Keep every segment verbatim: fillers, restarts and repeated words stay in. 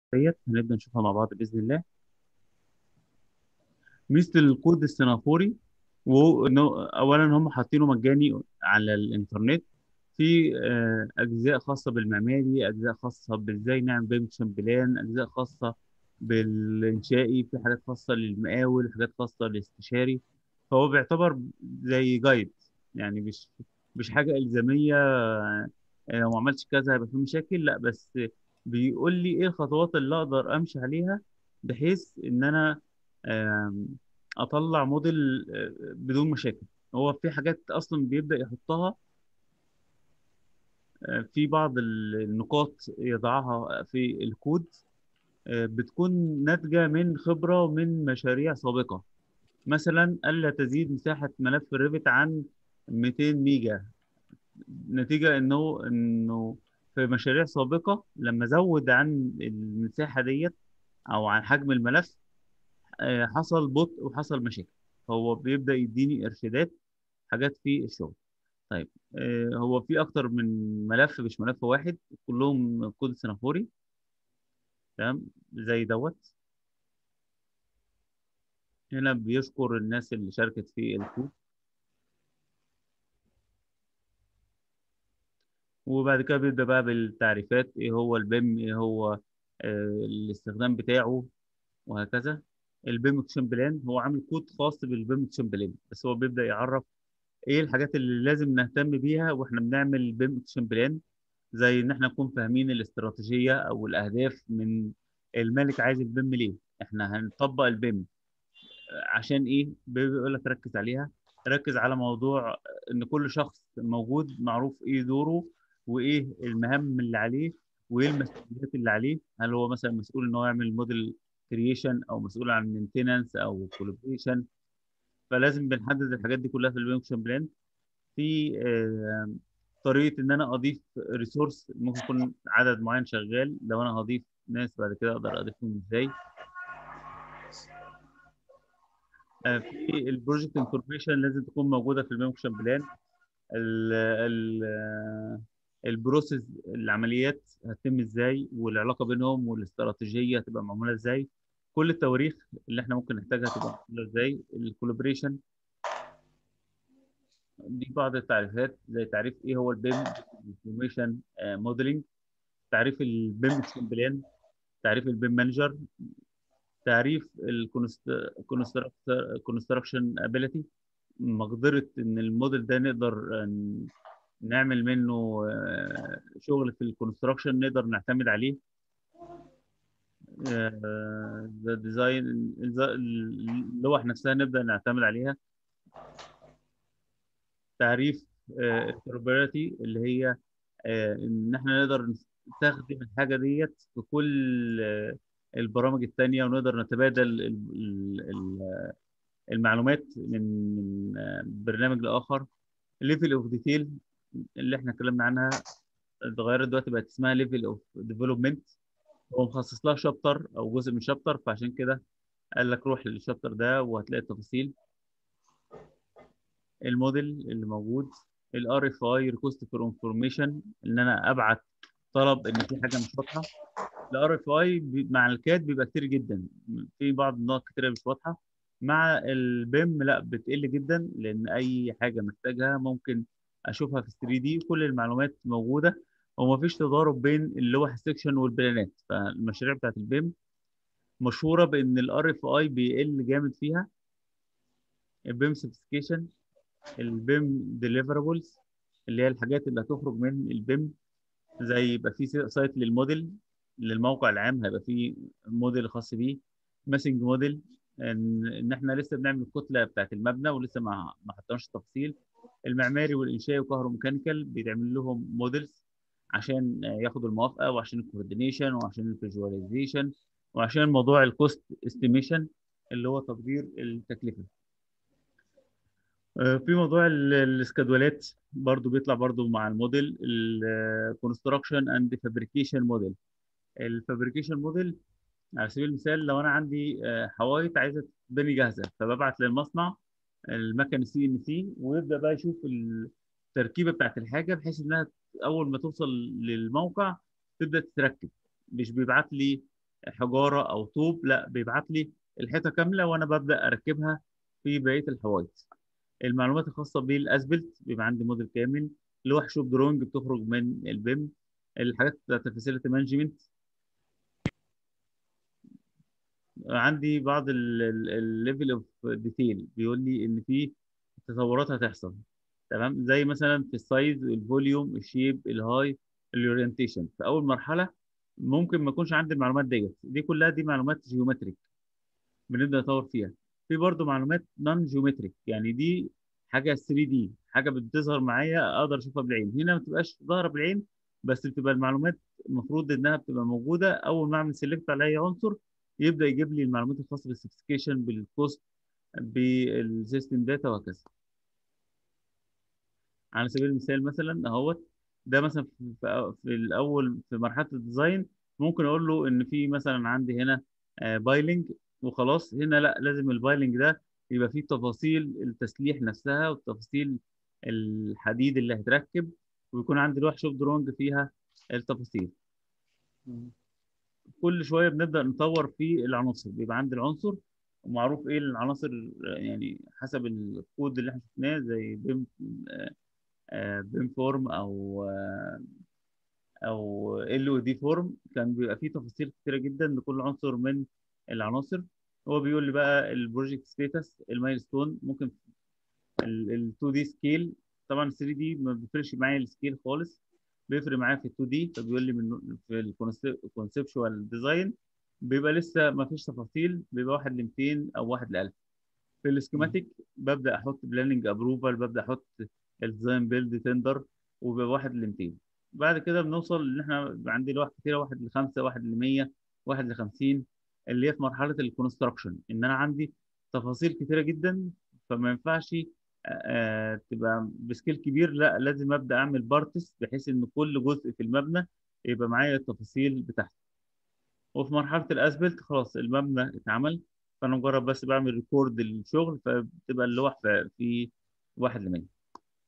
ديت هنبدأ نشوفها مع بعض بإذن الله. ميزة الكود السنغافوري وهو إنه أولا هم حاطينه مجاني على الإنترنت. في آه، أجزاء خاصة بالمعماري، أجزاء خاصة بإزاي نعمل بيمشن بلان، أجزاء خاصة بالإنشائي، في حاجات خاصة للمقاول، حاجات خاصة للاستشاري. فهو بيعتبر زي جايد، يعني مش مش حاجة إلزامية. آه، لو ما عملتش كذا هيبقى في مشاكل، لا، بس بيقول لي إيه الخطوات اللي أقدر أمشي عليها بحيث إن أنا آم، اطلع موديل آه، بدون مشاكل. هو في حاجات اصلا بيبدا يحطها آه، في بعض النقاط يضعها في الكود، آه، بتكون ناتجه من خبره ومن مشاريع سابقه. مثلا الا تزيد مساحه ملف الريفت عن مئتين ميجا، نتيجه انه انه في مشاريع سابقه لما زود عن المساحه ديت او عن حجم الملف، آه، حصل بطء وحصل مشاكل. هو بيبدا يديني ارشادات، حاجات في الشغل. طيب، آه، هو في اكتر من ملف، مش ملف واحد، كلهم كود سنغافوري. تمام، زي دوت. هنا بيشكر الناس اللي شاركت في الكود، وبعد كده بيبدأ بقى بالتعريفات، ايه هو البيم، ايه هو آه، الاستخدام بتاعه، وهكذا. البيم اكشن بلان هو عامل كود خاص بالبيم اكشن بلان، بس هو بيبدأ يعرف ايه الحاجات اللي لازم نهتم بيها واحنا بنعمل البيم اكشن بلان. زي ان احنا نكون فاهمين الاستراتيجيه او الاهداف من الملك، عايز البيم ليه، احنا هنطبق البيم عشان ايه. بيقول لك ركز عليها، ركز على موضوع ان كل شخص موجود معروف ايه دوره، وايه المهام اللي عليه، وايه المسؤوليات اللي عليه. هل هو مثلا مسؤول ان هو يعمل موديل كرييشن، او مسؤول عن مينتيننس او كولابريشن. فلازم بنحدد الحاجات دي كلها في البيم بلان. في آه، طريقه ان انا اضيف ريسورس، ممكن يكون عدد معين شغال، لو انا هضيف ناس بعد كده اقدر اضيفهم ازاي. آه، في البروجكت انفورميشن لازم تكون موجوده في الموشن بلان. ال ال آه، البروسيس، العمليات هتتم ازاي، والعلاقه بينهم، والاستراتيجيه هتبقى معموله ازاي، كل التواريخ اللي احنا ممكن نحتاجها تبقى معموله ازاي، الكولابريشن. دي بعض التعريفات، زي تعريف ايه هو البيم انفورميشن موديلنج، تعريف البيم اكشن بلان، تعريف البيم مانجر، تعريف الكونستراكشن ابيليتي، مقدره ان الموديل ده نقدر آه، نعمل منه آه، شغل في الكونستراكشن نقدر نعتمد عليه. الديزاين، اللوح نفسها نبدا نعتمد عليها. تعريف الكابابيلتي اللي هي آه، ان احنا نقدر نستخدم الحاجه ديت في كل آه، البرامج التانية، ونقدر نتبادل ال- ال- ال- المعلومات من من آه، برنامج لاخر. ليفل اوف ديتيل اللي احنا اتكلمنا عنها اتغيرت دلوقتي، بقت اسمها ليفل اوف ديفلوبمنت. هو مخصص لها شابتر او جزء من شابتر، فعشان كده قال لك روح للشابتر ده وهتلاقي التفاصيل. الموديل اللي موجود، الار اف اي ريكوست فور انفورميشن، ان انا ابعت طلب ان في حاجه مش واضحه. الار اف اي مع الكاد بيبقى كتير جدا، في بعض النقط كتيره مش واضحه. مع البيم لا، بتقل جدا، لان اي حاجه محتاجها ممكن اشوفها في ثري دي، كل المعلومات موجوده، ومفيش تضارب بين اللوح السكشن والبلانات. فالمشاريع بتاعت البيم مشهوره بان الار اف اي بيقل جامد فيها. البيم سبيسيفيكيشن، البيم ديليفرابلز، اللي هي الحاجات اللي هتخرج من البيم، زي يبقى في سايت للموديل، للموقع العام هيبقى في موديل خاص بيه. ماسنج موديل، ان ان احنا لسه بنعمل الكتله بتاعت المبنى ولسه ما ما حطيناش التفاصيل. المعماري والانشائي وكهروميكانيكال بيتعمل لهم موديلز عشان ياخدوا الموافقه، وعشان الكوردينيشن، وعشان الفيجواليزيشن، وعشان موضوع الكوست استيميشن اللي هو تقدير التكلفه. آه، في موضوع الاسكادولات برضو بيطلع برضو مع الموديل، الكونستراكشن اند فابريكيشن موديل. الفابريكيشن موديل على سبيل المثال، لو انا عندي آه، حوايط عايزه تتبني جاهزه، فببعت للمصنع المكن سي ان سي، ويبدا بقى يشوف التركيبه بتاعت الحاجه، بحيث انها اول ما توصل للموقع تبدا تتركب. مش بيبعت لي حجاره او طوب، لا بيبعت لي الحيطه كامله وانا ببدا اركبها في بقيه الحوائط. المعلومات الخاصه بالاسبلت بيبقى عندي موديل كامل. لوح شوب دروينج بتخرج من البيم. الحاجات بتاعت الفاسيلتي مانجمنت، عندي بعض الليفل اوف ديتيل بيقول لي ان في تطورات هتحصل. تمام، زي مثلا في السايز، الفوليوم، الشيب، الهاي، الاورينتيشن. في اول مرحله ممكن ما يكونش عندي المعلومات ديت، دي كلها دي معلومات جيومتريك بنبدا نطور فيها. في برضه معلومات نون جيومتريك، يعني دي حاجه ثري دي، حاجه بتظهر معايا اقدر اشوفها بالعين. هنا ما بتبقاش ظاهره بالعين، بس بتبقى المعلومات المفروض انها بتبقى موجوده اول ما اعمل سيلكت على اي عنصر، يبدا يجيب لي المعلومات الخاصه بالسبيسيفيكيشن، بالكوست، بالسيستم داتا، وهكذا. على سبيل المثال مثلا اهوت، ده مثلا في, في في الاول في مرحله الديزاين، ممكن اقول له ان في مثلا عندي هنا بايلنج وخلاص. هنا لا، لازم البايلنج ده يبقى فيه تفاصيل التسليح نفسها وتفاصيل الحديد اللي هيتركب، ويكون عندي لوح شوب درونج فيها التفاصيل. مم. كل شويه بنبدا نطور في العناصر، بيبقى عندي العنصر ومعروف ايه العناصر، يعني حسب الكود اللي احنا شفناه زي بيم، بيم فورم، او او ال او دي فورم. كان بيبقى فيه تفاصيل كتيره جدا لكل عنصر من العناصر. هو بيقول لي بقى البروجكت ستيتس، المايلستون، ممكن ال تو دي سكيل. طبعا ال ثري دي ما بيفرقش معايا السكيل خالص، بيفرق معايا في ال تو دي. فبيقول لي من في الكونسبشوال ديزاين بيبقى لسه ما فيش تفاصيل، بيبقى واحد ل ميتين او واحد ل ألف. في مم. السكيماتيك ببدا احط بلاننج ابروفال، ببدا احط الديزاين بيلد تندر، وبيبقى واحد ل ميتين. بعد كده بنوصل ان احنا بيبقى عندي لوح كتيره، واحد ل خمسة، واحد ل مية، واحد ل خمسين، اللي هي في مرحله الكونستراكشن، ان انا عندي تفاصيل كتيره جدا. فما ينفعش آه، تبقى بسكيل كبير، لا لازم ابدا اعمل بارتس بحيث ان كل جزء في المبنى يبقى معايا التفاصيل بتاعته. وفي مرحله الاسبلت خلاص المبنى اتعمل، فانا مجرد بس بعمل ريكورد للشغل، فبتبقى اللوح في في واحد ل مية.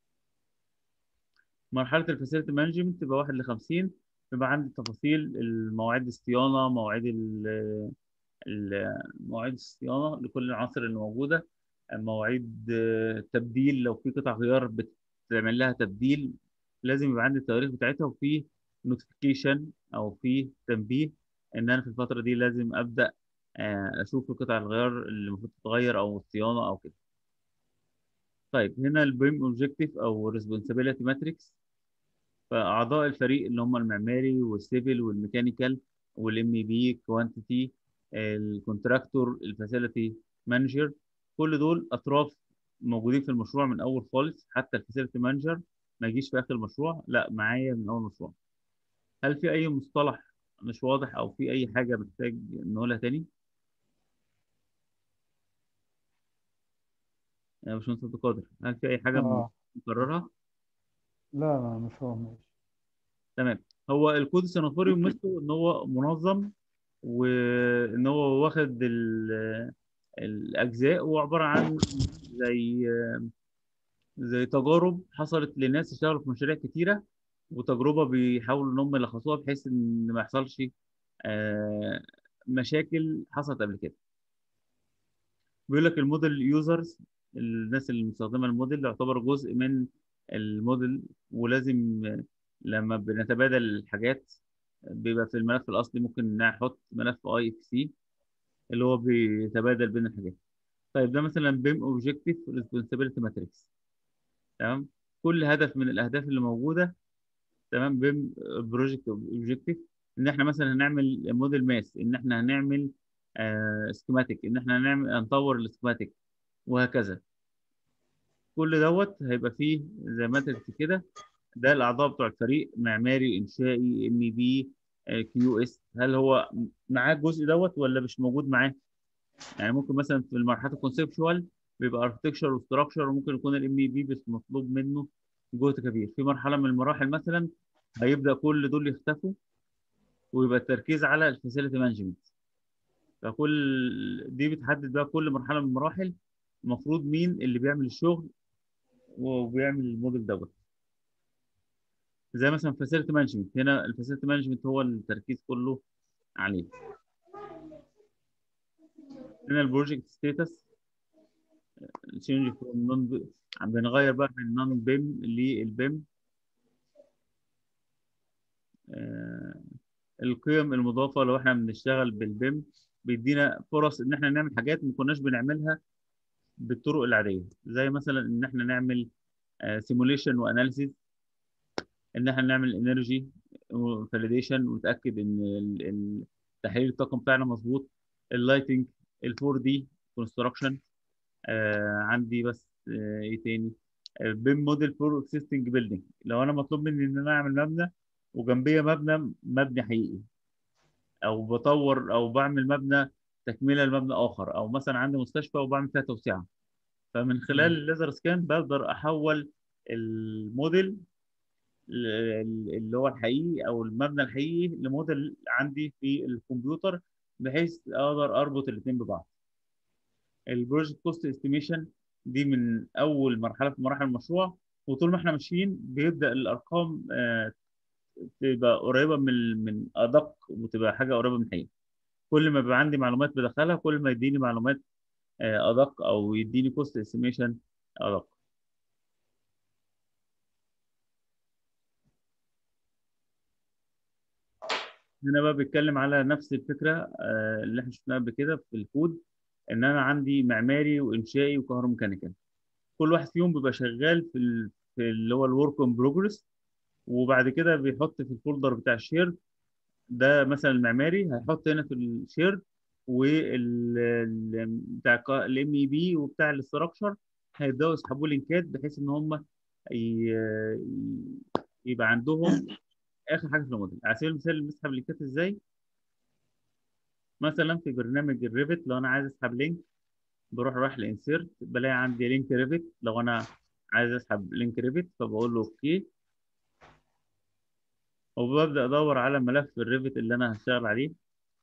مرحله الفاسيلتي مانجمنت تبقى واحد ل خمسين، بيبقى عندي تفاصيل المواعيد الصيانه، مواعيد ال- ال- مواعيد الصيانه لكل العناصر اللي موجوده، مواعيد آه، تبديل لو في قطع غيار بتعمل لها تبديل، لازم يبقى عندي التواريخ بتاعتها، وفي نوتيفيكيشن او في تنبيه ان انا في الفتره دي لازم ابدا آه، اشوف قطع الغيار اللي المفروض تتغير او الصيانه او كده. طيب هنا البيم اوبجيكتيف او ريسبونسابيلتي ماتريكس. فاعضاء الفريق اللي هم المعماري والسيفل والميكانيكال والام بي كوانتيتي، الكونتراكتور، الفاسيلتي مانجر، كل دول اطراف موجودين في المشروع من اول خالص. حتى الفاسيلتي مانجر ما يجيش في اخر المشروع، لا معايا من اول مشروع. هل في اي مصطلح مش واضح او في اي حاجه محتاج نقولها تاني؟ يا باشمهندس عبد القادر، هل في اي حاجه اه مكررها؟ لا لا مش هو ماشي. تمام. هو الكود السنغافوري ميزته ان هو منظم، وان هو واخد ال- الاجزاء، وعباره عن زي زي تجارب حصلت لناس اشتغلوا في مشاريع كتيره، وتجربه بيحاولوا ان هم يلخصوها بحيث ان ما يحصلش آه، مشاكل حصلت قبل كده. بيقول لك الموديل يوزرز، الناس اللي مستخدمه الموديل يعتبر جزء من الموديل، ولازم لما بنتبادل الحاجات بيبقى في الملف الاصلي ممكن نحط ملف اي اف سي اللي هو بيتبادل بين الحاجات. طيب ده مثلا بيم اوبجيكتيف ريسبونسابيلتي ماتريكس. تمام، كل هدف من الاهداف اللي موجوده. تمام، بيم بروجكت اوبجيكتيف ان احنا مثلا هنعمل موديل ماس، ان احنا هنعمل آه سكيماتيك، ان احنا هنعمل هنطور السكيماتيك، وهكذا. كل دوت هيبقى فيه زي ماتريكس كده. ده الاعضاء بتوع الفريق، معماري، انشائي، ام بي، كيو اس. هل هو معاه الجزء دوت ولا مش موجود معاه؟ يعني ممكن مثلا في المرحله الكونسبشوال بيبقى اركتكشر وستراكشر، وممكن يكون الام اي بي بس مطلوب منه جهد كبير. في مرحله من المراحل مثلا هيبدا كل دول يختفوا، ويبقى التركيز على الفاسيلتي مانجمنت. فكل دي بتحدد بقى كل مرحله من المراحل المفروض مين اللي بيعمل الشغل وبيعمل الموديل دوت. زي مثلا فاسيلتي مانجمنت، هنا الفاسيلتي مانجمنت هو التركيز كله عليه. هنا البروجكت ستيتس تشينج فروم نون، بنغير بقى من نون بيم للبيم. آه، القيم المضافه لو احنا بنشتغل بالبيم بيدينا فرص ان احنا نعمل حاجات ما كناش بنعملها بالطرق العاديه، زي مثلا ان احنا نعمل سيموليشن واناليسيز، ان احنا نعمل انرجي فاليديشن ونتاكد ان ال- ال- تحليل الطاقم بتاعنا مظبوط. اللايتنج، الفور دي كونستراكشن. عندي بس آه ايه تاني، بيم موديل فور اكزيستنج بيلدينج، لو انا مطلوب مني ان انا اعمل مبنى وجنبيه مبنى مبني حقيقي، او بطور او بعمل مبنى تكمله لمبنى اخر، او مثلا عندي مستشفى وبعمل فيها توسعه، فمن خلال مم. الليزر سكان بقدر احول الموديل ال- ال- اللي هو الحقيقي او المبنى الحقيقي لموديل عندي في الكمبيوتر، بحيث اقدر اربط الاثنين ببعض. البروجكت كوست استيميشن دي من اول مرحله في مراحل المشروع، وطول ما احنا ماشيين بيبدا الارقام آه، تبقى قريبه من من ادق، وتبقى حاجه قريبه من الحقيقه. كل ما بيبقى عندي معلومات بدخلها كل ما يديني معلومات آه، ادق، او يديني كوست استيميشن ادق. هنا بقى بيتكلم على نفس الفكره آه، اللي احنا شفناها قبل كده في الكود، ان انا عندي معماري وانشائي وكهروميكانيكال، كل واحد فيهم بيبقى شغال في ال... في اللي هو الورك ان بروجرس، وبعد كده بيحط في الفولدر بتاع الشير. ده مثلا المعماري هيحط هنا في الشير، وال ال- بتاع الام اي بي وبتاع الاستراكشر هيبداوا يسحبوا لينكات، بحيث ان هم ي... يبقى عندهم اخر حاجه في الموديل. على سبيل المثال بنسحب لينكات ازاي؟ مثلا في برنامج الريفت لو انا عايز اسحب لينك، بروح رايح لانسيرت، بلاقي عندي لينك ريفت. لو انا عايز اسحب لينك ريفت فبقول له اوكي، وببدا ادور على ملف الريفت اللي انا هشتغل عليه،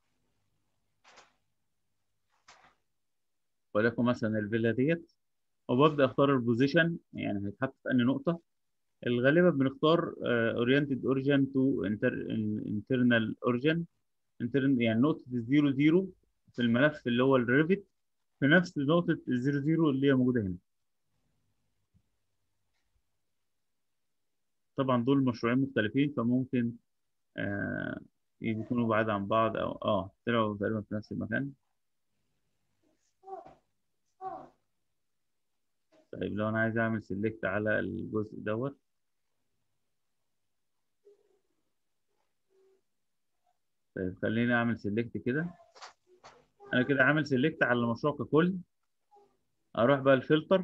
وليكن مثلا الفيلا ديت، وببدا اختار البوزيشن يعني هيتحط في انهي نقطه. الغالبا بنختار اورينتد اوريجن تو انترنال اوريجن، يعني نقطه الزيرو زيرو في الملف اللي هو الريفت في نفس نقطه الزيرو زيرو اللي هي موجوده هنا. طبعا دول مشروعين مختلفين، فممكن آه يكونوا بعاد عن بعض، او اه طلعوا تقريبا في نفس المكان. طيب لو انا عايز اعمل سيلكت على الجزء دوت، طيب خليني اعمل سيلكت كده. انا كده عامل سيلكت على المشروع ككل. اروح بقى الفلتر،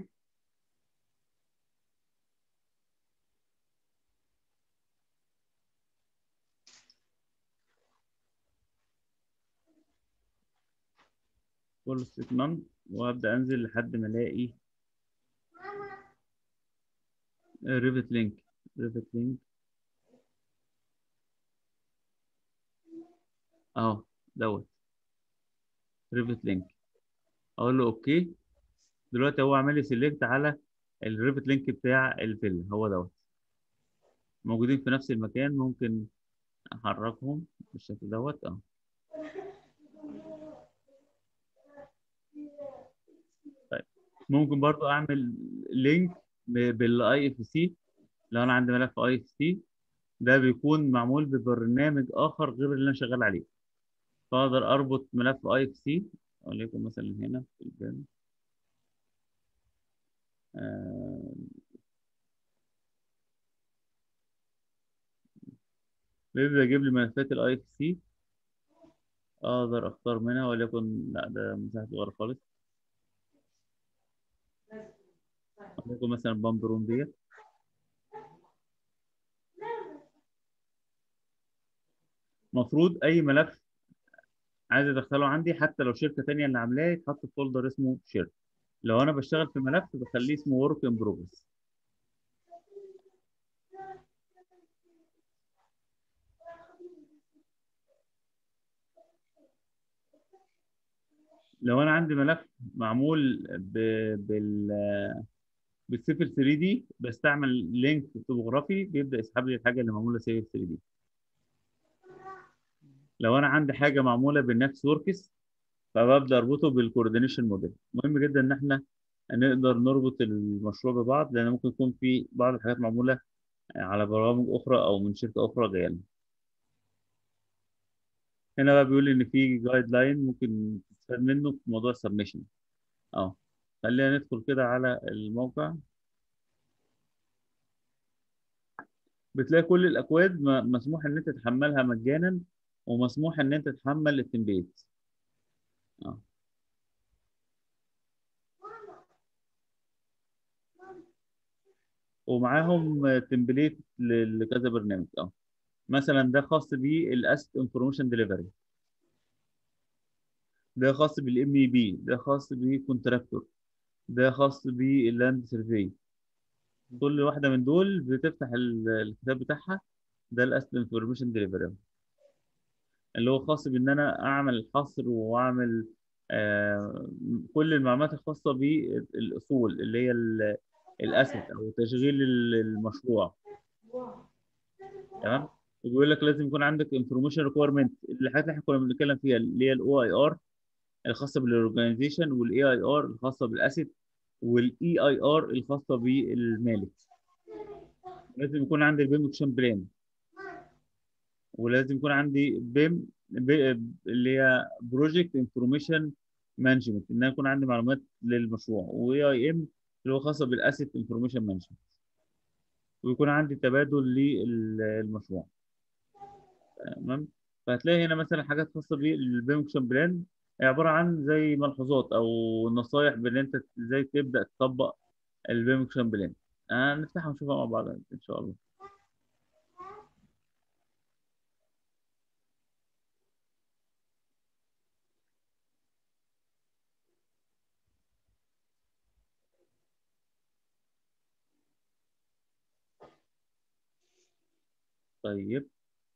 فول ستيت نون، وابدا انزل لحد ما الاقي ريفت لينك. ريفت لينك اهو دوت ريفت لينك، اقول له اوكي. دلوقتي هو عامل لي سيلكت على الريفت لينك بتاع الفيلا، هو دوت موجودين في نفس المكان. ممكن احركهم بالشكل دوت اه. طيب ممكن برضو اعمل لينك بالاي اف سي. لو انا عندي ملف اي اف سي، ده بيكون معمول ببرنامج اخر غير اللي انا شغال عليه، فاقدر اربط ملف اي اف سي، وليكن مثلا هنا في البيم آه بيبدأ يجيب لي ملفات الاي اف سي، اقدر اختار منها، وليكن لا ده مساحه صغيره خالص، وليكن مثلا بامب روم ديت. المفروض اي ملف عايز ادخله عندي حتى لو شركه تانيه اللي عاملاه يتحط في فولدر اسمه شير. لو انا بشتغل في ملف بخليه اسمه ورك ان بروجرس. لو انا عندي ملف معمول ب... بال بالسيفل ثري دي، بستعمل لينك توبوغرافي بيبدا يسحب لي الحاجه اللي معموله سيفل ثري دي. لو انا عندي حاجه معموله بالنفس وركس فببدا اربطه بالكوردينيشن موديل. مهم جدا ان احنا نقدر نربط المشروع ببعض، لان ممكن يكون في بعض الحاجات معموله على برامج اخرى او من شركه اخرى جايه لنا. هنا بقى بيقول لي ان في جايد لاين ممكن تستفاد منه في موضوع السبمشن. اه خلينا ندخل كده على الموقع. بتلاقي كل الاكواد م- مسموح ان انت تحملها مجانا، ومسموح ان انت تحمل التمبليت. اه ومعاهم تمبليت لكذا برنامج. اه مثلا ده خاص بالاسيت انفورميشن ديليفري، ده خاص بالام اي بي، ده خاص بالكونتراكتور، ده خاص باللاند سيرفي. كل واحده من دول بتفتح ال- الكتاب بتاعها. ده الاسيت انفورميشن ديليفري، اللي هو خاص بان انا اعمل حصر واعمل آه كل المعلومات الخاصه بالاصول اللي هي الاسيت او تشغيل ال- المشروع. تمام. وبيقول لك لازم يكون عندك انفورميشن ريكويرمنت، الحاجات اللي احنا كنا بنتكلم فيها اللي هي الاو اي ار الخاصه بالاورجنايزيشن، والاي اي ار الخاصه بالاسيت، والاي اي ار الخاصه بالمالك. لازم يكون عندي البيم اكشن بلان، ولازم يكون عندي بيم اللي هي بروجكت انفورميشن مانجمنت، ان انا يكون عندي معلومات للمشروع، واي اي ام اللي هو خاصه بالاسيت انفورميشن مانجمنت، ويكون عندي تبادل للمشروع. تمام. فهتلاقي هنا مثلا حاجات خاصه بالبيم اكشن بلان، عباره عن زي ملحوظات او نصايح بان انت ازاي تبدا تطبق البيم اكشن بلان. هنفتحها ونشوفها مع بعض ان شاء الله. طيب،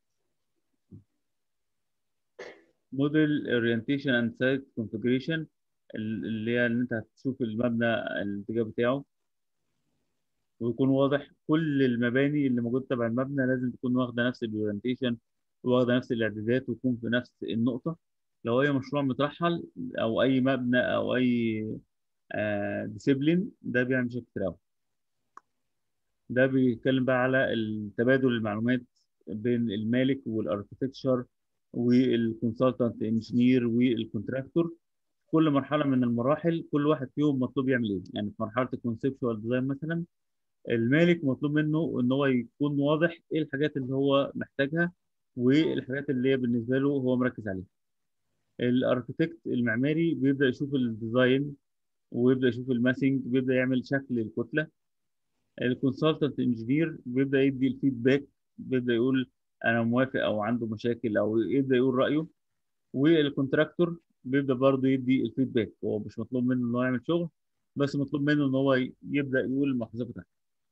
موديل اورينتيشن اند سايت كونفيجريشن، اللي هي ان انت هتشوف المبنى الاتجاه بتاعه، ويكون واضح. كل المباني اللي موجوده تبع المبنى لازم تكون واخده نفس الاورينتيشن، واخده نفس الاعدادات، وتكون في نفس النقطه. لو اي مشروع مترحل او اي مبنى او اي ديسيبلين، ده بيعمل مشاكل كتير أوي. ده بيتكلم بقى على تبادل المعلومات بين المالك والاركتكتشر والكونسلتنت انجينير والكونتراكتور. كل مرحله من المراحل كل واحد فيهم مطلوب يعمل ايه. يعني في مرحله الكونسبشوال ديزاين مثلا، المالك مطلوب منه ان هو يكون واضح ايه الحاجات اللي هو محتاجها، والحاجات اللي هي بالنسبه له هو مركز عليها. الاركتكت المعماري بيبدا يشوف الديزاين، ويبدا يشوف الماسنج، بيبدا يعمل شكل الكتله. الكونسلتنت انجينير بيبدا يدي الفيدباك، بيبدا يقول انا موافق او عنده مشاكل، او يبدا يقول رايه. والكونتراكتور بيبدا برضه يدي الفيدباك، هو مش مطلوب منه ان هو يعمل شغل، بس مطلوب منه ان هو ي- يبدا يقول الملاحظات بتاعته،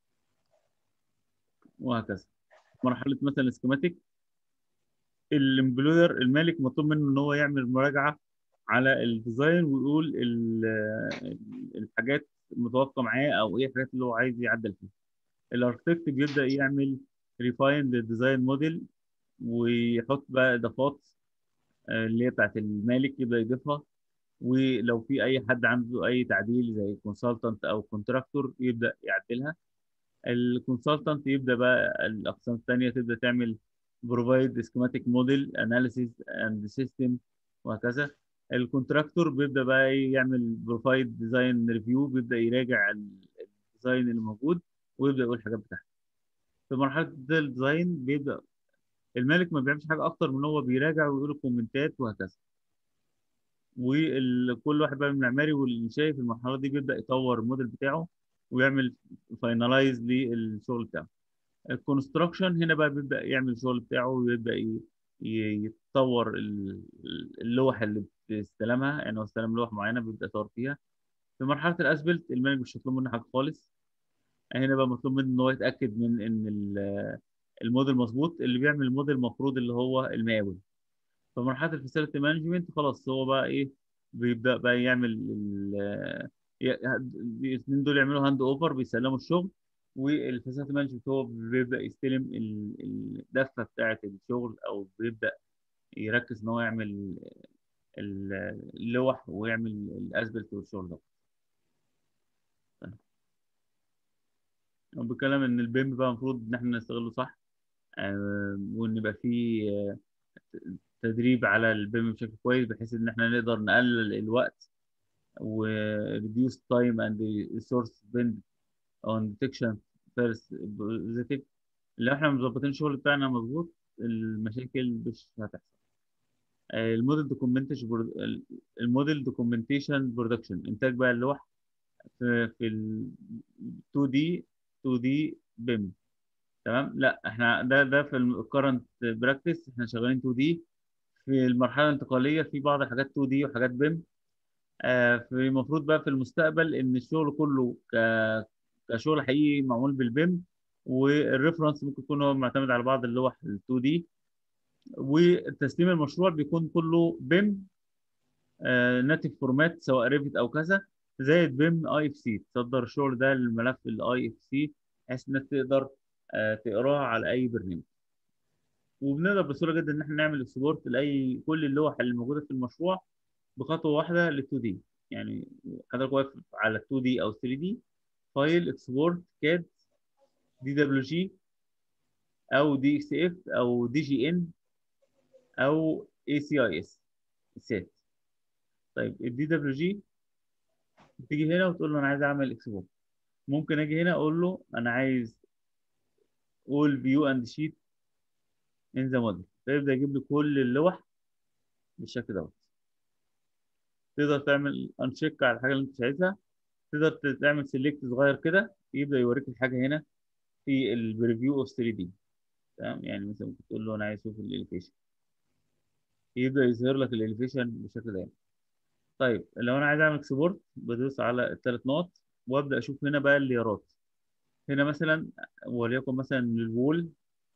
وهكذا. مرحله مثلا السكيماتيك، الامبلوير المالك مطلوب منه ان هو يعمل مراجعه على الديزاين، ويقول ال- الحاجات المتوافقه معاه، او ايه الحاجات اللي هو عايز يعدل فيها. الاركتكت بيبدا يعمل ريفاين للديزاين موديل، ويحط بقى اضافات آه، اللي هي بتاعت المالك يبدا يضيفها. ولو في اي حد عنده اي تعديل زي كونسلتنت او كونتراكتور يبدا يعدلها. الكونسلتنت يبدا بقى الاقسام الثانيه تبدا تعمل بروفايد سكيماتيك موديل اناليسيز اند سيستم، وهكذا. الكونتراكتور بيبدا بقى يعمل بروفايد ديزاين ريفيو، بيبدا يراجع الديزاين اللي موجود، ويبدا يقول الحاجات بتاعته. في مرحله الديزاين بيبدا المالك ما بيعملش حاجه اكتر من هو بيراجع ويقول الكومنتات، وهكذا. وكل واحد بقى من المعماري والانشائي في المرحله دي بيبدا يطور الموديل بتاعه، ويعمل فاينلايز للشغل بتاعه. الكونستراكشن هنا بقى بيبدا يعمل الشغل بتاعه، ويبدا ي- ي- يتطور ال- اللوح اللي بيستلمها. يعني هو استلم لوح معينه بيبدا يطور فيها. في مرحله الاسفلت المالك مش مطلوب منه حاجه خالص. هنا بقى مطلوب منه ان هو يتاكد من ان ال- الموديل مظبوط. اللي بيعمل الموديل المفروض اللي هو المقاول. في مرحله الفاسيلتي مانجمنت خلاص هو بقى ايه، بيبدا بقى يعمل ال- ي- الاثنين دول يعملوا هاند اوفر، بيسلموا الشغل. والفاسيلتي مانجمنت هو بيبدا يستلم ال- الدفه بتاعه الشغل، او بيبدا يركز ان هو يعمل ال- اللوح ويعمل الاسبلت والشغل ده. طيب. وبكلام ان البيم بقى المفروض ان احنا نستغله صح، آه، وان يبقى فيه آه، تدريب على البيم بشكل كويس بحيث ان احنا نقدر نقلل الوقت و reduce time and resource spent on detection first positive. لو احنا مظبطين الشغل بتاعنا مظبوط المشاكل مش هتحصل. آه، الموديل دوكيومنتيشن الموديل دوكيومنتيشن برودكشن انتاج بقى اللوح في في ال تو دي تو دي بيم. تمام. لا احنا ده ده في الكرنت براكتس احنا شغالين تو دي. في المرحله الانتقاليه في بعض الحاجات تو دي وحاجات بيم. آه في المفروض بقى في المستقبل ان الشغل كله ك كشغل حقيقي معمول بالبيم، والريفرنس ممكن يكون هو معتمد على بعض اللوح ال تو دي، وتسليم المشروع بيكون كله بيم ناتيف فورمات سواء ريفت او كذا، زائد بيم اي اف سي تصدر الشغل ده للملف الاي اف سي بحيث انك تقدر آه، تقراه على اي برنامج. وبنقدر بسهوله جدا ان احنا نعمل اكسبورت لاي كل اللوح اللي موجوده في المشروع بخطوه واحده لل تو دي. يعني حضرتك واقف على تو دي او ثري دي، فايل اكسبورت كاد دي دبليو جي او دي اكس اف او دي جي ان او اي سي اي اس سات. طيب الدي دبليو جي تيجي هنا وتقول له انا عايز اعمل اكسبورت. ممكن اجي هنا اقول له انا عايز all view and sheet in the model، فيبدا يجيب لي كل اللوح بالشكل دوت. تقدر تعمل انشيك على الحاجه اللي انت مش عايزها، تقدر تعمل سيلكت صغير كده يبدا يوريك الحاجه هنا في البريفيو اوف ثري دي. تمام. يعني مثلا ممكن تقول له انا عايز اشوف الاليفيشن، يبدا يظهر لك الاليفيشن بالشكل ده. طيب لو انا عايز اعمل اكسبورت بدوس على الثلاث نقط وابدا اشوف هنا بقى الليارات. هنا مثلا وليكن مثلا الوول.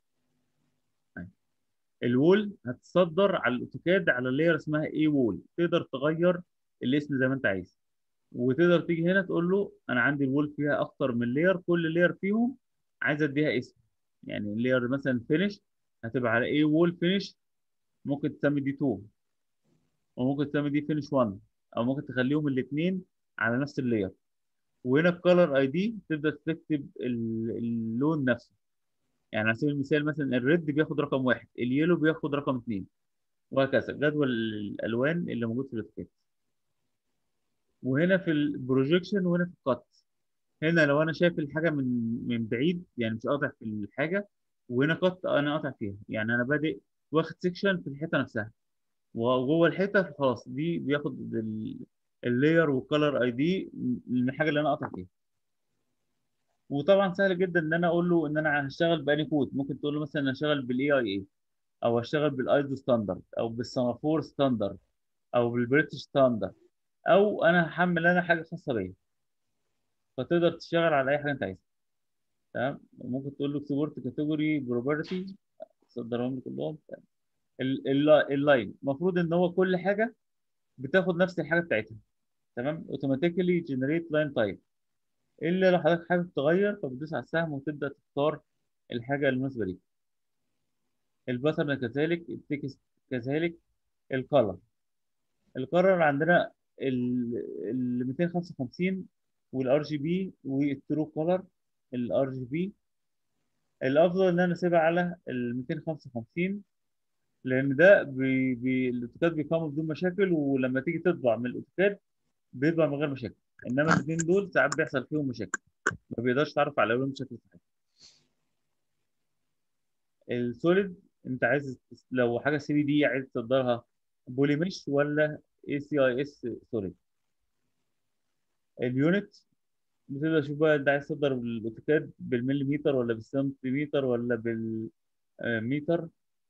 الوول هتصدر على الاوتوكاد على اللاير اسمها اي وول، تقدر تغير الاسم زي ما انت عايز. وتقدر تيجي هنا تقول له انا عندي الوول فيها اكتر من لاير، كل لاير فيهم عايز اديها اسم. يعني اللاير مثلا فينش هتبقى على اي وول فينش، ممكن تسمي دي تو وممكن تسمي دي فينش واحد، او ممكن تخليهم الاثنين على نفس اللاير. وهنا الكالر اي دي تبدا تكتب ال- اللون نفسه. يعني على سبيل المثال مثلا الريد بياخد رقم واحد، اليلو بياخد رقم اثنين، وهكذا جدول الالوان اللي موجود في الاوتوكاد. وهنا في البروجيكشن وهنا في الكات. هنا لو انا شايف الحاجه من من بعيد يعني مش قاطع في الحاجه، وهنا كات انا قاطع فيها يعني انا بادئ واخد سيكشن في الحيطه نفسها وجوه الحيطه خلاص دي بياخد ال- اللاير والكالر اي دي من الحاجه اللي انا قاطع فيها. وطبعا سهل جدا ان انا اقول له ان انا هشتغل باني كود. ممكن تقول له مثلا هشتغل بالاي اي اي، او هشتغل بالايزو ستاندرد، او بالسنغافور ستاندرد، او بالبريتش ستاندرد، او انا هحمل انا حاجه خاصه بيا. فتقدر تشتغل على اي حاجه انت عايزها. تمام. ممكن تقول له اكسبورت كاتيجوري بروبرتي تصدرهم لي كلهم. ال- ال- اللاين المفروض ان هو كل حاجه بتاخد نفس الحاجه بتاعتها. تمام. اوتوماتيكالي جنريت لاين تايب، الا لو حضرتك حابب تغير فبتدوس على السهم وتبدا تختار الحاجه المناسبه ليك. الباترن كذلك، التكست كذلك، الكالر. الكالر عندنا ال مئتين وخمسة وخمسين والار جي بي والترو كولر. الار جي بي الافضل ان انا اسيبها على ال مئتين وخمسة وخمسين، لان ده بي بي الاوتوكاد بيقام بدون مشاكل، ولما تيجي تطبع من الاوتوكاد بيطبع من غير مشاكل. انما الاثنين دول ساعات بيحصل فيهم مشاكل، ما بيقدرش تعرف على الالوان بشكل صحيح. السوليد انت عايز لو حاجه ثري دي عايز تصدرها بولي مش ولا اي سي اي اس سوليد. اليونت بتقدر تشوف بقى انت عايز تصدر بالاوتوكاد بالمليمتر ولا بالسنتيمتر ولا بالمتر.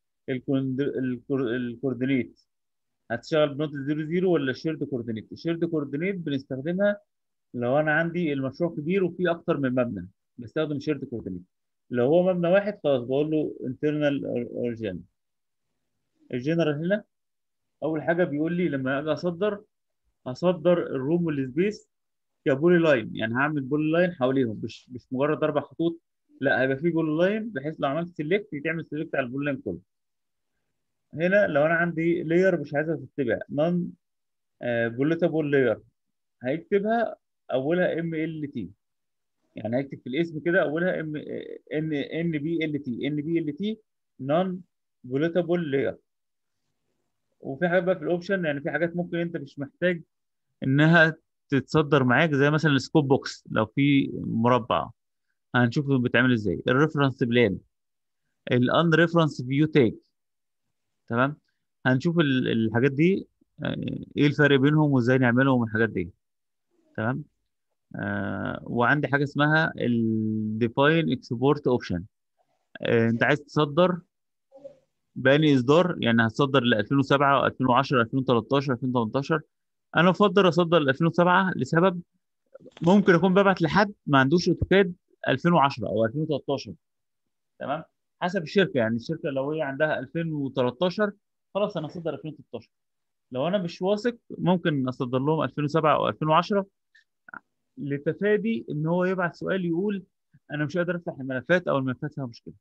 الكوردينيت هتشتغل بنقطة زيرو زيرو ولا شيرد كوردينيت. الشيرد كوردينيت بنستخدمها لو انا عندي المشروع كبير وفيه اكتر من مبنى، بستخدم شيرد كوردينيت. لو هو مبنى واحد خلاص بقول له انترنال اوريجين. الجنرال هنا اول حاجه بيقول لي لما اجي اصدر هصدر الروم والسبيس كبولي لاين، يعني هعمل بولي لاين حواليهم مش مش مجرد اربع خطوط، لا هيبقى في بولي لاين بحيث لو عملت سيلكت يتعمل سيلكت على البولي لاين كله. هنا لو انا عندي لاير مش عايزها تتبع نون بوليتابل لاير، هيكتبها اولها ام ال تي. يعني هيكتب في الاسم كده اولها ام ان ان بي ال تي ان بي ال تي نون بوليتابل لاير. وفي حاجات بقى في الاوبشن، يعني في حاجات ممكن انت مش محتاج انها تتصدر معاك، زي مثلا السكوب بوكس لو في مربع. هنشوف بتعمل ازاي. الريفرنس بلان، الان ريفرنس فيو تاج. تمام. هنشوف ال- الحاجات دي، آه، ايه الفرق بينهم وازاي نعملهم الحاجات دي. تمام. آه وعندي حاجه اسمها الديفاين اكسبورت اوبشن. انت عايز تصدر بأني اصدار، يعني هتصدر ل ألفين وسبعة ألفين وعشرة ألفين وتلتاشر ألفين وتمنتاشر. انا بفضل اصدر ل ألفين وسبعة لسبب، ممكن اكون ببعت لحد ما عندوش اوتوكاد ألفين وعشرة او ألفين وتلتاشر. تمام. حسب الشركه، يعني الشركه لو هي عندها ألفين وتلتاشر خلاص انا اصدر ألفين وتلتاشر. لو انا مش واثق ممكن اصدر لهم ألفين وسبعة او ألفين وعشرة، لتفادي ان هو يبعت سؤال يقول انا مش قادر افتح الملفات او الملفات فيها مشكله.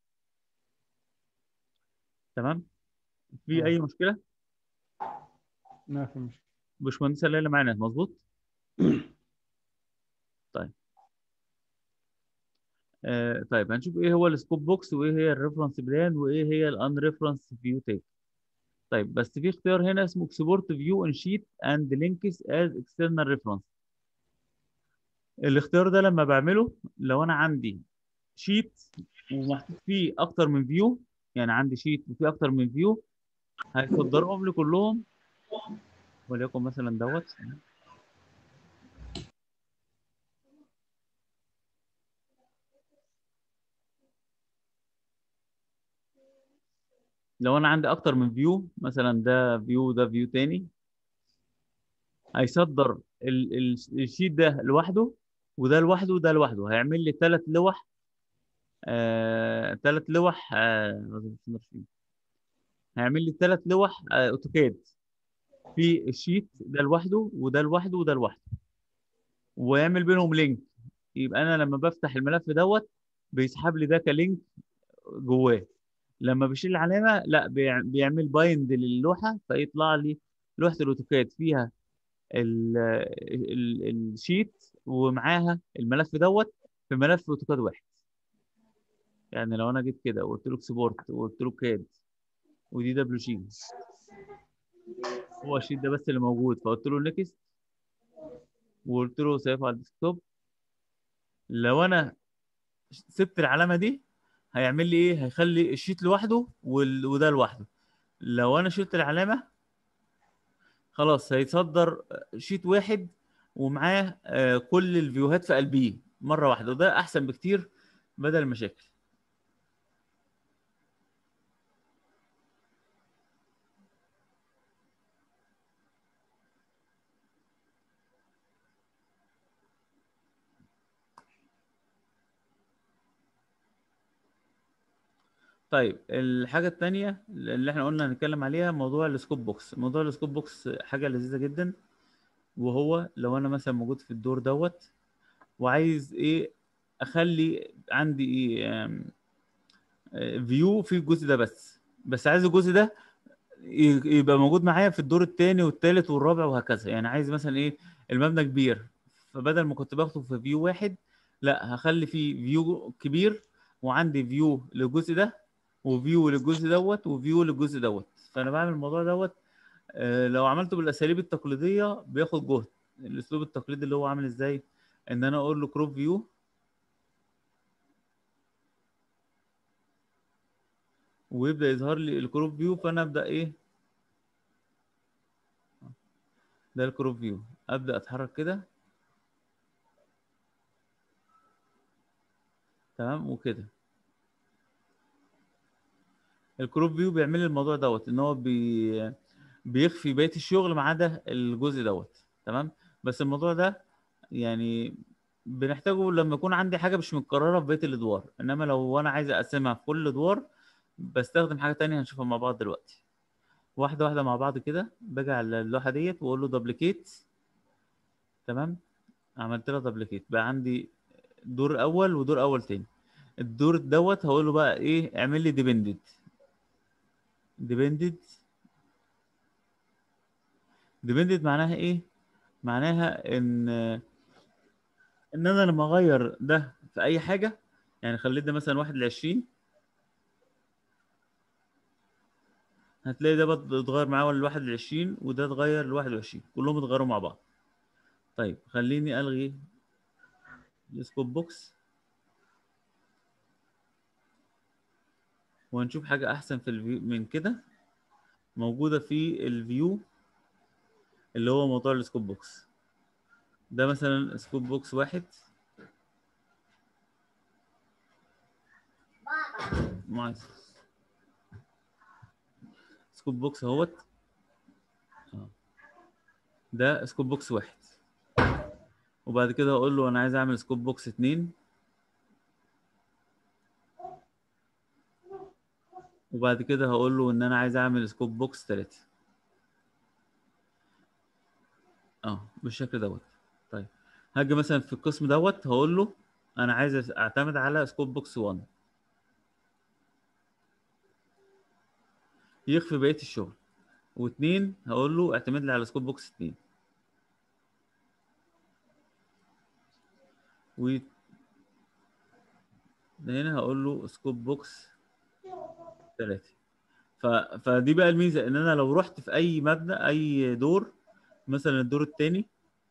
تمام. في اه، اي مشكله؟ ما في مشكلة. باشمهندسه ليلى معانا مظبوط؟ طيب. آه طيب هنشوف ايه هو السكوب بوكس، وايه هي الريفرنس بلان، وايه هي الان ريفرنس فيو تيك. طيب بس في اختيار هنا اسمه اكسبورت فيو ان شيت اند لينكس از اكسترنال ريفرنس. الاختيار ده لما بعمله لو انا عندي شيت ومحطوط فيه اكتر من فيو، يعني عندي شيت وفيه اكتر من فيو، هيصدرهم لي كلهم. وليكن مثلا دوت. لو انا عندي اكتر من فيو، مثلا ده فيو ده فيو تاني، هيصدر ال- ال- الشيت ده لوحده، وده لوحده، وده لوحده. هيعمل لي ثلاث لوح، آه ثلاث لوح آه هيعمل لي ثلاث لوح آه اوتوكاد في الشيت ده لوحده، وده لوحده، وده لوحده، ويعمل بينهم لينك. يبقى انا لما بفتح الملف دوت بيسحب لي ده كلينك جواه. لما بشيل العلامه لا، بيع- بيعمل بايند للوحه، فيطلع لي لوحه الاوتوكاد فيها ال ال الشيت ومعاها الملف دوت في ملف اوتوكاد واحد. يعني لو انا جيت كده وقلت له اكسبورت وقلت له كاد ودي دبليو جي، هو الشيت ده بس اللي موجود، فقلت له نيكست وقلت له سيف على الديسكتوب. لو انا سبت العلامه دي هيعمل لي ايه؟ هيخلي الشيت لوحده وال... وده لوحده. لو انا شلت العلامه خلاص هيتصدر شيت واحد ومعاه آه، كل الفيوهات في قلبيه مره واحده، وده احسن بكتير بدل المشاكل. طيب الحاجه الثانيه اللي احنا قلنا هنتكلم عليها موضوع السكوب بوكس. موضوع السكوب بوكس حاجه لذيذه جدا، وهو لو انا مثلا موجود في الدور دوت وعايز ايه، اخلي عندي ايه فيو في الجزء ده بس، بس عايز الجزء ده ي- يبقى موجود معايا في الدور الثاني والثالث والرابع وهكذا. يعني عايز مثلا ايه، المبنى كبير، فبدل ما كنت باخده في فيو واحد، لا هخلي فيه فيو كبير، وعندي فيو للجزء ده، وفيو للجزء دوت، وفيو للجزء دوت. فانا بعمل الموضوع دوت. آه، لو عملته بالاساليب التقليديه بياخد جهد. الاسلوب التقليدي اللي هو عامل ازاي، ان انا اقول له كروب فيو، ويبدا يظهر لي الكروب فيو، فانا ابدا ايه، ده الكروب فيو، ابدا اتحرك كده. تمام وكده. الكروب فيو بيعمل لي الموضوع دوت، ان هو بي بيخفي بقيه الشغل ما عدا الجزء دوت. تمام. بس الموضوع ده يعني بنحتاجه لما يكون عندي حاجه مش متكرره في بقيه الادوار، انما لو انا عايز اقسمها في كل ادوار بستخدم حاجه تانية هنشوفها مع بعض دلوقتي. واحده واحده مع بعض كده. باجي على اللوحه ديت واقول له دبليكيت. تمام. عملت لها دبليكيت، بقى عندي دور اول ودور اول تاني. الدور دوت هقول له بقى ايه، اعمل لي ديبندد. ديبندد ديبندنت معناها ايه؟ معناها ان ان انا لما اغير ده في اي حاجه، يعني خليت ده مثلا واحد لعشرين، هتلاقي ده بت- اتغير معاه لواحد لعشرين، وده اتغير لواحد وعشرين، كلهم اتغيروا مع بعض. طيب خليني الغي السكوب بوكس وهنشوف حاجه احسن في الفيو من كده، موجوده في الفيو اللي هو موضوع السكوب بوكس. ده مثلا سكوب بوكس واحد، مع سكوب بوكس اهوت. آه. ده سكوب بوكس واحد، وبعد كده اقول له انا عايز اعمل سكوب بوكس اتنين، وبعد كده هقول له ان انا عايز اعمل سكوب بوكس تلاتة. اه بالشكل دوت. طيب هاجي مثلا في القسم دوت هقول له انا عايز اعتمد على سكوب بوكس واحد، يخفي بقيه الشغل، واتنين هقول له اعتمد لي على سكوب بوكس اتنين، وهنا هقول له سكوب بوكس تلاتة. ف... فدي بقى الميزه، ان انا لو رحت في اي مبنى اي دور، مثلا الدور الثاني،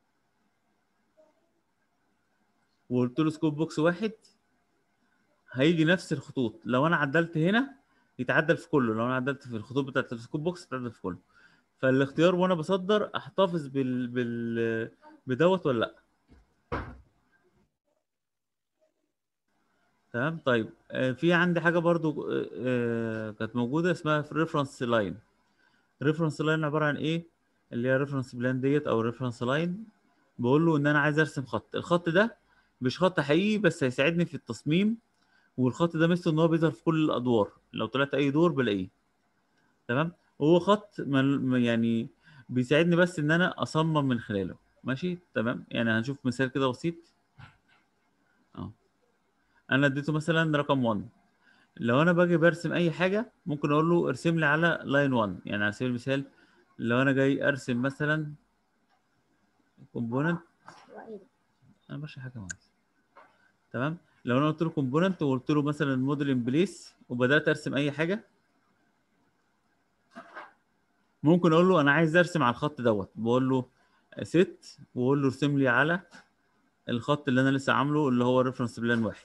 وقلت له سكوب بوكس واحد، هيجي نفس الخطوط. لو انا عدلت هنا يتعدل في كله، لو انا عدلت في الخطوط بتاعت السكوب بوكس يتعدل في كله. فالاختيار وانا بصدر احتفظ بال بال بدوت ولا لا. تمام. طيب آه، في عندي حاجه برضو آه، آه، كانت موجوده اسمها ريفرنس لاين. ريفرنس لاين عباره عن ايه؟ اللي هي ريفرنس بلان ديت او ريفرنس لاين. بقول له ان انا عايز ارسم خط، الخط ده مش خط حقيقي بس هيساعدني في التصميم، والخط ده ميزته ان هو بيظهر في كل الادوار، لو طلعت اي دور بلاقيه. تمام. هو خط مل... يعني بيساعدني بس ان انا اصمم من خلاله. ماشي تمام. يعني هنشوف مثال كده بسيط. اه انا اديته مثلا رقم واحد، لو انا باجي برسم اي حاجه ممكن اقول له ارسم لي على لاين واحد. يعني على سبيل المثال لو انا جاي ارسم مثلا كومبوننت، انا بشرح حاجه معينه. تمام. لو انا قلت له كومبوننت وقلت له مثلا موديل ان بليس وبدات ارسم اي حاجه، ممكن اقول له انا عايز ارسم على الخط دوت، بقول له ست واقول له ارسم لي على الخط اللي انا لسه عامله اللي هو ريفرنس بلان واحد،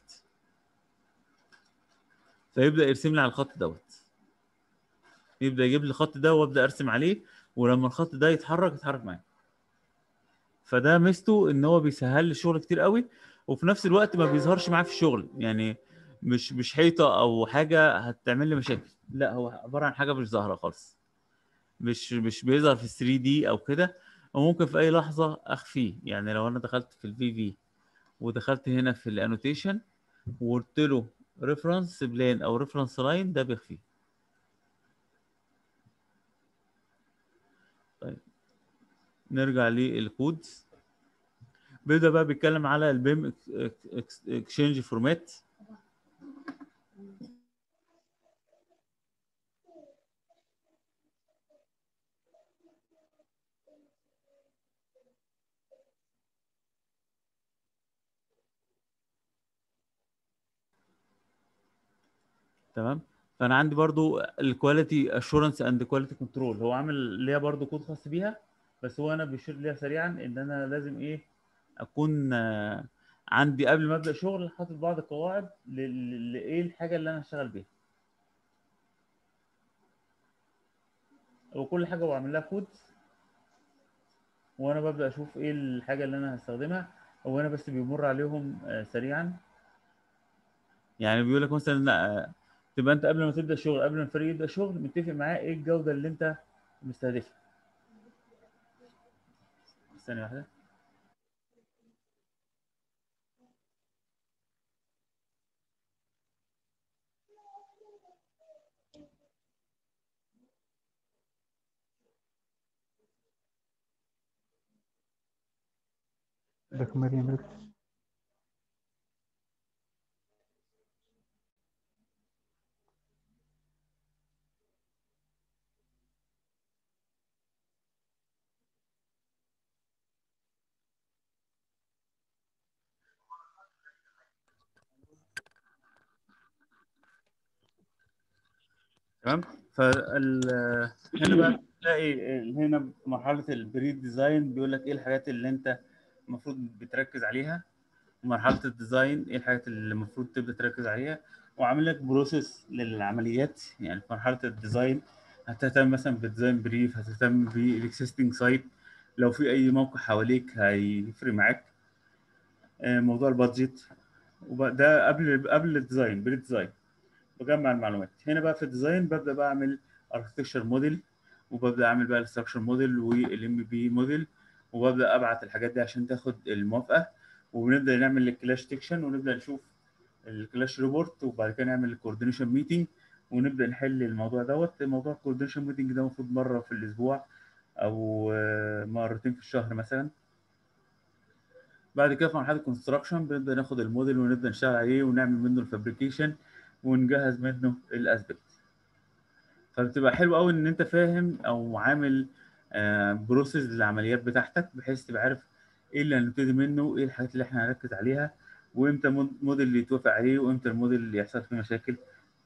فيبدا يرسم لي على الخط دوت، يبدا يجيب لي الخط ده وابدا ارسم عليه، ولما الخط ده يتحرك يتحرك معايا. فده ميزته ان هو بيسهل لي الشغل كتير قوي، وفي نفس الوقت ما بيظهرش معايا في الشغل. يعني مش مش حيطه او حاجه هتعمل لي مشاكل، لا هو عباره عن حاجه مش ظاهره خالص، مش مش بيظهر في ثري دي او كده، وممكن في اي لحظه اخفيه. يعني لو انا دخلت في الفي في ودخلت هنا في الانوتيشن وقلت له ريفرنس بلان او ريفرنس لاين، ده بيخفيه. طيب نرجع للكود. بيبدا بقى بيتكلم على البيم اكسشينج فورمات. تمام. فانا عندي برضو الكواليتي اشورنس اند كواليتي كنترول، هو عامل ليها برضو كود خاص بيها، بس هو انا بيشير ليها سريعا ان انا لازم ايه، اكون آه، عندي قبل ما ابدا شغل حاطط بعض القواعد ل- ل- لايه الحاجه اللي انا هشتغل بيها، وكل حاجه بعمل لها كود، وانا ببدا اشوف ايه الحاجه اللي انا هستخدمها. هو انا بس بيمر عليهم آه، سريعا. يعني بيقول لك مثلا آه، تبقى انت قبل ما تبدا شغل، قبل ما الفريق يبدا شغل، متفق معاه ايه الجوده اللي انت مستهدفها. ثانيه واحده. ده مريم ركز. تمام. فال هنا بقى تلاقي هنا في مرحله البري ديزاين بيقول لك ايه الحاجات اللي انت المفروض بتركز عليها، ومرحله الديزاين ايه الحاجات اللي المفروض تبدا تركز عليها، وعامل لك بروسيس للعمليات. يعني في مرحله الديزاين هتهتم مثلا بالديزاين بريف، هتهتم بالاكسيستنج سايت، لو في اي موقع حواليك هيفرق معاك. آه، موضوع البادجت، وده قبل قبل الديزاين، بري ديزاين بجمع المعلومات. هنا بقى في الديزاين ببدا بقى اعمل اركتكشر موديل، وببدا اعمل بقى الاستراكشر موديل والام بي موديل، وببدا ابعت الحاجات دي عشان تاخد الموافقه، وبنبدا نعمل الكلاش ديكشن، ونبدا نشوف الكلاش ريبورت، وبعد كده نعمل الكوردينيشن ميتنج، ونبدا نحل الموضوع دوت. موضوع الكوردينيشن ميتنج ده المفروض مره في الاسبوع او آه، مرتين في الشهر مثلا. بعد كده في مرحله الكونستراكشن بنبدا ناخد الموديل ونبدا نشتغل عليه ونعمل منه الفابريكيشن ونجهز منه الاسبكت. فبتبقى حلو قوي ان انت فاهم او عامل بروسيس للعمليات بتاعتك، بحيث تبقى عارف ايه اللي هنبتدي منه وايه الحاجات اللي احنا هنركز عليها، وامتى الموديل اللي يتوافق عليه وامتى الموديل اللي يحصل فيه مشاكل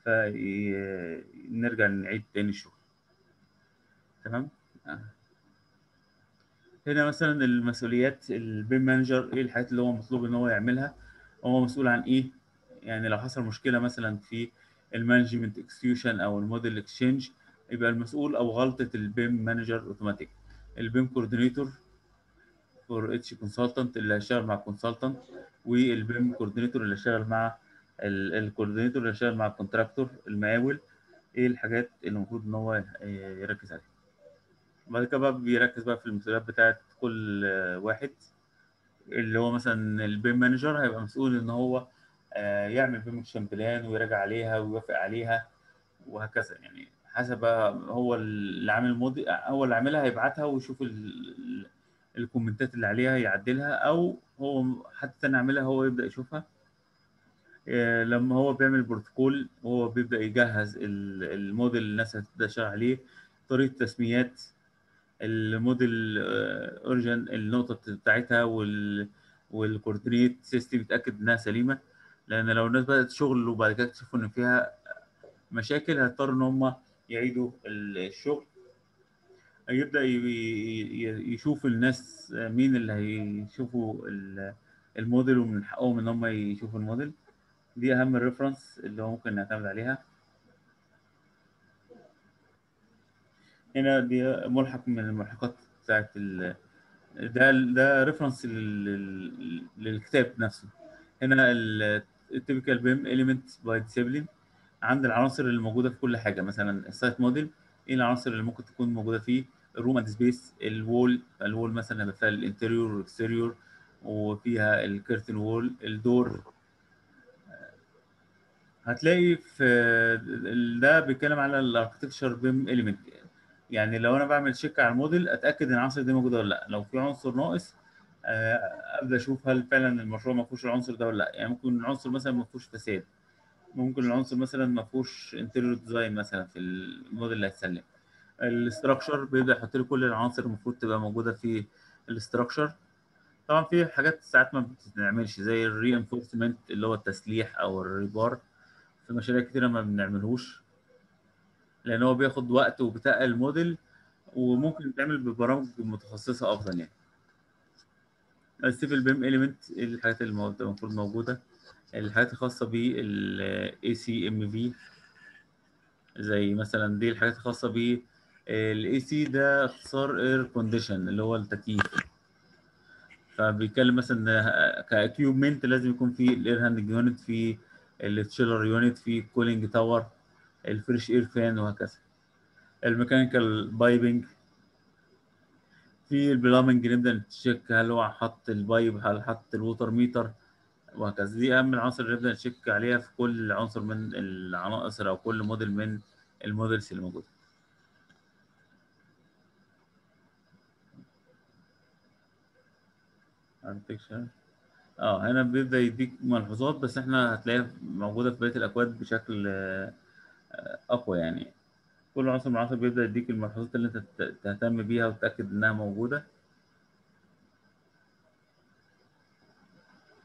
فنرجع نعيد تاني الشغل. تمام. آه. هنا مثلا المسؤوليات البيم مانجر، ايه الحاجات اللي هو مطلوب ان هو يعملها، هو مسؤول عن ايه. يعني لو حصل مشكله مثلا في المانجمنت اكسكيوشن او الموديل اكسشينج، يبقى المسؤول او غلطه البيم مانجر اوتوماتيك. البيم كوردينيتور فور اتش كونسلتنت اللي هيشتغل مع الكونسلتنت، والبيم كوردينيتور اللي هيشتغل مع الكوردينيتور اللي هيشتغل مع الكونتراكتور المقاول. ايه الحاجات اللي المفروض ان هو يركز عليها. بعد كده بقى بيركز بقى في المسؤوليات بتاعت كل واحد. اللي هو مثلا البيم مانجر هيبقى مسؤول ان هو آه، يعمل بيم اكشن بلان ويراجع عليها ويوافق عليها وهكذا. يعني حسب بقى هو اللي عامل موديل، هو اللي عاملها هيبعتها ويشوف ال- الكومنتات اللي عليها يعدلها، او هو حد تاني عاملها هو يبدأ يشوفها. آه، لما هو بيعمل بروتوكول وهو بيبدأ يجهز ال- الموديل اللي الناس هتبدأ تشتغل عليه، طريقة تسميات الموديل اوريجن، النقطه بتاعتها وال والكوردينيت سيستم، يتاكد انها سليمه. لان لو الناس بدات شغل وبعد كده اكتشفوا ان فيها مشاكل هيضطروا ان هم يعيدوا الشغل. يبدا ي- ي- يشوف الناس مين اللي هيشوفوا ال- الموديل، ومن حقهم ان هم يشوفوا الموديل. دي اهم الريفرنس اللي هو ممكن نعتمد عليها. هنا دي ملحق من الملحقات بتاعت ال ده ده ريفرنس للكتاب نفسه. هنا التيبيكال بيم اليمنت باي ديسيبلين، عند العناصر اللي موجوده في كل حاجه. مثلا السايت موديل، ايه العناصر اللي ممكن تكون موجوده فيه. الروم اند سبيس، الوول الوول مثلا هيبقى فيها الانتريور والاكستيريور، وفيها الكيرتن وول. الدور هتلاقي في ده بيتكلم على الاركتكتشر بيم اليمنت. يعني لو انا بعمل تشيك على الموديل اتاكد ان العنصر دي موجوده ولا لا. لو في عنصر ناقص آه، ابدا اشوف هل فعلا المشروع ما فيهوش العنصر ده ولا لا. يعني ممكن العنصر مثلا ما فيهوش فساد، ممكن العنصر مثلا ما فيهوش انتيريور ديزاين مثلا في الموديل اللي هيتسلم. الاستراكشر بيبدا يحط لي كل العناصر المفروض تبقى موجوده في الاستراكشر. طبعا في حاجات ساعات ما بتتعملش زي الري انفورسمنت اللي هو التسليح او الريبار، في مشاريع كتيره ما بنعملهوش لان هو بياخد وقت وبتقل الموديل، وممكن يتعمل ببرامج متخصصه افضل. يعني السيفل بيم اليمنت، الحاجات اللي المفروض المفروض موجوده. الحاجات الخاصه بالاي سي ام في، زي مثلا دي الحاجات الخاصه ب الاي سي، ده اختصار اير كونديشن اللي هو التكييف. فبيتكلم مثلا كاكيوبمنت لازم يكون في الاير هاندنج يونت، في التشيلر يونت، في الكولينج تاور، الفريش اير فان، وهكذا. الميكانيكال بايبنج، في البلامنج نبدا نتشيك هل هو حط البايب، هل حط الووتر ميتر، وهكذا. دي اهم العناصر اللي نبدا نتشيك عليها في كل عنصر من العناصر او كل موديل من الموديلز اللي موجوده. architecture. اه هنا بيبدا يديك ملحوظات، بس احنا هتلاقيها موجوده في بقيه الاكواد بشكل آه، اقوى. يعني كل عنصر من العناصر بيبدا يديك الملحوظات اللي انت ت- تهتم بيها وتتاكد انها موجوده.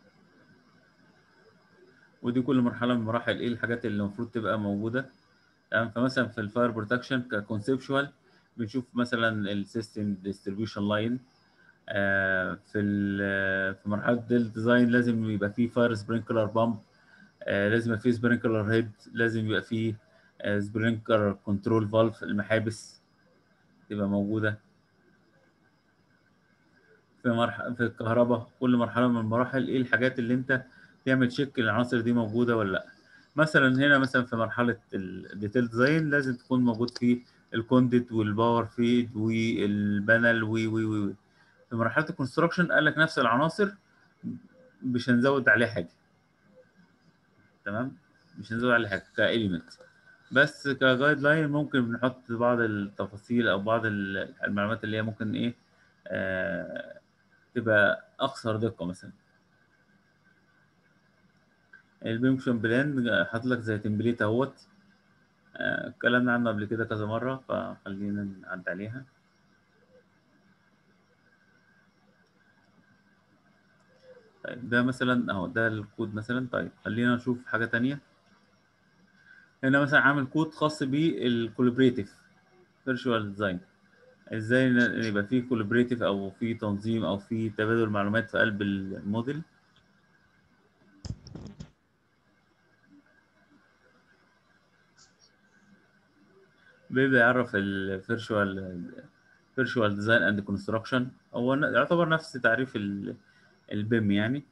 ودي كل مرحله من مراحل ايه الحاجات اللي المفروض تبقى موجوده. تمام. فمثلا في الفاير بروتكشن ككونسبشوال بنشوف مثلا السيستم ديستريبيوشن لاين. في ال- في مرحله الديزاين لازم يبقى فيه فاير سبرينكلر بامب، لازم يبقى فيه سبرينكلر هيد، لازم يبقى فيه سبرينكلر كنترول فالف، المحابس تبقى موجوده. في مرحله في الكهرباء كل مرحله من المراحل ايه الحاجات اللي انت تعمل تشيك العناصر دي موجوده ولا لا. مثلا هنا مثلا في مرحله الديتيل ديزاين لازم تكون موجود فيه الكونديت والباور فيد والبانل وي وي وي. في مرحله الكونستراكشن قال لك نفس العناصر مش هنزود عليها حاجه. تمام. مش هنزود عليها حاجه كاليمنت، بس كجايد لاين ممكن بنحط بعض التفاصيل او بعض المعلومات اللي هي ممكن ايه آه تبقى اكثر دقه. مثلا البيمشن بلان حاطط لك زي تمبليت اهوت، آه، اتكلمنا عنه قبل كده كذا مرة فخلينا نعدي عليها. طيب ده مثلا اهو ده الكود مثلا. طيب خلينا نشوف حاجة تانية. هنا مثلا عامل كود خاص بالكولابريتيف فيرتشوال ديزاين، ازاي ن- يبقى فيه كولابريتيف او فيه تنظيم او فيه تبادل معلومات في قلب الموديل. بيبدأ يعرف الفيرتشوال فيرتشوال ديزاين اند كونستراكشن، هو ن- يعتبر نفس تعريف البيم يعني.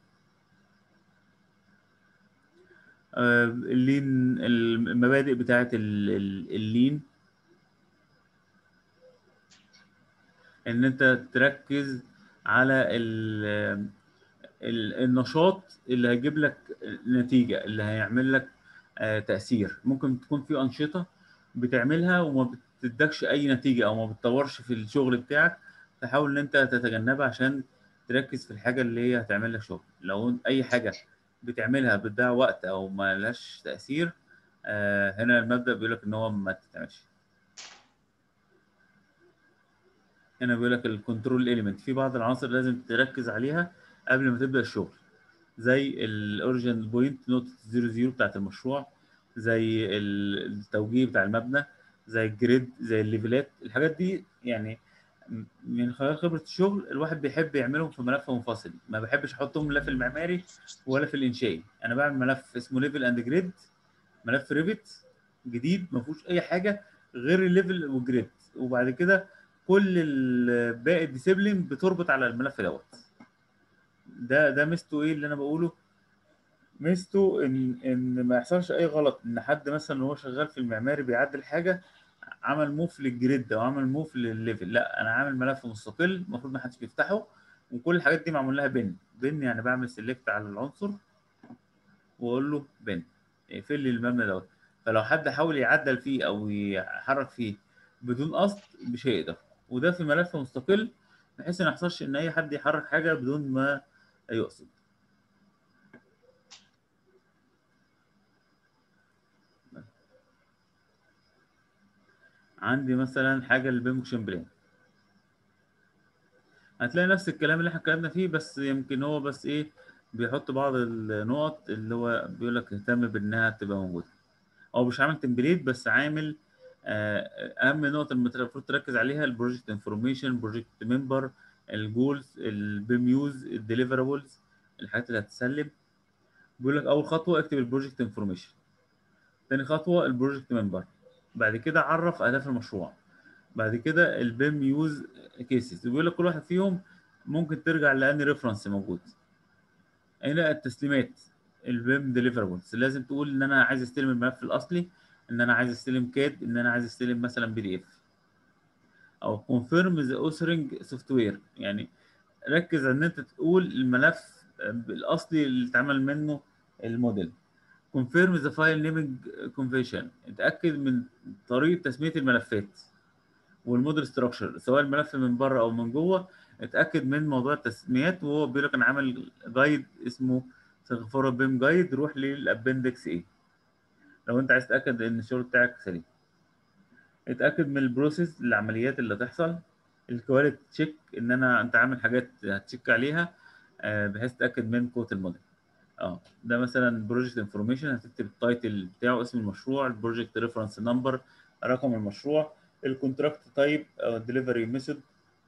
آه، اللين المبادئ بتاعت ال- ال- اللين ان انت تركز على ال ال النشاط اللي هيجيب لك نتيجة، اللي هيعمل لك آه، تأثير. ممكن تكون في أنشطة بتعملها وما بتدكش أي نتيجة أو ما بتطورش في الشغل بتاعك، تحاول إن أنت تتجنبها عشان تركز في الحاجة اللي هي هتعمل لك شغل. لو أي حاجة بتعملها بتضيع وقت أو ما لهاش تأثير، آه، هنا المبدأ بيقول لك إن هو ما تتعملش. هنا بيقول لك الكنترول إيليمنت، في بعض العناصر لازم تركز عليها قبل ما تبدأ الشغل، زي الاوريجن بوينت نقطة زيرو زيرو بتاعت المشروع، زي ال- التوجيه بتاع المبنى، زي الجريد، زي الليفلات. الحاجات دي يعني م- من خلال خبرة الشغل الواحد بيحب يعملهم في ملف منفصل، ما بحبش احطهم لا في المعماري ولا في الانشائي. انا بعمل ملف اسمه ليفل اند جريد، ملف ريفت جديد ما فيهوش اي حاجة غير الليفل والجريد، وبعد كده كل ال- باقي الديسيبلين بتربط على الملف دوت. ده ده ميزته ايه اللي انا بقوله؟ ميزته ان ان ما يحصلش اي غلط، ان حد مثلا وهو شغال في المعماري بيعدل حاجه، عمل موف للجريد او عمل موف للليفل. لا، انا عامل ملف مستقل المفروض ما حدش بيفتحه، وكل الحاجات دي معمول لها بن بن يعني بعمل سيلكت على العنصر واقول له بن اقفل لي المبنى دوت. فلو حد حاول يعدل فيه او يحرك فيه بدون قصد مش هيقدر. وده في ملف مستقل بحيث ان ما يحصلش ان اي حد يحرك حاجه بدون ما يقصد. عندي مثلا حاجه للبيموشن بلان، هتلاقي نفس الكلام اللي احنا اتكلمنا فيه، بس يمكن هو بس ايه بيحط بعض النقط اللي هو بيقول لك اهتم بانها تبقى موجوده. هو مش عامل تمبليت بس عامل آه، اهم نقطه المفروض تركز عليها: البروجكت انفورميشن، بروجكت ممبر، الجولز، البيميوز، الديليفرابلز، الحاجات اللي هتتسلم. بيقول لك اول خطوه اكتب البروجكت انفورميشن، تاني خطوه البروجكت ممبر، بعد كده عرف اهداف المشروع، بعد كده البيم يوز كيسز. وبيقول لك كل واحد فيهم ممكن ترجع لاني ريفرنس موجود. هنا التسليمات، البيم ديليفربلز، لازم تقول ان انا عايز استلم الملف الاصلي، ان انا عايز استلم كاد، ان انا عايز استلم مثلا بي دي اف، او كونفيرم ذا اوثرنج سوفت وير. يعني ركز ان انت تقول الملف الاصلي اللي اتعمل منه الموديل. كونفيرم ذا فايل نيمنج كونفيشن، اتاكد من طريقه تسميه الملفات. والموديل ستراكشر، سواء الملف من بره او من جوه، اتاكد من موضوع التسميات. وهو بيقول لك انا عامل جايد اسمه سنغافوره بيم جايد، روح للابندكس ايه لو انت عايز تتاكد ان الشغل بتاعك سليم. اتاكد من البروسيس، العمليات اللي هتحصل. الكواليتي تشيك، ان انا انت عامل حاجات هتشيك عليها، آه، بحيث تتاكد من قوه الموديل اه ده مثلا بروجكت انفورميشن، هتكتب التايتل بتاعه، اسم المشروع، البروجكت ريفرنس نمبر، رقم المشروع، الكونتراكت تايب او الدليفري ميثود.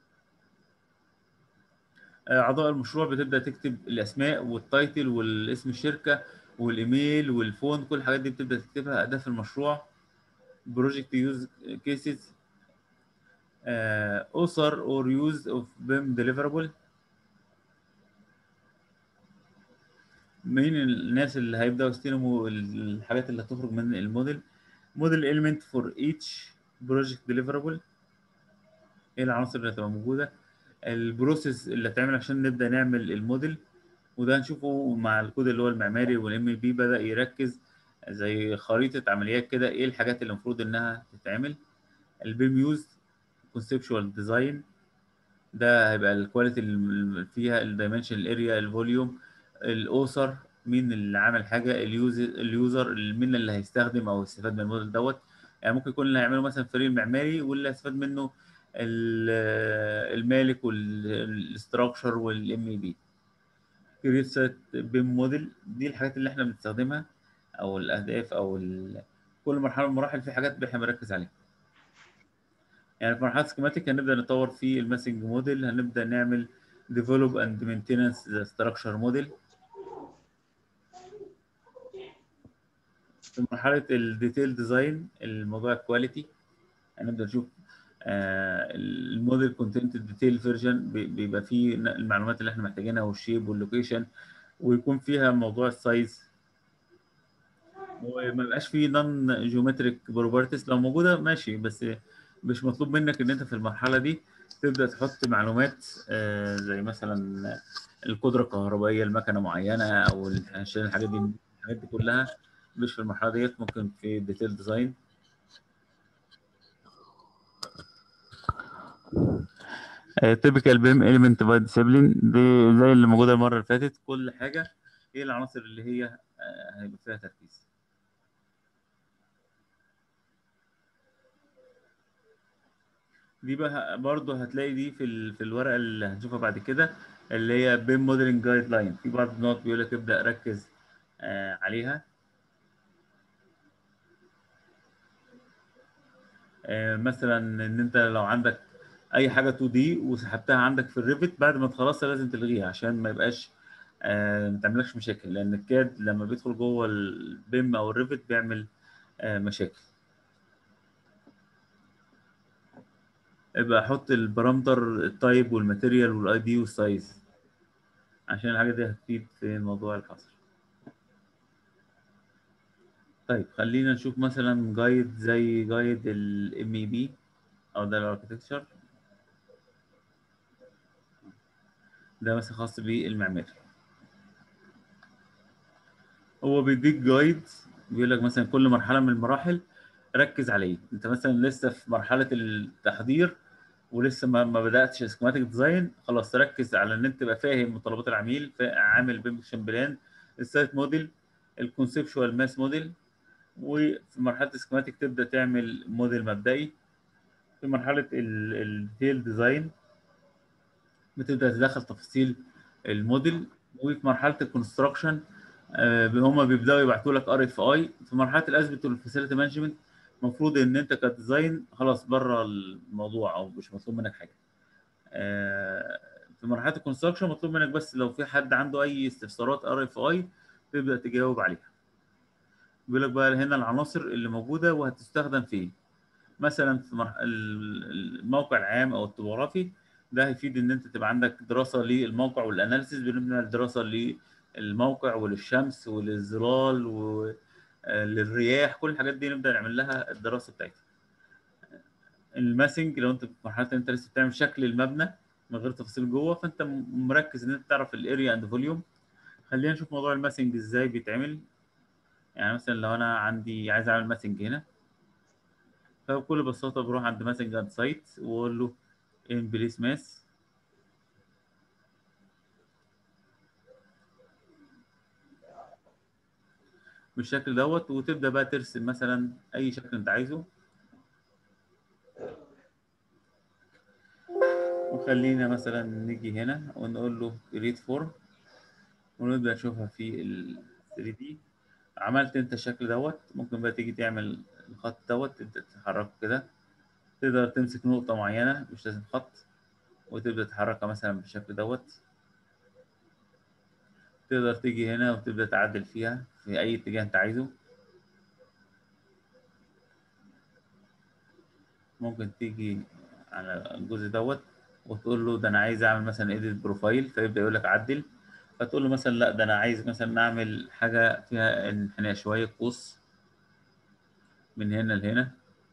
اعضاء المشروع بتبدا تكتب الاسماء والتايتل والاسم الشركه والايميل والفون، كل الحاجات دي بتبدا تكتبها. اهداف المشروع، بروجكت يوز كيسز، اوثر اور يوز اوف بيم ديليفرابل، مين الناس اللي هيبداوا يستلموا الحاجات اللي هتخرج من الموديل، موديل element for each project deliverable، ايه العناصر اللي هتبقى موجوده، البروسيس اللي هتعمل عشان نبدا نعمل الموديل، وده هنشوفه مع الكود اللي هو المعماري والام بي، بدا يركز زي خريطه عمليات كده، ايه الحاجات اللي المفروض انها تتعمل. البيم يوز كونسبشوال ديزاين، ده هيبقى الكواليتي اللي فيها، الدايمنشن، الاريا، الفوليوم، الاوثر، مين اللي عمل حاجه، اليوزر اليوزر مين اللي هيستخدم او يستفاد من الموديل دوت. يعني ممكن يكون اللي هيعمله مثلا فريق المعماري، واللي هيستفاد منه ال- المالك والاستراكشر والام اي بي. كريت سيت بيم موديل، دي الحاجات اللي احنا بنستخدمها، او الاهداف، او ال... كل مرحله من المراحل في حاجات احنا بنركز عليها. يعني في مرحله سكيماتيك هنبدا نطور في الماسنج موديل، هنبدا نعمل ديفلوب اند مينتيننس ستراكشر موديل. في مرحله الديتيل ديزاين، الموضوع الكواليتي، هنبدا نشوف آه الموديل كونتنت ديتيل فيرجن، بيبقى فيه المعلومات اللي احنا محتاجينها والشيب واللوكيشن، ويكون فيها موضوع السايز، وما يبقاش فيه نون جيومتريك بروبرتيز، لو موجوده ماشي، بس مش مطلوب منك ان انت في المرحله دي تبدا تحط معلومات آه زي مثلا القدره الكهربائيه لمكنه معينه، او ال- عشان الحاجات دي الحاجات دي كلها مش في المرحله ديت، ممكن في ديتيل ديزاين. تيبيكال بيم اليمنت باي ديسيبلين، دي زي اللي موجوده المره اللي فاتت، كل حاجه ايه العناصر اللي هي آه، هيبقى فيها تركيز. دي بقى برضه هتلاقي دي في ال... في الورقه اللي هنشوفها بعد كده، اللي هي بيم موديلنج جايد لاين، في بعض النقط بيقول لك ابدا ركز آه عليها. آه مثلا ان انت لو عندك اي حاجه تو دي وسحبتها عندك في الريفت، بعد ما تخلصها لازم تلغيها عشان ما يبقاش آه ما تعملكش مشاكل، لان الكاد لما بيدخل جوه البيم او الريفت بيعمل آه مشاكل. يبقى احط البارامتر التايب والماتيريال والاي دي والسايز، عشان الحاجه دي هتفيد في موضوع الحصر. طيب خلينا نشوف مثلا جايد زي جايد الام اي بي، او ده الاركتكتشر، ده مثلا خاص بالمعماري. هو بيديك جايد، بيقول لك مثلا كل مرحله من المراحل ركز عليه. انت مثلا لسه في مرحله التحضير ولسه ما ما بداتش سكيماتيك ديزاين، خلاص ركز على ان انت تبقى فاهم متطلبات العميل، فا- عامل بيمكشن بلان، السايت موديل، الكونسبشوال ماس موديل، وفي مرحله السكيماتيك تبدا تعمل موديل مبدئي. في مرحله الديتيل ديزاين بتبدا تدخل تفاصيل الموديل. وفي مرحله الكونستراكشن هم بيبداوا يبعتوا لك ار اف اي. في مرحله الاسبت والفاسيلتي مانجمنت المفروض ان انت كديزاين خلاص بره الموضوع او مش مطلوب منك حاجه. آه، في مرحله الكونستراكشن مطلوب منك بس لو في حد عنده اي استفسارات ار اف اي تبدا تجاوب عليها. بيقول لك بقى هنا العناصر اللي موجوده وهتستخدم فين. مثلا في مرح... ال- الموقع العام او التopography، ده هيفيد ان انت تبقى عندك دراسه للموقع والاناليسيس، بنعمل دراسه للموقع وللشمس وللظلال وللرياح، كل الحاجات دي نبدا نعمل لها الدراسه بتاعتها. الماسنج، لو انت في مرحله انت لسه بتعمل شكل المبنى من غير تفاصيل جوه، فانت م- مركز ان انت تعرف الاريا اند فوليوم. خلينا نشوف موضوع الماسنج ازاي بيتعمل. يعني مثلا لو انا عندي عايز اعمل ماسنج هنا، فبكل بساطة بروح عند ماسنج اند سايت واقول له ان بليس ماس، بالشكل دوت، وتبدأ بقى ترسم مثلا أي شكل أنت عايزه. وخلينا مثلا نيجي هنا ونقول له كريت فورم، ونبدأ نشوفها في ال ثري دي. عملت انت الشكل دوت، ممكن بقى تيجي تعمل الخط دوت، تبدأ تحركه كده. تقدر تمسك نقطة معينة، مش لازم خط، وتبدأ تحركها مثلا بالشكل دوت. تقدر تيجي هنا وتبدأ تعدل فيها في أي اتجاه أنت عايزه. ممكن تيجي على الجزء دوت وتقول له ده أنا عايز أعمل مثلا إيديت بروفايل، فيبدأ يقول لك عدل. فتقول له مثلا لا، ده أنا عايز مثلا أعمل حاجة فيها انحناء شوية، قوس من هنا لهنا.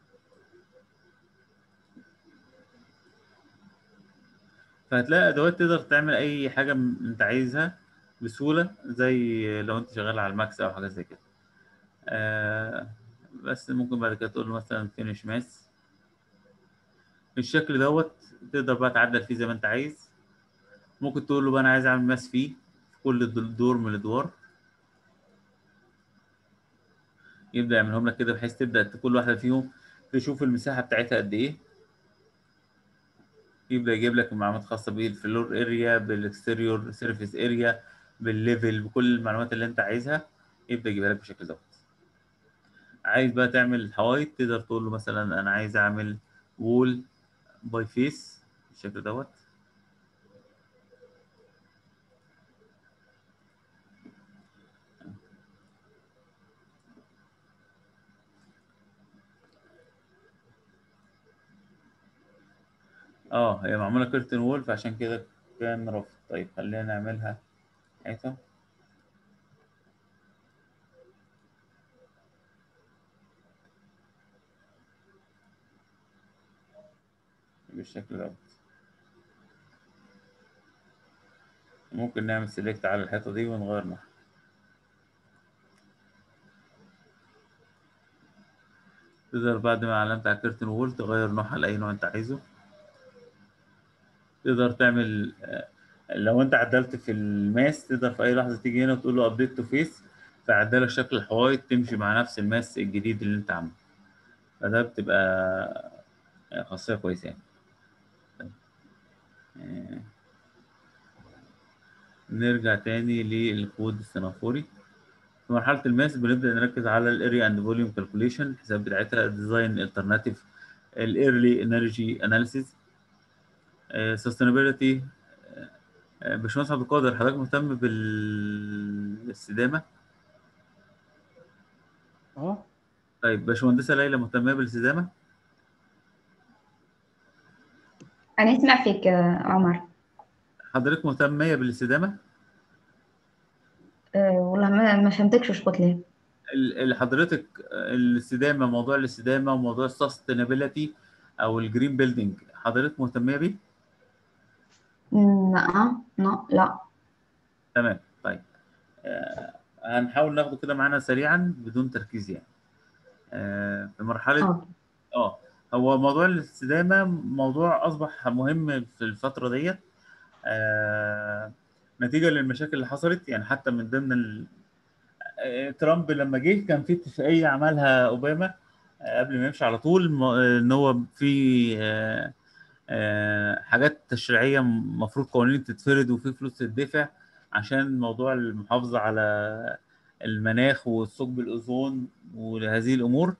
فهتلاقي أدوات تقدر تعمل أي حاجة م- أنت عايزها بسهولة، زي لو أنت شغال على الماكس أو حاجة زي كده. آه بس ممكن بعد كده تقول له مثلا فينيش ماس بالشكل دوت. تقدر بقى تعدل فيه زي ما أنت عايز. ممكن تقول له بقى أنا عايز أعمل ماس فيه في كل دول- دور من الأدوار، يبدأ يعملهم لك كده، بحيث تبدأ كل واحدة فيهم تشوف المساحة بتاعتها قد إيه. يبدأ يجيب لك المعلومات الخاصة بالفلور اريا، بالاكستيريور سيرفيس اريا، بالليفل، بكل المعلومات اللي انت عايزها. يبدأ يجيبها لك بالشكل دوت. عايز بقى تعمل حوايط، تقدر تقول له مثلا انا عايز اعمل وول باي فيس بالشكل دوت. اه، هي معمولة كيرتن وول، فعشان كده كان رفض. طيب خلينا نعملها حيطة بالشكل دوت. ممكن نعمل سيلكت على الحيطة دي ونغير نوعها. تقدر بعد ما علمت على كيرتن وول تغير نوعها لأي نوع انت عايزه. تقدر تعمل آه، لو انت عدلت في الماس، تقدر في اي لحظه تيجي هنا وتقول له ابديت تو فيس، فيعدلك شكل الحوايط تمشي مع نفس الماس الجديد اللي انت عامله. فده بتبقى خاصيه كويسه يعني. آه، نرجع تاني للكود السنافوري. في مرحله الماس بنبدا نركز على الاريا اند فوليوم كالكوليشن، الحساب بتاعتها، ديزاين الترناتيف، الايرلي انرجي اناليسيز، سستينابيلتي. باشمهندس عبد القادر، حضرتك مهتم بالاستدامه؟ اه. طيب باشمهندسة ليلى مهتمة بالاستدامة؟ أنا أسمع فيك آه، عمر. حضرتك مهتمية بالاستدامة؟ أه والله ما ما فهمتكش وش قلت لي. ال- اللي حضرتك الاستدامة، موضوع الاستدامة وموضوع السستينابيلتي أو الجرين بيلدينج، حضرتك مهتمية بيه؟ مم، لا لا لا. تمام. طيب آه هنحاول ناخده كده معانا سريعا بدون تركيز يعني. آه في مرحلة أوكي. اه هو موضوع الاستدامة موضوع أصبح مهم في الفترة ديت. آه نتيجة للمشاكل اللي حصلت يعني. حتى من ضمن آه، ترامب لما جه كان في اتفاقية عملها أوباما آه، قبل ما يمشي على طول، م- آه، إن هو في آه، آه، حاجات تشريعية المفروض قوانين تتفرض وفي فلوس تدفع عشان موضوع المحافظة على المناخ والثقب الأوزون وهذه الأمور.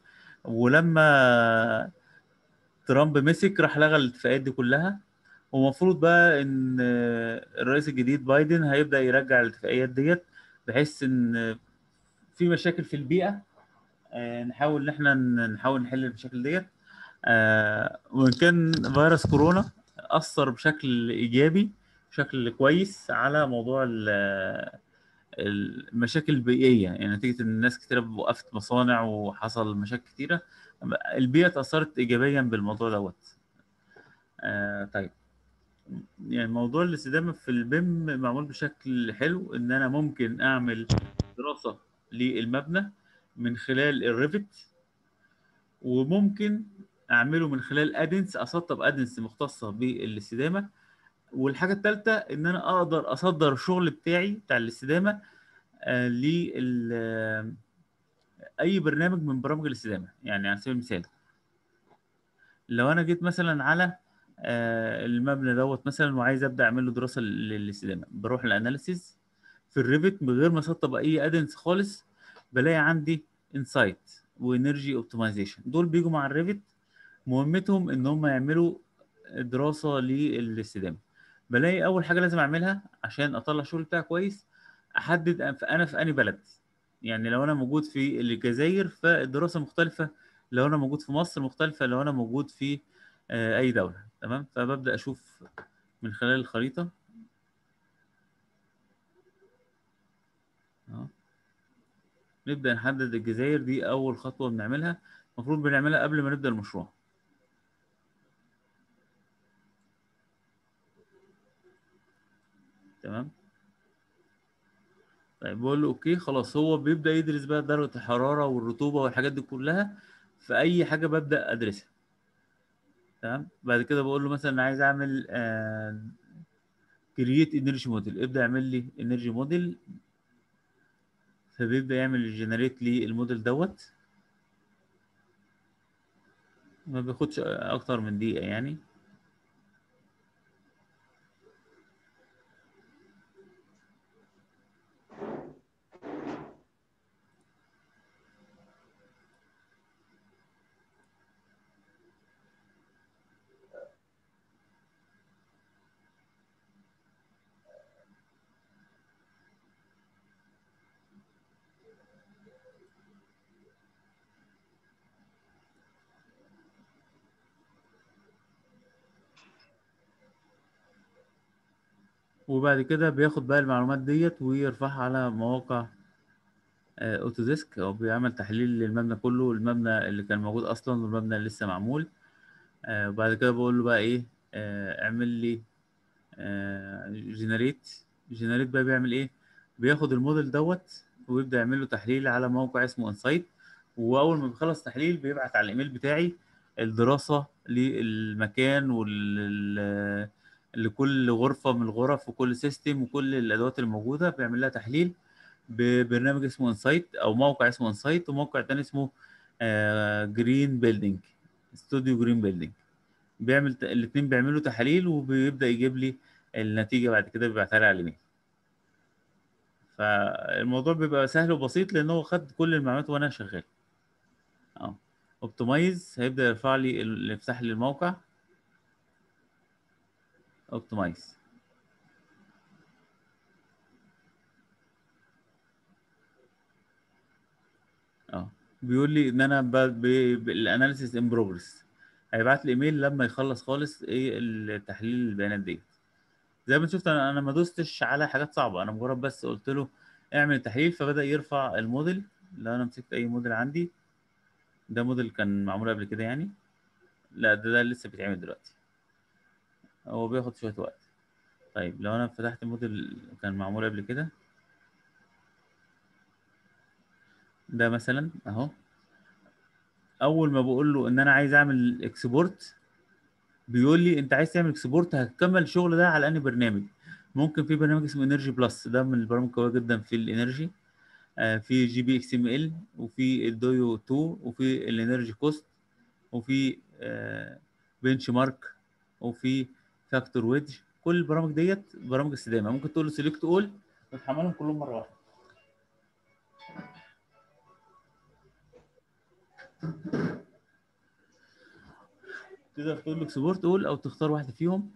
ولما ترامب مسك راح لغى الاتفاقيات دي كلها. ومفروض بقى إن آه، الرئيس الجديد بايدن هيبدأ يرجع الاتفاقيات ديت، بحيث إن في مشاكل في البيئة آه، نحاول ان احنا ن- نحاول نحل المشاكل ديت. آه، وان كان فيروس كورونا اثر بشكل ايجابي، بشكل كويس على موضوع ال- المشاكل البيئيه يعني. نتيجه ان الناس كتيره وقفت مصانع وحصل مشاكل كتيره، البيئه اتاثرت ايجابيا بالموضوع دوت. آه، طيب يعني موضوع الاستدامه في البيم معمول بشكل حلو، ان انا ممكن اعمل دراسه للمبنى من خلال الريفت، وممكن اعمله من خلال ادنس، اسطب ادنس مختصه بالاستدامه. والحاجه الثالثه ان انا اقدر اصدر الشغل بتاعي بتاع الاستدامه آه لل آه، اي برنامج من برامج الاستدامه. يعني على سبيل المثال، لو انا جيت مثلا على آه المبنى دوت مثلا وعايز ابدا اعمل له دراسه للاستدامه، بروح للاناليسيز، في الريفت من غير ما اسطب اي ادنس خالص، بلاقي عندي انسايت وانرجي اوبتمايزيشن، دول بيجوا مع الريفت، مهمتهم ان هم يعملوا دراسه للاستدامه. بلاقي اول حاجه لازم اعملها عشان اطلع الشغل بتاعي كويس، احدد انا في انهي بلد. يعني لو انا موجود في الجزائر فالدراسه مختلفه، لو انا موجود في مصر مختلفه، لو انا موجود في آه، اي دوله. تمام، فببدا اشوف من خلال الخريطه اهو. نبدا نحدد الجزائر، دي اول خطوه بنعملها، المفروض بنعملها قبل ما نبدا المشروع. تمام. طيب بقول له اوكي خلاص، هو بيبدا يدرس بقى درجه الحراره والرطوبه والحاجات دي كلها في اي حاجه ببدا ادرسها. تمام. بعد كده بقول له مثلا انا عايز اعمل كرييت انرجي موديل، ابدا اعمل لي انرجي موديل، فبيبدا يعمل جنريت لي الموديل دوت. ما بياخدش اكتر من دقيقه يعني. وبعد كده بياخد بقى المعلومات ديت ويرفعها على مواقع آه، اوتوديسك، او بيعمل تحليل للمبنى كله، المبنى اللي كان موجود اصلا والمبنى اللي لسه معمول. آه، وبعد كده بقول له بقى ايه، آه، اعمل لي جنريت. جنريت بقى بيعمل ايه، بياخد الموديل دوت ويبدا يعمل له تحليل على موقع اسمه انسايت، واول ما بيخلص تحليل بيبعت على الايميل بتاعي الدراسه للمكان وال لكل غرفه من الغرف وكل سيستم وكل الادوات الموجوده، بيعمل لها تحليل ببرنامج اسمه انسايت او موقع اسمه انسايت، وموقع تاني اسمه جرين بيلدينج، استوديو جرين بيلدينج. بيعمل الاثنين بيعملوا تحاليل وبيبدأ يجيب لي النتيجة، بعد كده بيبعتها لي على الايميل. فالموضوع بيبقى سهل وبسيط لان هو خد كل المعلومات وانا شغال. اه. اوبتمايز هيبدأ يرفع لي ال- يفتح لي الموقع. اوبتمايز. اه. بيقول لي ان انا الاناليسيس ان بروجرس، هيبعت لي ايميل لما يخلص خالص ايه التحليل البيانات دي. زي ما شفت انا انا ما دوستش على حاجات صعبه، انا مجرد بس قلت له اعمل تحليل، فبدأ يرفع الموديل. لو انا مسكت اي موديل عندي، ده موديل كان معمول قبل كده يعني، لا ده, ده لسه بيتعمل دلوقتي، هو بياخد شويه وقت. طيب لو انا فتحت موديل كان معمول قبل كده، ده مثلا اهو. اول ما بقول له ان انا عايز اعمل اكسبورت، بيقول لي انت عايز تعمل اكسبورت، هتكمل الشغل ده على انهي برنامج. ممكن في برنامج اسمه انرجي بلس، ده من البرامج القويه جدا في الانرجي. آه، في جي بي اكس ام ال، وفي الدويو اتنين، وفي الانرجي كوست، وفي بنش مارك، وفي فاكتور ويدج. كل البرامج ديت برامج استدامه، ممكن تقول له سيلكت اول وتحملهم كلهم مره واحده. تقدر تقول له اكسبورت اول او تختار واحده فيهم.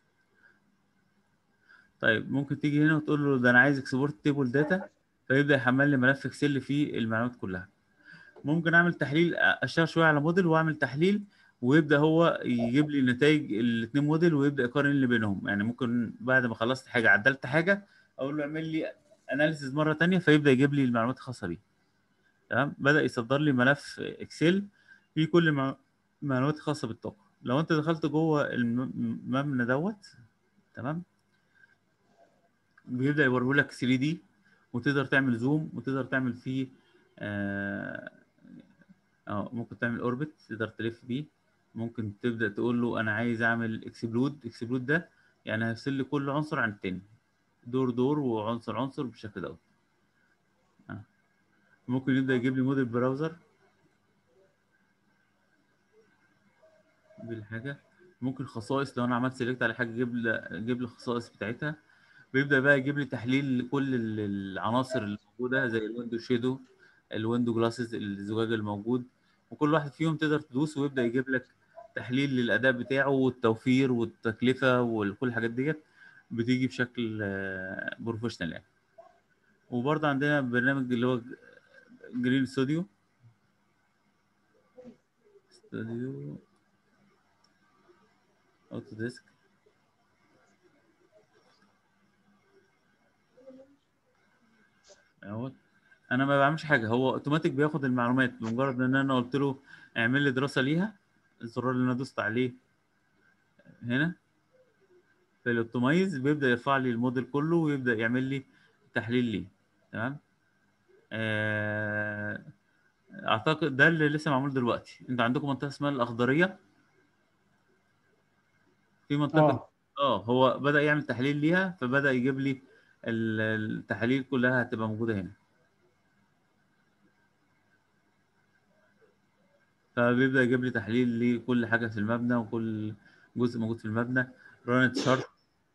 طيب ممكن تيجي هنا وتقول له ده انا عايز اكسبورت تيبل داتا، فيبدا يحمل لي ملف اكسل فيه المعلومات كلها. ممكن اعمل تحليل، اشتغل شويه على موديل واعمل تحليل، ويبدا هو يجيب لي نتائج الاثنين موديل ويبدا يقارن اللي بينهم. يعني ممكن بعد ما خلصت حاجه عدلت حاجه، اقول له اعمل لي اناليسيز مره تانية، فيبدا يجيب لي المعلومات الخاصه بيه. تمام. بدا يصدر لي ملف اكسل فيه كل المع- المعلومات الخاصه بالطاقه. لو انت دخلت جوه الم- المبنى دوت، تمام، بيبدا يوريه لك ثري دي، وتقدر تعمل زوم وتقدر تعمل فيه اه آه، ممكن تعمل اوربت تقدر تلف بيه. ممكن تبدا تقول له انا عايز اعمل اكسبلود. اكسبلود ده يعني هيفصل لي كل عنصر عن التاني، دور دور وعنصر عنصر بالشكل دوت. آه. ممكن يبدا يجيب لي موديل براوزر بالحاجه. ممكن خصائص، لو انا عملت سيلكت على حاجه يجيب لي يجيب لي الخصائص بتاعتها. بيبدا بقى يجيب لي تحليل لكل ال- العناصر اللي موجوده زي الويندو شيدو، الويندو جلاسز، الزجاج الموجود، وكل واحد فيهم تقدر تدوس ويبدا يجيب لك تحليل للاداء بتاعه والتوفير والتكلفه وكل الحاجات ديت، بتيجي بشكل بروفيشنال يعني. وبرضه عندنا برنامج اللي هو جرين ستوديو، ستوديو اوتوديسك اهوت. انا ما بعملش حاجه، هو اوتوماتيك بياخد المعلومات بمجرد ان انا قلت له اعمل لي دراسه ليها. الزرار اللي انا دوست عليه هنا في الاوبتمايز بيبدا يرفع لي الموديل كله ويبدا يعمل لي تحليل ليه. تمام. آه، اعتقد ده اللي لسه معمول دلوقتي. انت عندكم منطقه اسمها الاخضريه، في منطقه اه اه هو بدا يعمل تحليل ليها، فبدا يجيب لي ال- التحاليل كلها هتبقى موجوده هنا. فبيبدأ يجيب لي تحليل لكل حاجة في المبنى وكل جزء موجود في المبنى. ران تشارت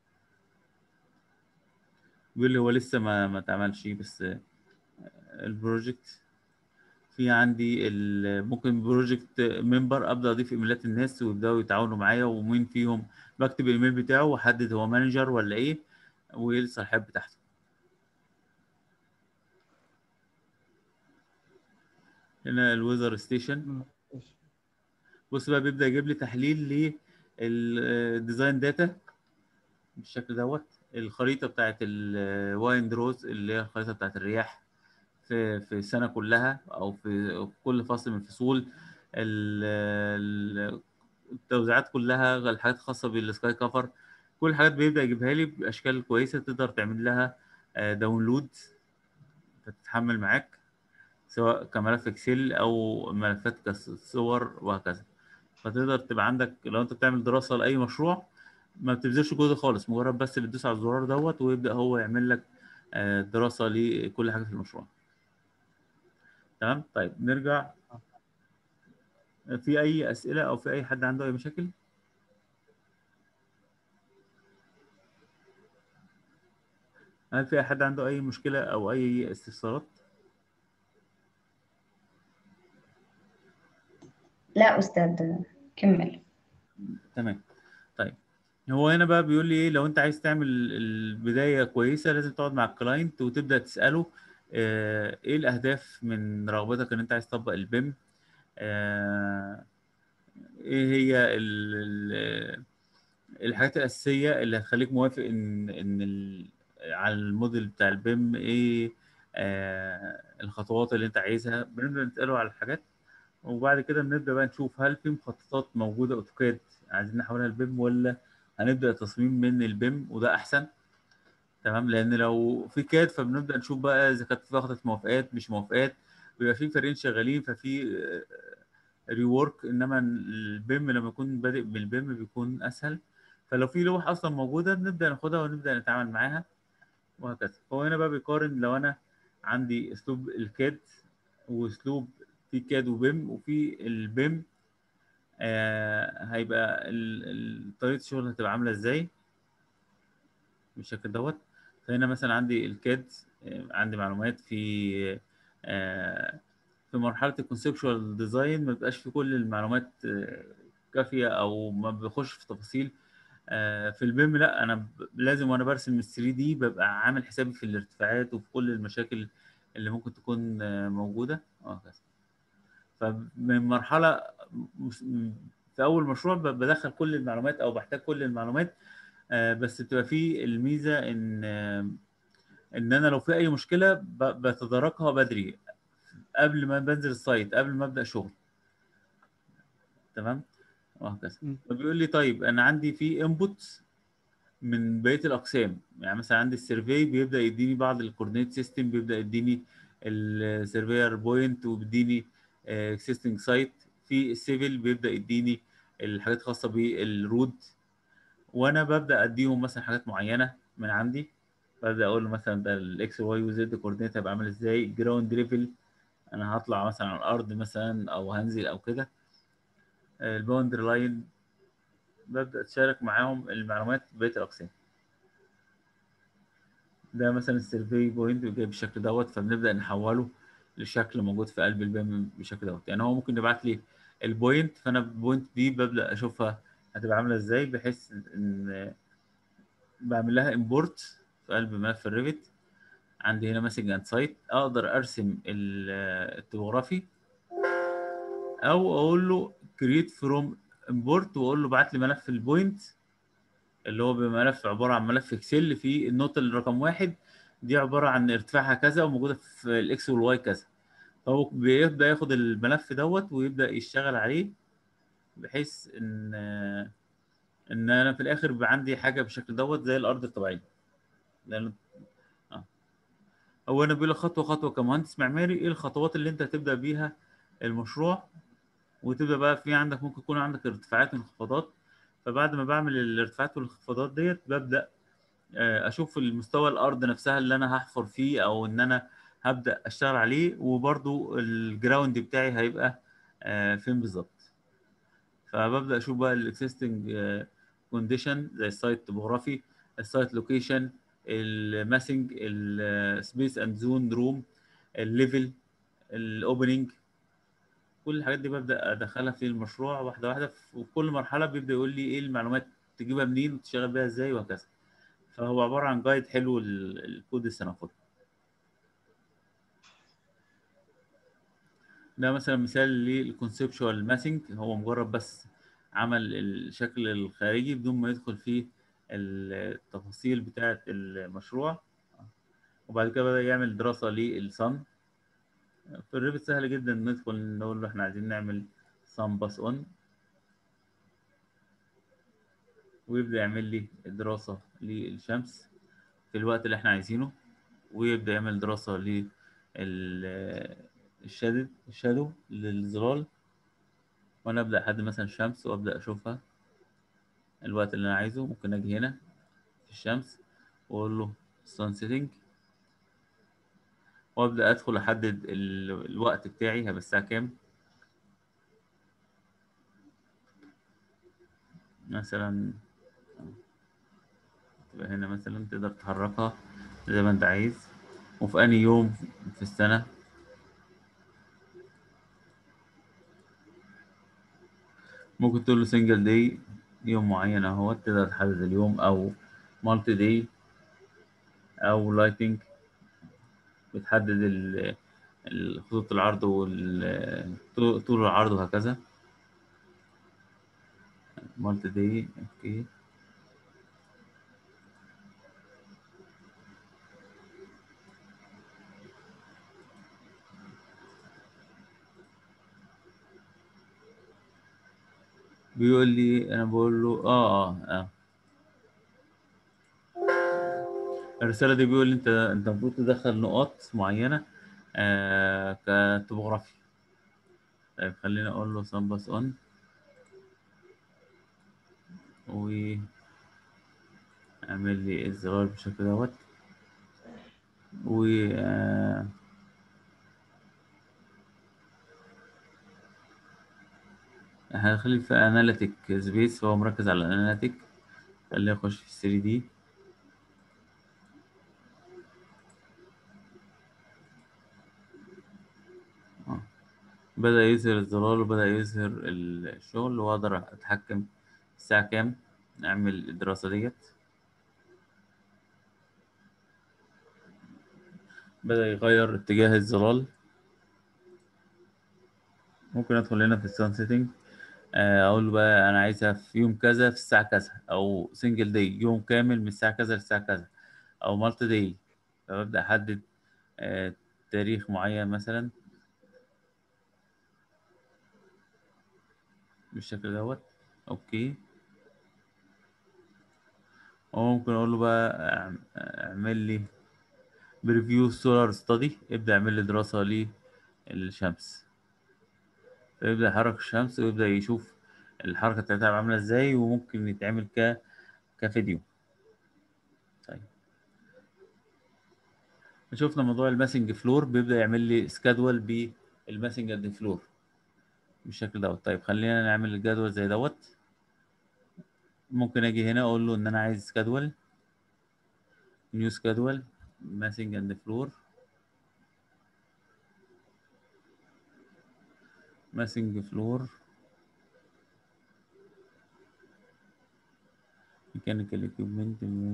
بيقول لي هو لسه ما ما اتعملش، بس البروجكت في عندي ال- ممكن بروجكت ممبر ابدا اضيف ايميلات الناس ويبداوا يتعاونوا معايا، ومين فيهم بكتب الايميل بتاعه واحدد هو مانجر ولا ايه وايه الصلاحيات بتاعته. هنا الويزر ستيشن. ماشي. بص بقى بيبدا يجيب لي تحليل للديزاين داتا بالشكل دوت. الخريطه بتاعت الواين دروز اللي هي الخريطه بتاعت الرياح في في السنه كلها او في في كل فصل من الفصول. ال- ال- التوزيعات كلها، الحاجات الخاصه بالسكاي كفر، كل الحاجات بيبدا يجيبها لي باشكال كويسه تقدر تعمل لها آه، داونلود فتتحمل معاك، سواء كملف اكسل او ملفات كصور وهكذا. فتقدر تبقى عندك لو انت بتعمل دراسه لاي مشروع ما بتبذلش جهد خالص، مجرد بس بتدوس على الزرار دوت ويبدا هو يعمل لك آه، دراسه لكل حاجه في المشروع. تمام. طيب نرجع. في اي اسئله او في اي حد عنده اي مشاكل؟ هل في اي حد عنده اي مشكله او اي استفسارات؟ لا أستاذ، كمل. تمام. طيب هو هنا بقى بيقول لي ايه، لو انت عايز تعمل البدايه كويسه لازم تقعد مع الكلاينت وتبدا تساله آه، ايه الاهداف من رغبتك ان انت عايز تطبق البيم. آه، ايه هي ال- ال- الحاجات الاساسيه اللي هتخليك موافق ان ان ال- على الموديل بتاع البيم، ايه آه، الخطوات اللي انت عايزها. بنبدا نساله على الحاجات، وبعد كده بنبدا بقى نشوف هل في مخططات موجوده اوتوكاد عايزين نحولها لبيم، ولا هنبدا تصميم من البيم وده احسن. تمام. لان لو في كاد فبنبدا نشوف بقى اذا كانت واخدت موافقات مش موافقات، بيبقى في فريقين شغالين ففي ريورك. انما البيم لما يكون بادئ بالبيم بيكون اسهل. فلو في لوح اصلا موجوده بنبدا ناخدها ونبدا نتعامل معاها وهكذا. هو هنا بقى بيقارن لو انا عندي اسلوب الكاد واسلوب في كاد وبيم وفي البيم، آه هيبقى ال- ال- طريقه الشغل هتبقى عامله ازاي بالشكل دوت. فهنا مثلا عندي الكاد، آه، عندي معلومات في آه، في مرحلة الكونسبشوال ديزاين ما بيبقاش في كل المعلومات آه، كافية أو ما بخش في تفاصيل. آه، في البيم لا، أنا ب- لازم وأنا برسم ال ثري دي ببقى عامل حسابي في الارتفاعات وفي كل المشاكل اللي ممكن تكون آه، موجودة وهكذا. فمن مرحلة مس- في أول مشروع ب- بدخل كل المعلومات أو بحتاج كل المعلومات. آه، بس بتبقى فيه الميزة إن آه، إن أنا لو في أي مشكلة ب- بتداركها بدري قبل ما بنزل السايت، قبل ما أبدأ شغل. تمام وهكذا. م. فبيقول لي طيب أنا عندي في انبوت من بقية الأقسام. يعني مثلا عندي السيرفي بيبدأ يديني بعض الكوردينيت سيستم، بيبدأ يديني السيرفير بوينت وبيديني اكسيستنج سايت. في السيفل بيبدأ يديني الحاجات الخاصة بالرود، وانا ببدا اديهم مثلا حاجات معينه من عندي. ببدا اقول له مثلا ده الاكس واي وزد كوردينيت هيبقى عامل ازاي. الجراوند ليفل انا هطلع مثلا على الارض مثلا او هنزل او كده. الباوندر لاين ببدا اتشارك معاهم المعلومات بقيه الاقسام. ده مثلا السيرفي بوينت جاي بالشكل دوت، فبنبدا نحوله لشكل موجود في قلب البيم بالشكل دوت. يعني هو ممكن يبعت لي البوينت، فانا البوينت دي ببدا اشوفها هتبقى عامله ازاي، بحيث ان بعمل لها امبورت في قلب ملف الريفت. عندي هنا ماسنج اند سايت، اقدر ارسم ال- التopography، او اقول له كريت فروم امبورت، واقول له بعت لي ملف البوينت اللي هو بملف عباره عن ملف اكسل فيه النقطه اللي رقم واحد دي عباره عن ارتفاعها كذا وموجوده في الاكس والواي كذا. فهو بيبدا ياخد الملف دوت ويبدا يشتغل عليه، بحيث ان ان انا في الاخر بيبقى عندي حاجه بالشكل دوت زي الارض الطبيعيه. لان اه هو انا بيقول لك خطوه خطوه كمهندس معماري ايه الخطوات اللي انت هتبدا بيها المشروع، وتبدا بقى في عندك ممكن يكون عندك ارتفاعات وانخفاضات. فبعد ما بعمل الارتفاعات والانخفاضات ديت ببدا آه، اشوف المستوى الارض نفسها اللي انا هحفر فيه او ان انا هبدا اشتغل عليه، وبرضو الجراوند بتاعي هيبقى آه، فين بالظبط. فببدا اشوف بقى الاكزيستنج كونديشن زي السايت توبوغرافي، السايت لوكيشن، الماسنج، السبيس اند زون روم، الليفل، الاوبننج. كل الحاجات دي ببدا ادخلها في المشروع واحده واحده، وفي كل مرحله بيبدا يقول لي ايه المعلومات تجيبها منين وتشتغل بيها ازاي وهكذا. فهو عباره عن جايد حلو ال- الكود السنافوري. ده مثلا مثال للكونسبشوال ماسنج، هو مجرد بس عمل الشكل الخارجي بدون ما يدخل فيه التفاصيل بتاعة المشروع. وبعد كده بدأ يعمل دراسة للصن. في الريفت سهل جدا ندخل نقول له احنا عايزين نعمل صن باس اون، ويبدأ يعمل لي دراسة للشمس في الوقت اللي احنا عايزينه، ويبدأ يعمل دراسة للشادو الشادو للظلال. وانا ابدا احدد مثلا الشمس وابدا اشوفها الوقت اللي انا عايزه. ممكن اجي هنا في الشمس واقول له sun setting، وابدا ادخل احدد ال- الوقت بتاعي هيبقى الساعه كام. مثلا تبقى هنا مثلا تقدر تحركها زي ما انت عايز، وفي انهي يوم في السنه. ممكن تقول له single day، يوم معين اهو تقدر تحدد اليوم، او multi day، او lighting بتحدد ال- الخطوط العرض والطول العرض وهكذا. مالتي داي اوكي. بيقول لي انا بقول له اه اه اه الرساله دي بيقول لي انت انت المفروض تدخل نقاط معينه آه كتوبوغرافي. طيب خلينا اقول له سامباس اون، واعمل لي الزرار بالشكل دوت. و آه هنخلي في اناليتيك سبيس، فهو مركز على الاناليتيك. خلينا نخش في ثري دي. آه. بدأ يظهر الزرار وبدأ يظهر الشغل، وأقدر أتحكم الساعة كام نعمل الدراسة ديت. بدأ يغير اتجاه الظلال. ممكن ادخل هنا في السان سيتنج، اقول له بقى انا عايزها في يوم كذا في الساعه كذا، او سنجل داي يوم كامل من الساعه كذا للساعه كذا، او مالتي داي. فببدا احدد آه، تاريخ معين مثلا بالشكل دوت. اوكي. وممكن اقول له بقى اعم- اعمل لي بريفيو سولار ستادي، ابدا اعمل لي دراسه للشمس. فيبدا يحرك الشمس ويبدا يشوف الحركه بتاعتها عامله ازاي، وممكن يتعمل ك كفيديو. طيب شفنا موضوع الماسنج فلور، بيبدأ يعمل لي سكادول بالماسنج اند فلور بالشكل دوت. طيب خلينا نعمل الجدول زي دوت. ممكن اجي هنا اقول له ان انا عايز سكادول، نيو سكادول، ماسنج اند فلور، ماسنج فلور، ميكانيكال اكيوبمنت،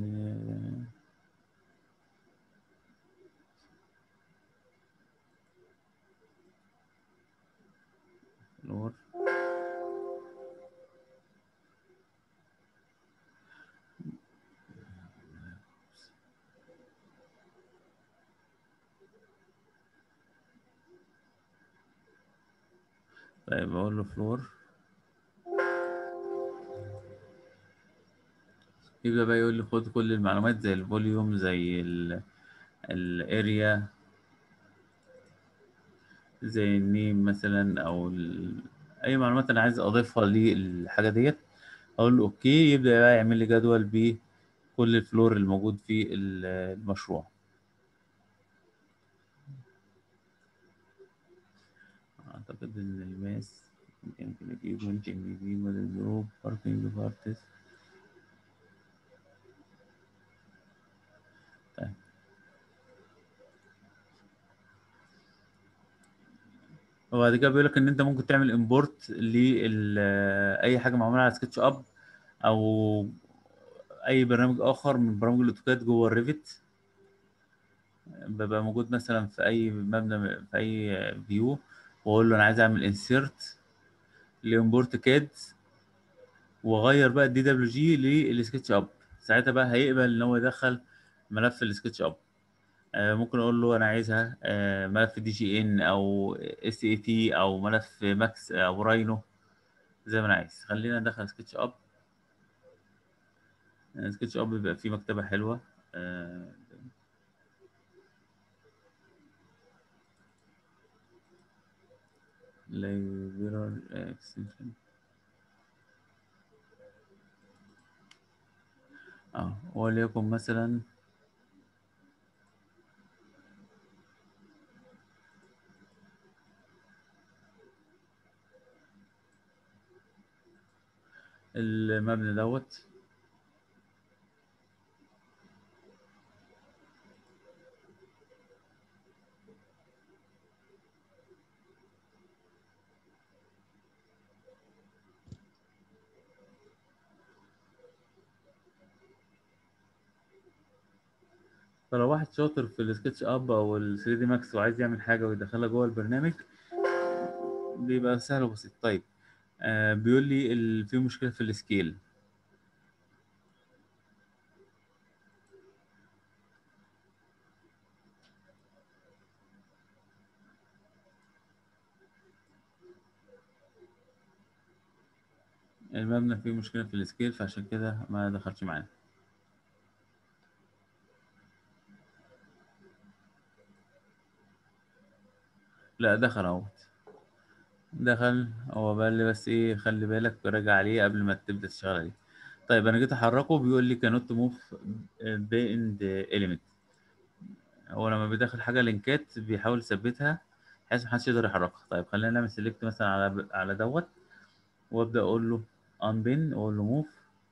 فلور. طيب اقول له فلور، يبدأ بقى يقول لي خد كل المعلومات زي الفوليوم، زي الاريا، زي النيم مثلا، او ال... اي معلومات انا عايز اضيفها للحاجه ديت. اقول له اوكي، يبدأ بقى يعمل لي جدول بكل الفلور الموجود في المشروع. اعتقد ان الماس يمكن الاكيوبمنت ام بي موديل جروب باركينج بارتس. طيب وبعد كده بيقول لك ان انت ممكن تعمل امبورت لاي حاجه معموله على سكتش اب او اي برنامج اخر من برامج الاوتوكاد جوه الريفت. ببقى موجود مثلا في اي مبنى في اي فيو، واقول له انا عايز اعمل انسيرت لامبورت كاد، واغير بقى الدي دبليو جي للسكتش اب. ساعتها بقى هيقبل ان هو يدخل ملف السكتش اب. آه، ممكن اقول له انا عايزها آه، ملف دي جي ان او اس اي تي او ملف ماكس او راينو، زي ما انا عايز. خلينا ندخل سكتش اب. آه، سكتش اب بيبقى فيه مكتبة حلوة. آه، library extension. اه وليكن مثلا المبنى دوت. فلو واحد شاطر في السكتش اب او ال ثري دي ماكس وعايز يعمل حاجة ويدخلها جوه البرنامج، بيبقى سهل وبسيط. طيب آه بيقول لي ال- في مشكلة في السكيل. المبنى فيه مشكلة في السكيل، فعشان كده ما دخلش معانا. لا دخل اهوت، دخل. هو بقى لي بس ايه، خلي بالك راجع عليه قبل ما تبدأ تشتغل عليه. طيب انا جيت احركه، بيقول لي كانوت موف باند اليمنت. هو لما بيدخل حاجة لينكات بيحاول يثبتها بحيث محدش يقدر يحركها. طيب خلينا نعمل سيلكت مثلا على على دوت، وابدأ اقول له انبين، واقول له موف.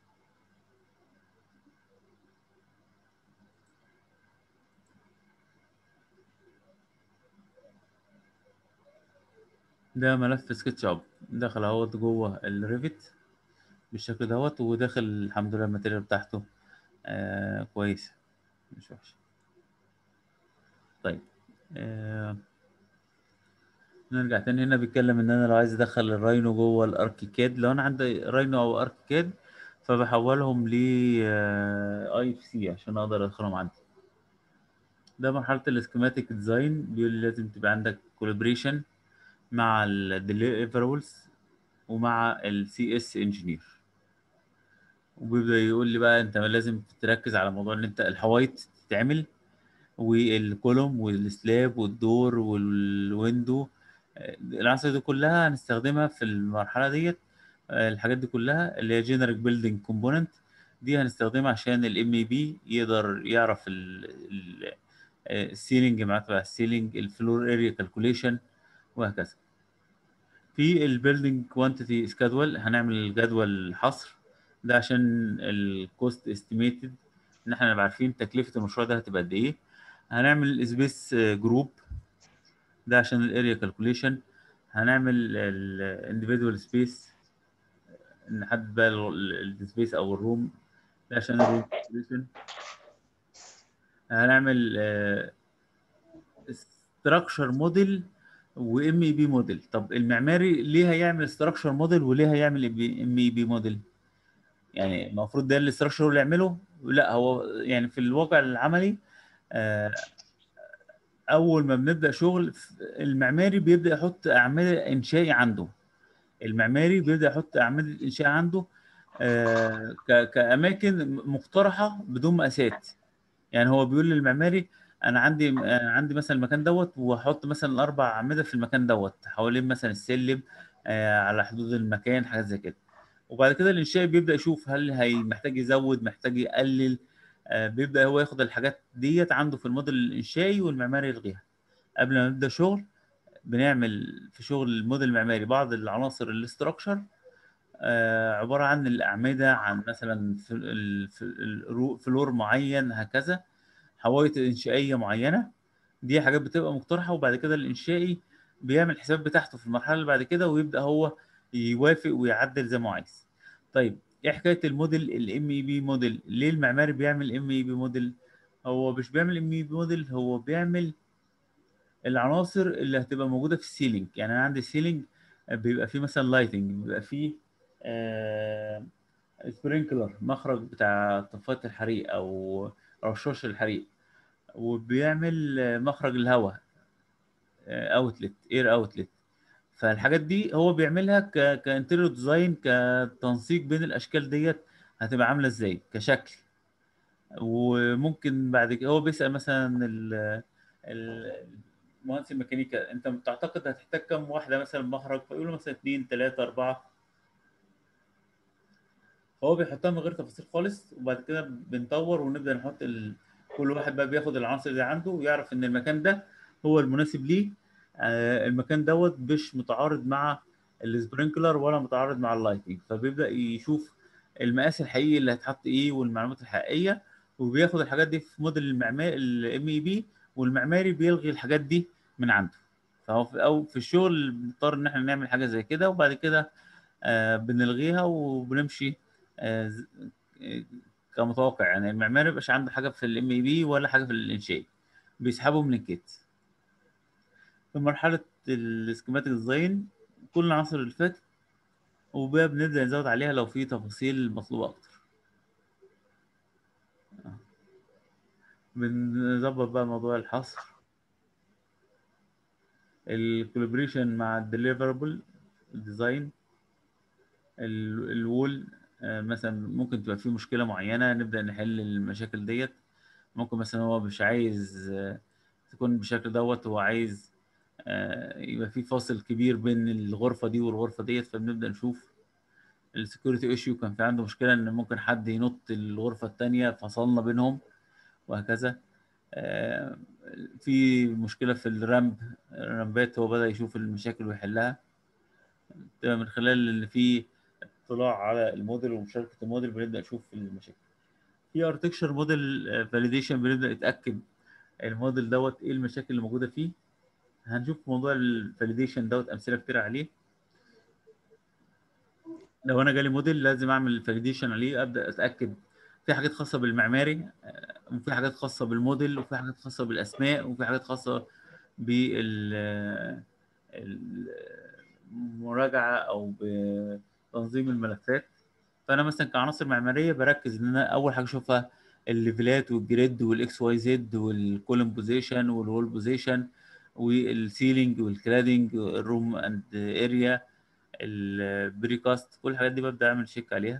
ده ملف سكتش اب دخل اهوت جوه الريفت بالشكل دوت، وداخل الحمد لله الماتيريال بتاعته آه كويسة، مش وحشة. طيب آه نرجع تاني. هنا بيتكلم ان انا لو عايز ادخل الراينو جوه الاركيكاد، لو انا عندي راينو او اركيكاد فبحولهم ل اي اف سي عشان اقدر ادخلهم عندي. ده مرحلة السكيماتيك ديزاين. بيقول لي لازم تبقى عندك كولابريشن مع الديليفربلز ومع السي اس انجينير. وبيبدأ يقول لي بقى انت لازم تركز على موضوع ان انت الحوايط تتعمل، والكولوم والسلاب والدور والويندو. آه، العناصر دي كلها هنستخدمها في المرحلة ديت. آه، الحاجات دي كلها اللي هي جينيريك بيلدينج كومبوننت، دي هنستخدمها عشان الام اي بي يقدر يعرف السيلينج مع تبع السيلينج، الفلور اريا كالكوليشن، وهكذا. في البيلدينج كوانتيتي سكادول هنعمل جدول حصر، ده عشان الكوست استيميتد، ان احنا نبقى عارفين تكلفة المشروع ده هتبقى قد ايه. هنعمل سبيس جروب ده عشان الاريا كالكوليشن. هنعمل الانديفيدوال سبيس، نحدد بقى السبيس او الروم ده عشان الروم كالكوليشن. هنعمل ستراكشر موديل وام اي بي موديل. طب المعماري ليه هيعمل ستراكشر موديل وليه هيعمل ام اي بي موديل؟ يعني المفروض ده الاستراكشر اللي يعمله؟ لا، هو يعني في الواقع العملي آه، اول ما بنبدا شغل المعماري بيبدا يحط اعمده انشائي عنده. المعماري بيبدا يحط اعمده انشائي عنده آه، ك- كاماكن مقترحه بدون مقاسات. يعني هو بيقول للمعماري انا عندي أنا عندي مثلا المكان دوت، وهحط مثلا اربع اعمده في المكان دوت حوالين مثلا السلم آه، على حدود المكان، حاجات زي كده. وبعد كده الانشائي بيبدا يشوف هل هي محتاج يزود، محتاج يقلل. آه، بيبدا هو ياخد الحاجات ديت عنده في الموديل الانشائي والمعماري يلغيها. قبل ما نبدا شغل بنعمل في شغل الموديل المعماري بعض العناصر الاستراكشر آه، عباره عن الاعمده، عن مثلا في ال- في ال- فلور معين، هكذا حوائط انشائيه معينه. دي حاجات بتبقى مقترحه، وبعد كده الانشائي بيعمل حساب بتاعته في المرحله اللي بعد كده، ويبدا هو يوافق ويعدل زي ما هو عايز. طيب ايه حكايه الموديل الام اي بي موديل؟ ليه المعماري بيعمل ام اي بي موديل؟ هو مش بيعمل ام اي بي موديل، هو بيعمل العناصر اللي هتبقى موجوده في السيلينج. يعني انا عندي السيلينج بيبقى فيه مثلا لايتنج، بيبقى فيه آه سبرينكلر، مخرج بتاع طفايه الحريق او رشاش الحريق، وبيعمل آه، مخرج الهواء اوتلت، اير اوتلت. فالحاجات دي هو بيعملها ك كانتيريور ديزاين، كتنسيق بين الاشكال ديت هتبقى عامله ازاي كشكل. وممكن بعد كده هو بيسأل مثلا ال ال- المهندس الميكانيكا انت بتعتقد هتحتاج كم واحده مثلا مخرج؟ فيقول له مثلا اثنين ثلاثه اربعه. فهو بيحطها من غير تفاصيل خالص، وبعد كده بنطور ونبدأ نحط ال... كل واحد بقى بياخد العناصر اللي عنده ويعرف ان المكان ده هو المناسب ليه. آه المكان دوت مش متعارض مع السبرينكلر ولا متعارض مع اللايتنج، فبيبدأ يشوف المقاس الحقيقي اللي هيتحط ايه والمعلومات الحقيقية، وبياخد الحاجات دي في موديل المعماري الام اي بي، والمعماري بيلغي الحاجات دي من عنده. فهو في او في الشغل بنضطر ان احنا نعمل حاجة زي كده، وبعد كده آه بنلغيها وبنمشي آه ز- آه، كمتوقع. يعني المعماري مبيبقاش عنده حاجه في الام اي بي ولا حاجه في الانشاء، بيسحبوا من الكيت. في مرحله السكيماتيك ديزاين كل العناصر اللي فاتت، وبقى بنبدا نزود عليها لو في تفاصيل مطلوبه اكتر. بنظبط بقى موضوع الحصر، الكولابريشن مع الديليفربل ديزاين، الوول. مثلا ممكن تبقى في مشكله معينه نبدا نحل المشاكل ديت. ممكن مثلا هو مش عايز آه، تكون بالشكل دوت، هو عايز آه، يبقى في فاصل كبير بين الغرفة دي والغرفة ديت، فبنبدأ نشوف السكيورتي ايشيو. كان في عنده مشكلة ان ممكن حد ينط الغرفة التانية، فصلنا بينهم وهكذا. آه، في مشكلة في الرامب الرامبات، هو بدأ يشوف المشاكل ويحلها. تبقى من خلال ان في اطلاع على الموديل ومشاركة الموديل بنبدأ نشوف المشاكل. في ارتكشر موديل فاليديشن، بنبدأ نتأكد الموديل دوت ايه المشاكل اللي موجودة فيه. هنشوف موضوع الفاليديشن دوت امثله كتير عليه. لو انا جالي موديل لازم اعمل فاليديشن عليه، ابدا اتاكد في حاجات خاصه بالمعماري آه، وفي حاجات خاصه بالموديل، وفي حاجات خاصه بالاسماء، وفي حاجات خاصه بال المراجعه او بتنظيم الملفات. فانا مثلا كعناصر معماريه بركز ان انا اول حاجه اشوفها الليفلات والجريد والاكس واي زد والكولوم بوزيشن والوول بوزيشن والسيلينج والكلادنج الروم اند اريا البريكاست. كل الحاجات دي ببدا اعمل شيك عليها.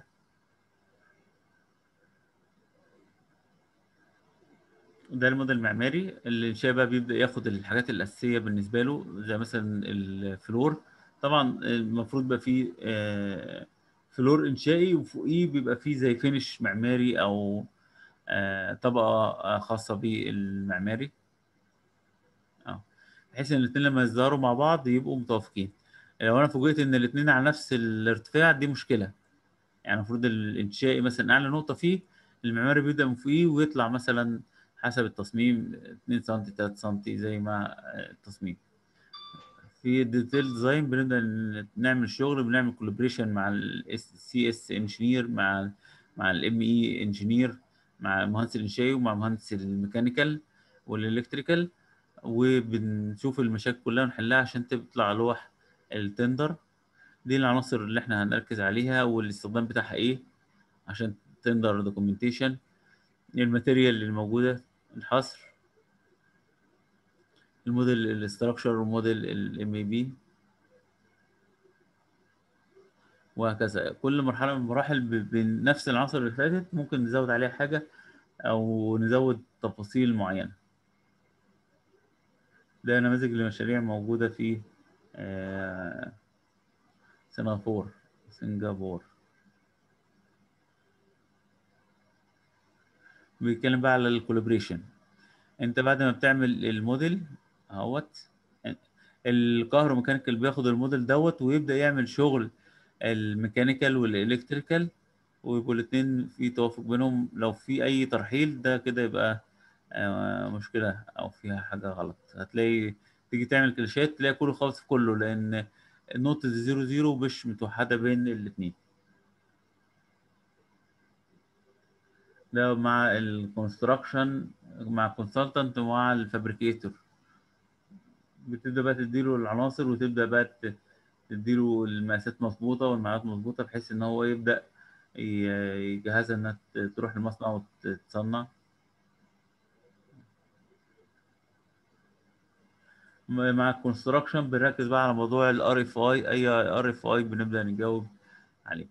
ده الموديل المعماري. الانشاء بقى بيبدا ياخد الحاجات الاساسيه بالنسبه له زي مثلا الفلور. طبعا المفروض بقى فيه آه، فلور انشائي، وفوقيه بيبقى فيه زي فينش معماري او آه، طبقه آه، خاصه بالمعماري. اه بحيث ان الاثنين لما يظهروا مع بعض يبقوا متوافقين. لو انا فوجئت ان الاثنين على نفس الارتفاع دي مشكله. يعني المفروض الانشائي مثلا اعلى نقطه فيه، المعماري بيبدا من فوقيه ويطلع مثلا حسب التصميم اتنين سم تلاتة سم زي ما التصميم. في الديتيل ديزاين بنبدأ نعمل شغل، بنعمل كولابريشن مع السي اس انجينير، مع مع الام اي انجينير، مع مهندس الانشائي ومع مهندس الميكانيكال والالكتريكال، وبنشوف المشاكل كلها ونحلها عشان تطلع لوح التندر. دي العناصر اللي احنا هنركز عليها والاستخدام بتاعها ايه عشان تندر دوكيومنتيشن. الماتيريال اللي موجودة، الحصر، الموديل الاستراكشر وموديل الام اي بي، وهكذا. كل مرحلة من المراحل ب- بنفس العناصر اللي فاتت ممكن نزود عليها حاجة أو نزود تفاصيل معينة. ده نماذج لمشاريع موجودة في آه، سنغافورة سنغافورة. بيتكلم بقى على الكولابريشن. انت بعد ما بتعمل الموديل اهوت، الكهروميكانيكال بياخد الموديل دوت ويبدأ يعمل شغل الميكانيكال والالكتريكال، ويبقوا الاتنين في توافق بينهم. لو في اي ترحيل ده كده يبقى آه، مشكلة او فيها حاجة غلط. هتلاقي تيجي تعمل كلاشات تلاقي كله خالص في كله، لان النقطة زيرو زيرو مش متوحدة بين الاتنين. ده مع الكونستراكشن، مع الكونسلتنت ومع الفابريكيتور. بتبدأ بقى تديله العناصر وتبدأ بقى ت- تديله المقاسات مظبوطة والمعادلات مظبوطة بحيث إن هو يبدأ ي- يجهزها إنها ت- تروح المصنع وتتصنع. م- مع الكونستراكشن بنركز بقى على موضوع الار اف اي. اي ار اف اي بنبدأ نجاوب عليه.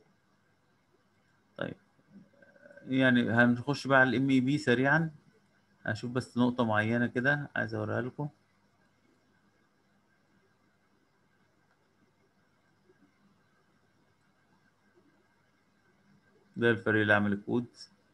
طيب، يعني هنخش بقى على الام اي بي سريعا. هشوف بس نقطة معينة كده عايز اوريها لكم. ده الفريق اللي عمل الكود.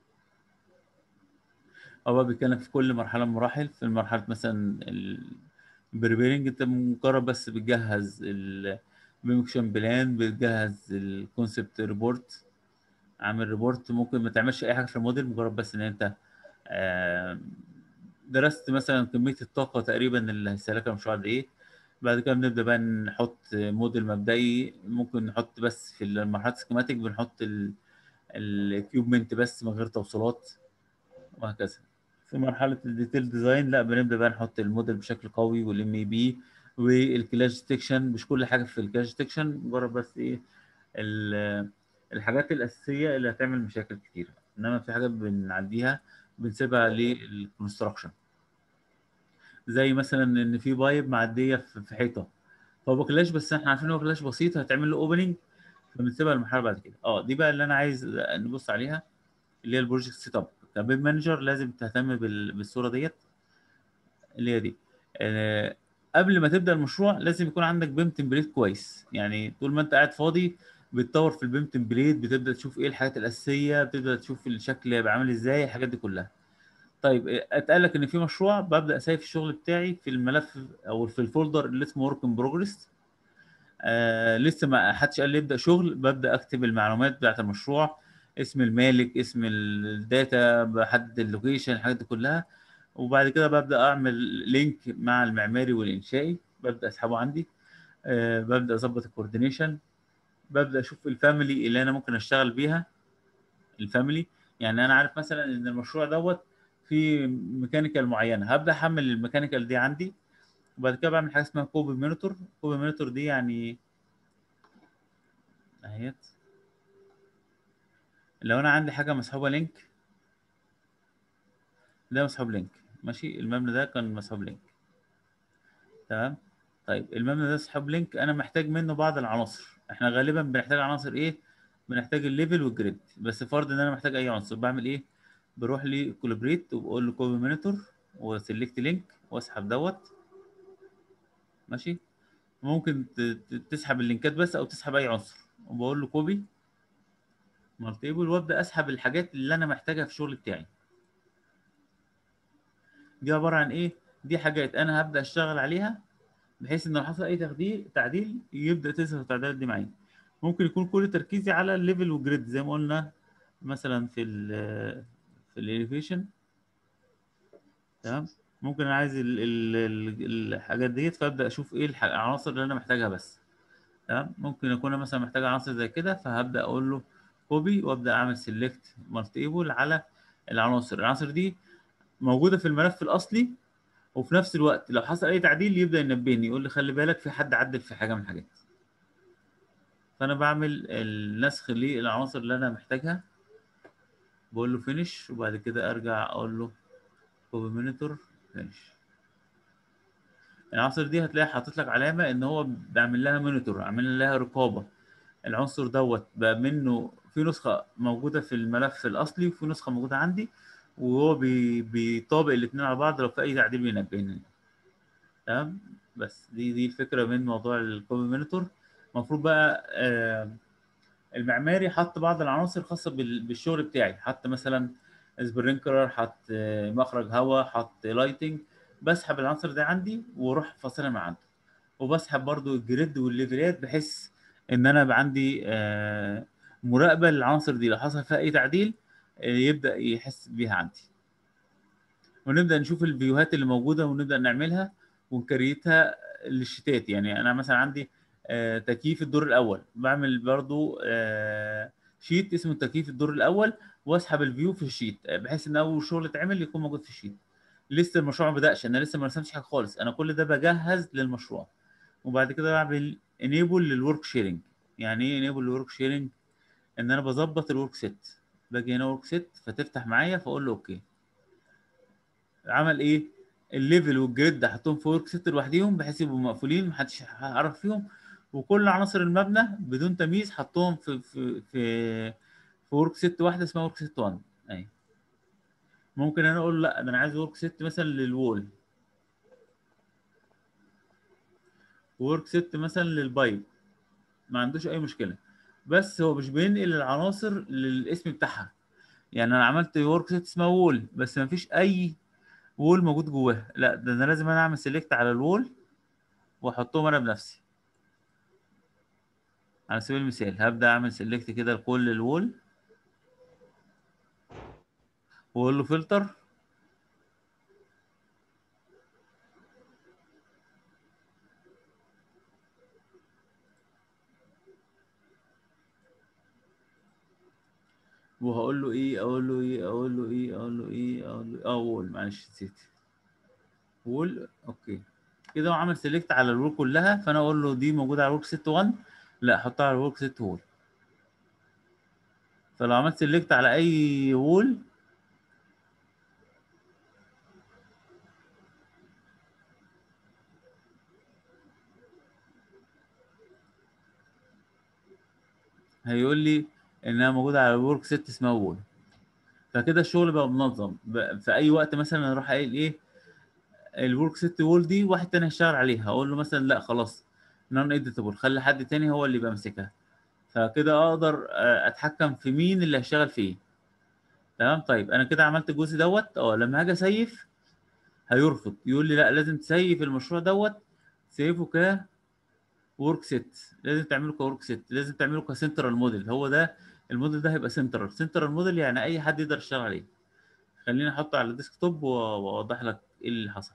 هو بيتكلم في كل مرحلة من المراحل. في مرحلة مثلا البريبيرنج انت مجرد بس بتجهز البيمكشن بلان، بتجهز الكونسبت ريبورت، عامل ريبورت. ممكن ما تعملش اي حاجة في الموديل، مجرد بس ان انت آه، درست مثلا كمية الطاقة تقريبا اللي هيستهلكها المشروع قد ايه. بعد كده بنبدأ بقى نحط موديل مبدئي. ممكن نحط بس في المرحلة السكيماتيك بنحط الاكيوبمنت بس من غير توصيلات، وهكذا. في مرحلة الديتيل ديزاين لا، بنبدأ بقى نحط الموديل بشكل قوي والام اي بي والكلاش ديتكشن. مش كل حاجة في الكلاش ديتكشن، مجرد بس ايه ال- الحاجات الأساسية اللي هتعمل مشاكل كتير، انما في حاجات بنعديها بنسيبها للكونستراكشن. زي مثلا ان في بايب معدية في في حيطة، فهو كلاش بس احنا عارفين هو كلاش بسيط هتعمل له اوبننج، فبنسيبها للمرحلة بعد كده. اه دي بقى اللي انا عايز نبص عليها، اللي هي البروجكت سيت اب. كبيم مانجر لازم تهتم بال- بالصورة ديت اللي هي دي. آه، قبل ما تبدا المشروع لازم يكون عندك بيم تمبليت كويس. يعني طول ما انت قاعد فاضي بتطور في البيم تمبليت، بتبدا تشوف ايه الحاجات الاساسيه، بتبدا تشوف الشكل هيبقى عامل ازاي، الحاجات دي كلها. طيب آه، اتقال لك ان في مشروع، ببدا اسيف الشغل بتاعي في الملف او في الفولدر اللي اسمه ورك ان بروجرس. آه لسه ما حدش قال لي ابدا شغل، ببدا اكتب المعلومات بتاعت المشروع، اسم المالك، اسم الداتا، بحدد اللوكيشن، الحاجات دي كلها. وبعد كده ببدا اعمل لينك مع المعماري والانشائي، ببدا اسحبه عندي. آه ببدا اظبط الكوردينيشن، ببدا اشوف الفاميلي اللي انا ممكن اشتغل بيها. الفاميلي يعني انا عارف مثلا ان المشروع دوت في ميكانيكال معينه، هبدا احمل الميكانيكال دي عندي. وبعد كده بعمل حاجه اسمها كوبي مونيتور. كوبي مونيتور دي يعني اهيت، لو انا عندي حاجه مسحوبه لينك، ده مسحوب لينك ماشي، المبنى ده كان مسحوب لينك تمام. طيب المبنى ده سحب لينك، انا محتاج منه بعض العناصر. احنا غالبا بنحتاج عناصر ايه؟ بنحتاج الليفل والجريد. بس فرض ان انا محتاج اي عنصر، بعمل ايه؟ بروح لي كولابريت وبقول له كوبي مونيتور وسيلكت لينك واسحب دوت ماشي. ممكن ت- ت- تسحب اللينكات بس او تسحب اي عنصر، وبقول له كوبي مالتيبل وابدا اسحب الحاجات اللي انا محتاجها في الشغل بتاعي. دي عباره عن ايه؟ دي حاجات انا هبدا اشتغل عليها بحيث ان لو حصل اي تغيير تعديل يبدا تظهر التعديلات دي معايا. ممكن يكون كل تركيزي على الليفل والجريد زي ما قلنا مثلا في ال في الاليفيشن. تمام. ممكن انا عايز ال ال ال الحاجات ديت، فابدا اشوف ايه الح- العناصر اللي انا محتاجها بس. تمام. ممكن اكون أنا مثلا محتاج عناصر زي كده، فهبدا اقول له كوبي وابدا اعمل سيلكت مالتيبل على العناصر. العناصر دي موجوده في الملف الاصلي، وفي نفس الوقت لو حصل اي تعديل يبدا ينبهني يقول لي خلي بالك في حد عدل في حاجه من الحاجات. فانا بعمل النسخ للعناصر اللي انا محتاجها، بقول له فينيش، وبعد كده ارجع اقول له كوبي مونيتور فينيش. العناصر دي هتلاقي حاطط لك علامه ان هو بعمل لها مونيتور، عامل لها رقابه. العنصر دوت بقى منه في نسخه موجوده في الملف الاصلي، وفي نسخه موجوده عندي، وهو بي بيطابق الاثنين على بعض، لو في اي تعديل بينبهني. تمام. بس دي دي الفكره من موضوع الكوبي مونيتور. المفروض بقى آه المعماري حط بعض العناصر خاصه بال- بالشغل بتاعي، حط مثلا سبرينكلر، حط آه، مخرج هواء، حط لايتنج. بسحب العناصر دي عندي واروح فاصلها من عنده، وبسحب برضو الجريد والليفلات، بحيث ان انا يبقى عندي آه، مراقبه للعناصر دي، لو حصل فيها اي تعديل آه، يبدا يحس بيها عندي. ونبدا نشوف الفيوهات اللي موجوده ونبدا نعملها ونكريتها للشتات. يعني انا مثلا عندي آه، تكييف الدور الاول، بعمل برضو آه، شيت اسمه تكييف الدور الاول، واسحب الفيو في الشيت، آه، بحيث ان اول شغل اتعمل يكون موجود في الشيت. لسه المشروع ما بدأش، انا لسه ما رسمتش حاجه خالص، انا كل ده بجهز للمشروع. وبعد كده بعمل انيبل للورك شيرنج. يعني ايه انيبل للورك شيرنج؟ ان انا بظبط الورك سيت. باجي هنا ورك سيت فتفتح معايا، فاقول له اوكي. عمل ايه؟ الليفل والجريد حطهم في ورك سيت لوحديهم، بحيث يبقوا مقفولين محدش هيعرف فيهم. وكل عناصر المبنى بدون تمييز حطهم في في في في ورك سيت واحده اسمها ورك سيت واحد. اهي. ممكن انا اقول لا، ده انا عايز ورك سيت مثلا للوول، وورك سيت مثلا للبايب، ما عندوش اي مشكله. بس هو مش بينقل العناصر للاسم بتاعها. يعني انا عملت ورك سيت اسمها وول، بس ما فيش اي وول موجود جواها، لا ده انا لازم انا اعمل سيلكت على الوول واحطهم انا بنفسي. على سبيل المثال هبدا اعمل سيلكت كده لكل الوول، واقول له فلتر، وهقول له ايه، اقول له ايه، اقول له ايه، اقول له ايه، اقول له اه وول، معلش نسيت وول. اوكي كده هو عمل سيلكت على الوول كلها، فانا اقول له دي موجوده على ورك سيت واحد، لا احطها على ورك سيت وول. فلو عملت سيلكت على اي وول، هيقول لي انها موجوده على ورك سيت اسمها وول. فكده الشغل بقى منظم. بقى في اي وقت مثلا انا اروح قايل ايه، الورك سيت وول دي واحد تاني هيشتغل عليها، اقول له مثلا لا خلاص نون اديتابل، خلي حد تاني هو اللي يبقى ماسكها. فكده اقدر آه، اتحكم في مين اللي هيشتغل فيه. تمام. طيب انا كده عملت الجزء دوت. اه لما هاجي اسيف هيرفض، يقول لي لا لازم تسيف المشروع دوت، سيفه ك ورك سيت، لازم تعمله كورك سيت، لازم تعمله كسنترال موديل. هو ده الموديل ده هيبقى سنترال. سنترال موديل يعني اي حد يقدر يشتغل عليه. خليني احطه على الديسك توب واوضح لك ايه اللي حصل.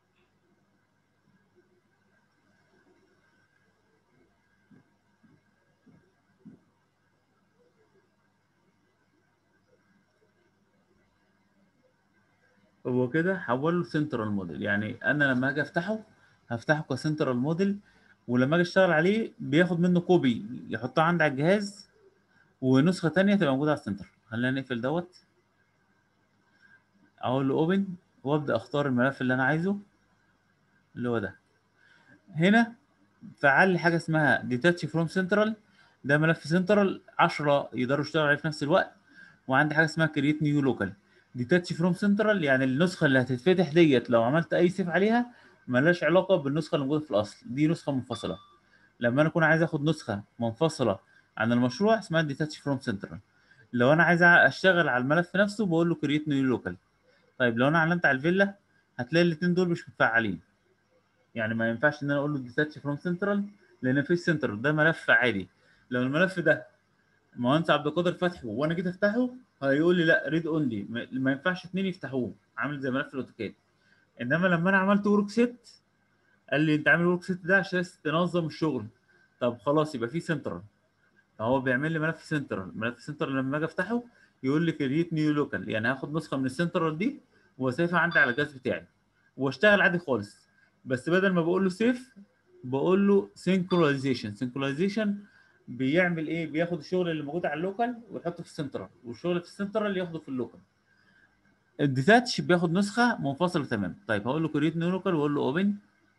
هو كده حوله سنترال موديل، يعني انا لما اجي افتحه هفتحه كسنترال موديل، ولما اجي اشتغل عليه بياخد منه كوبي يحطها عندي على الجهاز، ونسخه تانية تبقى موجوده على السنتر. خلينا نقفل دوت، اقول له اوبن، وابدا اختار الملف اللي انا عايزه اللي هو ده. هنا فعل لي حاجه اسمها ديتاتش فروم سنترال. ده ملف سنترال عشرة يقدروا يشتغلوا عليه في نفس الوقت. وعندي حاجه اسمها كرييت نيو لوكال. ديتاتش فروم سنترال يعني النسخه اللي هتتفتح ديت لو عملت اي سيف عليها ملهاش علاقه بالنسخه اللي موجوده في الاصل، دي نسخه منفصله. لما انا اكون عايز اخد نسخه منفصله عن المشروع اسمها ديتاتش فروم سنترال. لو انا عايز اشتغل على الملف نفسه بقول له كرييت نيو لوكال. طيب لو انا علمت على الفيلا هتلاقي الاثنين دول مش متفعلين. يعني ما ينفعش ان انا اقول له ديتاتش فروم سنترال، لان مفيش سنترال، ده ملف عادي. لو الملف ده المهندس عبد القادر فتحه وانا جيت افتحه هيقول لي لا ريد اونلي، ما ما ينفعش اتنين يفتحوه، عامل زي ملف الاوتوكاد. انما لما انا عملت ورك سيت قال لي انت عامل ورك سيت ده عشان تنظم الشغل. طب خلاص يبقى في سنترال. فهو بيعمل لي ملف سنترال، ملف سنترال لما اجي افتحه يقول لي كريت نيو لوكال، يعني هاخد نسخه من السنترال دي واسيفها عندي على الجهاز بتاعي واشتغل عادي خالص. بس بدل ما بقول له سيف بقول له سينكرونايزيشن. سينكرونايزيشن بيعمل ايه؟ بياخد الشغل اللي موجود على اللوكال ويحطه في السنترال، والشغل في السنترال ياخده في اللوكال. الديتاتش بياخد نسخه منفصله تماما. طيب هقول له كريت نيو لوكال واقول له اوبن.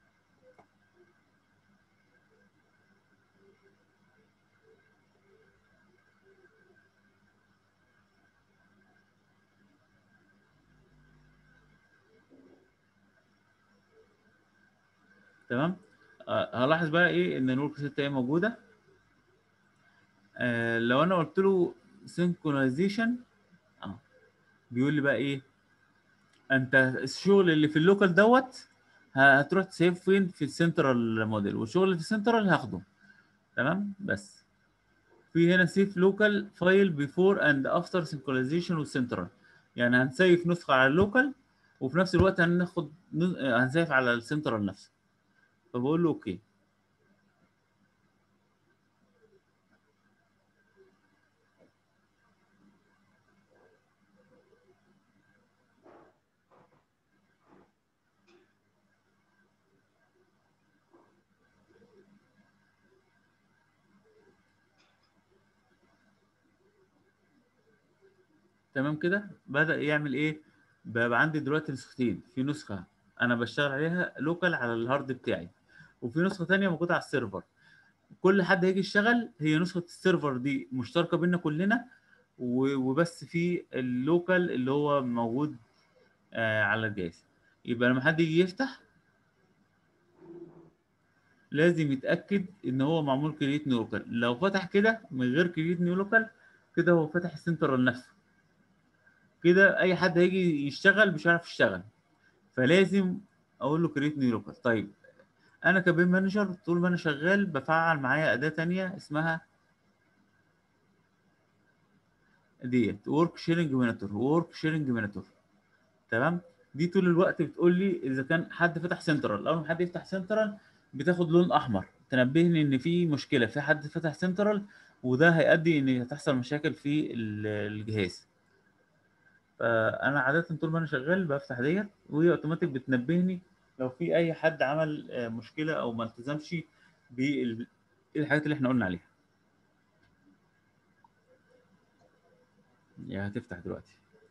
تمام. آه هلاحظ بقى ايه ان الورك سيت ايه موجوده. آه لو انا قلت له سينكرونايزيشن اه بيقول لي بقى ايه؟ انت الشغل اللي في اللوكال دوت هتروح تسيف فين؟ في السنترال موديل، والشغل اللي في السنترال هاخده. تمام. بس في هنا سيف لوكال فايل بيفور اند افتر سينكرونايزيشن والسنترال، يعني هنسيف نسخه على اللوكال وفي نفس الوقت هناخد هنسيف على السنترال نفسه. فبقول له اوكي. تمام كده بدأ يعمل ايه؟ بقى عندي دلوقتي نسختين. في نسخة انا بشتغل عليها لوكال على الهارد بتاعي، وفي نسخة تانية موجودة على السيرفر. كل حد هيجي يشتغل هي نسخة السيرفر دي مشتركة بينا كلنا، و- وبس في اللوكال اللي هو موجود آه على الجهاز. يبقى لما حد يجي يفتح لازم يتأكد ان هو معمول كريت نيو لوكال. لو فتح كده من غير كريت نيو لوكال كده هو فتح السنترال نفسه، كده اي حد هيجي يشتغل مش هيعرف يشتغل. فلازم اقول له كريت نيو لوكال. طيب انا كبيم مانجر طول ما انا شغال بفعل معايا اداه تانية اسمها ديت ورك شيرنج مونيتور. ورك شيرنج مونيتور تمام. دي طول الوقت بتقول لي اذا كان حد فتح سنترال. اول ما حد يفتح سنترال بتاخد لون احمر تنبهني ان في مشكله، في حد فتح سنترال، وده هيؤدي ان هتحصل مشاكل في ال- الجهاز. فانا عاده طول ما انا شغال بفتح ديت وهي اوتوماتيك بتنبهني لو في اي حد عمل آه، مشكله او ما التزمش بالحاجات اللي احنا قلنا عليها. يعني هتفتح دلوقتي.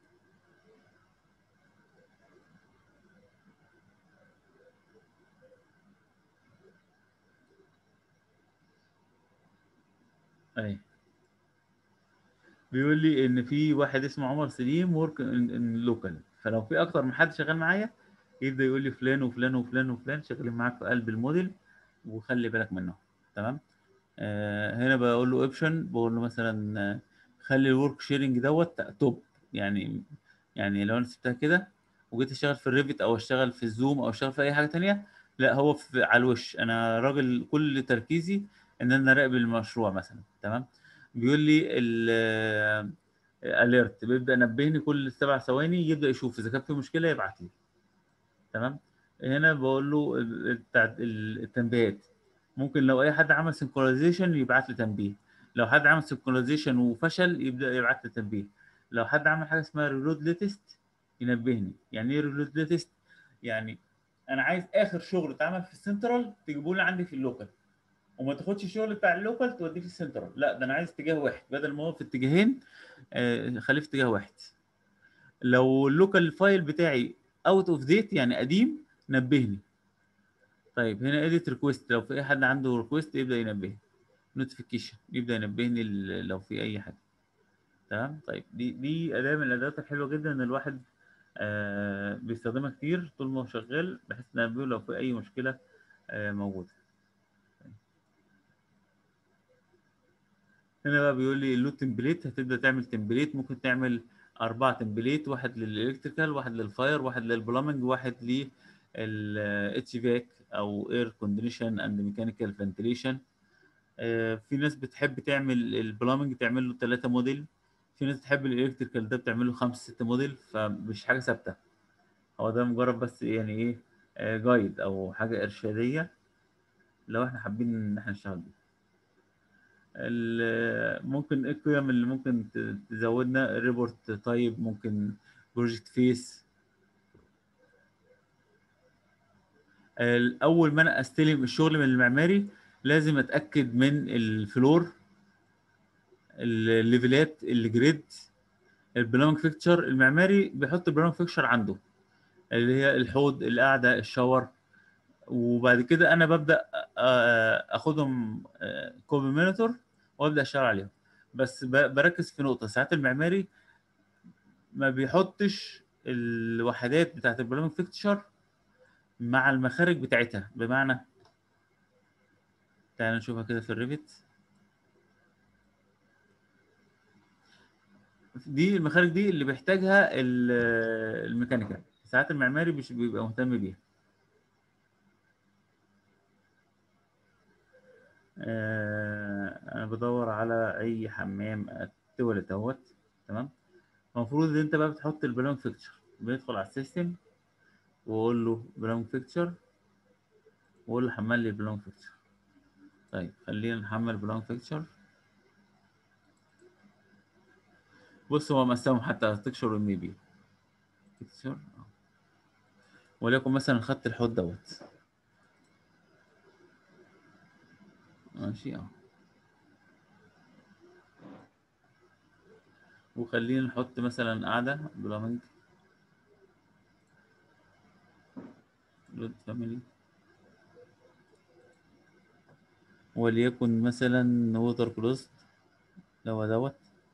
اهي بيقول لي ان في واحد اسمه عمر سليم ورك ان لوكال. فلو في اكتر من حد شغال معايا يبدا يقول لي فلان وفلان وفلان وفلان شغالين معاك في قلب الموديل وخلي بالك منهم. تمام. آه هنا بقول له اوبشن، بقول له مثلا آه، خلي الورك شيرنج دوت توب. يعني يعني لو انا سبتها كده وجيت اشتغل في الريفت او اشتغل في الزوم او اشتغل في اي حاجه تانية، لا هو في على الوش. انا راجل كل تركيزي ان انا اراقب المشروع مثلا. تمام. بيقول لي الاليرت بيبدا ينبهني كل سبع ثواني، يبدا يشوف اذا كان في مشكله يبعت لي. تمام. هنا بقول له التع- التنبيهات. ممكن لو اي حد عمل سنكرونايزيشن يبعت لي تنبيه. لو حد عمل سنكرونايزيشن وفشل يبدا يبعت لي تنبيه. لو حد عمل حاجه اسمها ريلود ليتست ينبهني. يعني ايه ريلود ليتست؟ يعني انا عايز اخر شغل اتعمل في السنترال تجيبه لي عندي في اللوكال، وما تاخدش الشغل بتاع اللوكال توديه في السنترال. لا ده انا عايز اتجاه واحد بدل ما هو في اتجاهين، آه، خليه في اتجاه واحد. لو اللوكال فايل بتاعي اوت اوف ديت يعني قديم نبهني. طيب هنا اديت ريكويست، لو في اي حد عنده ريكويست يبدا ينبهني. نوتيفيكيشن يبدا ينبهني ال- لو في اي حاجه. تمام. طيب دي دي اداه من الادوات الحلوه جدا ان الواحد آه بيستخدمها كتير طول ما هو شغال بحيث تنبهه لو في اي مشكله آه موجوده. هنا بقى بيقول لي اللود تمبليت. هتبدا تعمل تمبليت، ممكن تعمل اربعه تمبليت، واحد للالكتريكال، واحد للفاير، واحد للبلامنج، واحد للاتش فاك او اير كونديشن اند ميكانيكال فنتليشن. في ناس بتحب تعمل البلامنج تعمل له ثلاثه موديل، في ناس بتحب الالكتريكال ده بتعمل له خمسه سته موديل، فمش حاجه ثابته. هو ده مجرد بس يعني ايه، جايد او حاجه ارشاديه لو احنا حابين ان احنا نشتغل بيه. ال- ممكن ايه القيم اللي ممكن ت- تزودنا؟ ريبورت طيب، ممكن بروجكت فيس. اول ما انا استلم الشغل من المعماري لازم اتاكد من الفلور، الليفلات، الجريد، البلانك فيكتشر. المعماري بيحط البلانك فيكتشر عنده، اللي هي الحوض، القعده، الشاور. وبعد كده انا ببدا آه، اخدهم كوبي مونيتور وابدا اشتغل عليهم. بس ب- بركز في نقطه، ساعات المعماري ما بيحطش الوحدات بتاعت البلانك فيكتشر مع المخارج بتاعتها. بمعنى، تعال نشوفها كده في الريفت. دي المخارج دي اللي بيحتاجها ال- الميكانيكال، ساعات المعماري مش بيبقى مهتم بيها. آه، انا بدور على اي حمام تواليت اهوت. تمام. المفروض ان انت بقى بتحط البلانك فيكتشر، بندخل على السيستم واقول له بلانك فيكتشر، واقول له حمل لي البلانك فيكتشر. طيب خلينا نحمل بلانك فيكتشر. بص هو مقسمهم حتى تكشر ام بي فيكتشر، وليكن مثلا خدت الحوض دوت. ماشي اه. وخلينا نحط مثلا قاعدة بلانك لود فاميلي، وليكن مثلا ووتر كلوست اللي هو دوت.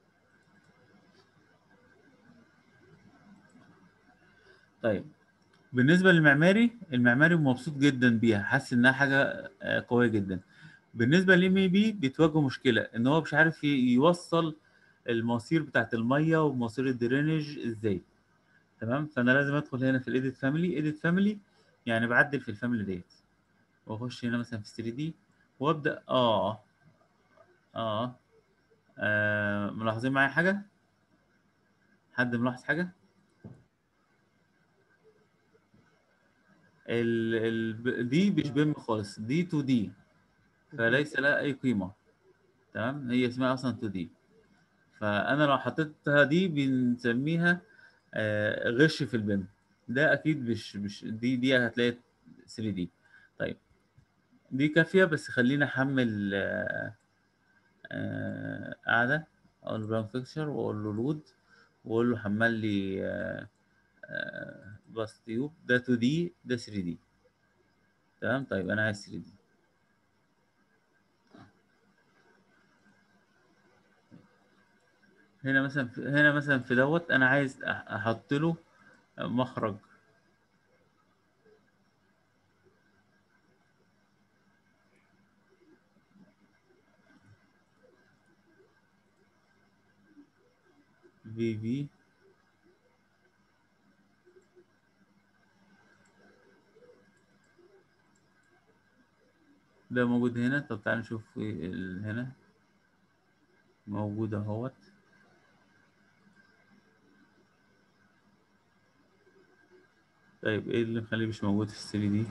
طيب بالنسبة للمعماري، المعماري مبسوط جدا بيها، حاسس انها حاجة آه، قوية جدا. بالنسبة للام اي بي بتواجه مشكلة ان هو مش عارف ي- يوصل المواسير بتاعت المية ومواسير الدرينج ازاي. تمام. فانا لازم ادخل هنا في الايديت فاميلي، ايديت فاميلي يعني بعدل في الفاميلي ديت، واخش هنا مثلا في ثري دي وابدا اه اه, آه. ملاحظين معايا حاجة؟ حد ملاحظ حاجة؟ ال ال دي مش بيم خالص، دي تو دي، فليس لها اي قيمة. تمام. هي اسمها اصلا تو دي، فانا لو حطيتها دي بنسميها آه، غش في البيم. ده اكيد مش مش دي دي هتلاقي ثري دي. طيب دي كافيه، بس خلينا احمل آه، آه، قاعده، اقول له براون فيكشر واقول له لود، واقول له حمل لي آه، آه، باس تيوب. ده تو دي، ده ثري دي. تمام. طيب انا عايز ثري دي. هنا مثلا في هنا مثلا في دوت انا عايز أح- احط له مخرج في في. ده موجود هنا. طب تعال نشوف في ال- هنا موجود اهوت. طيب ايه اللي مخليه مش موجود في الثري دي؟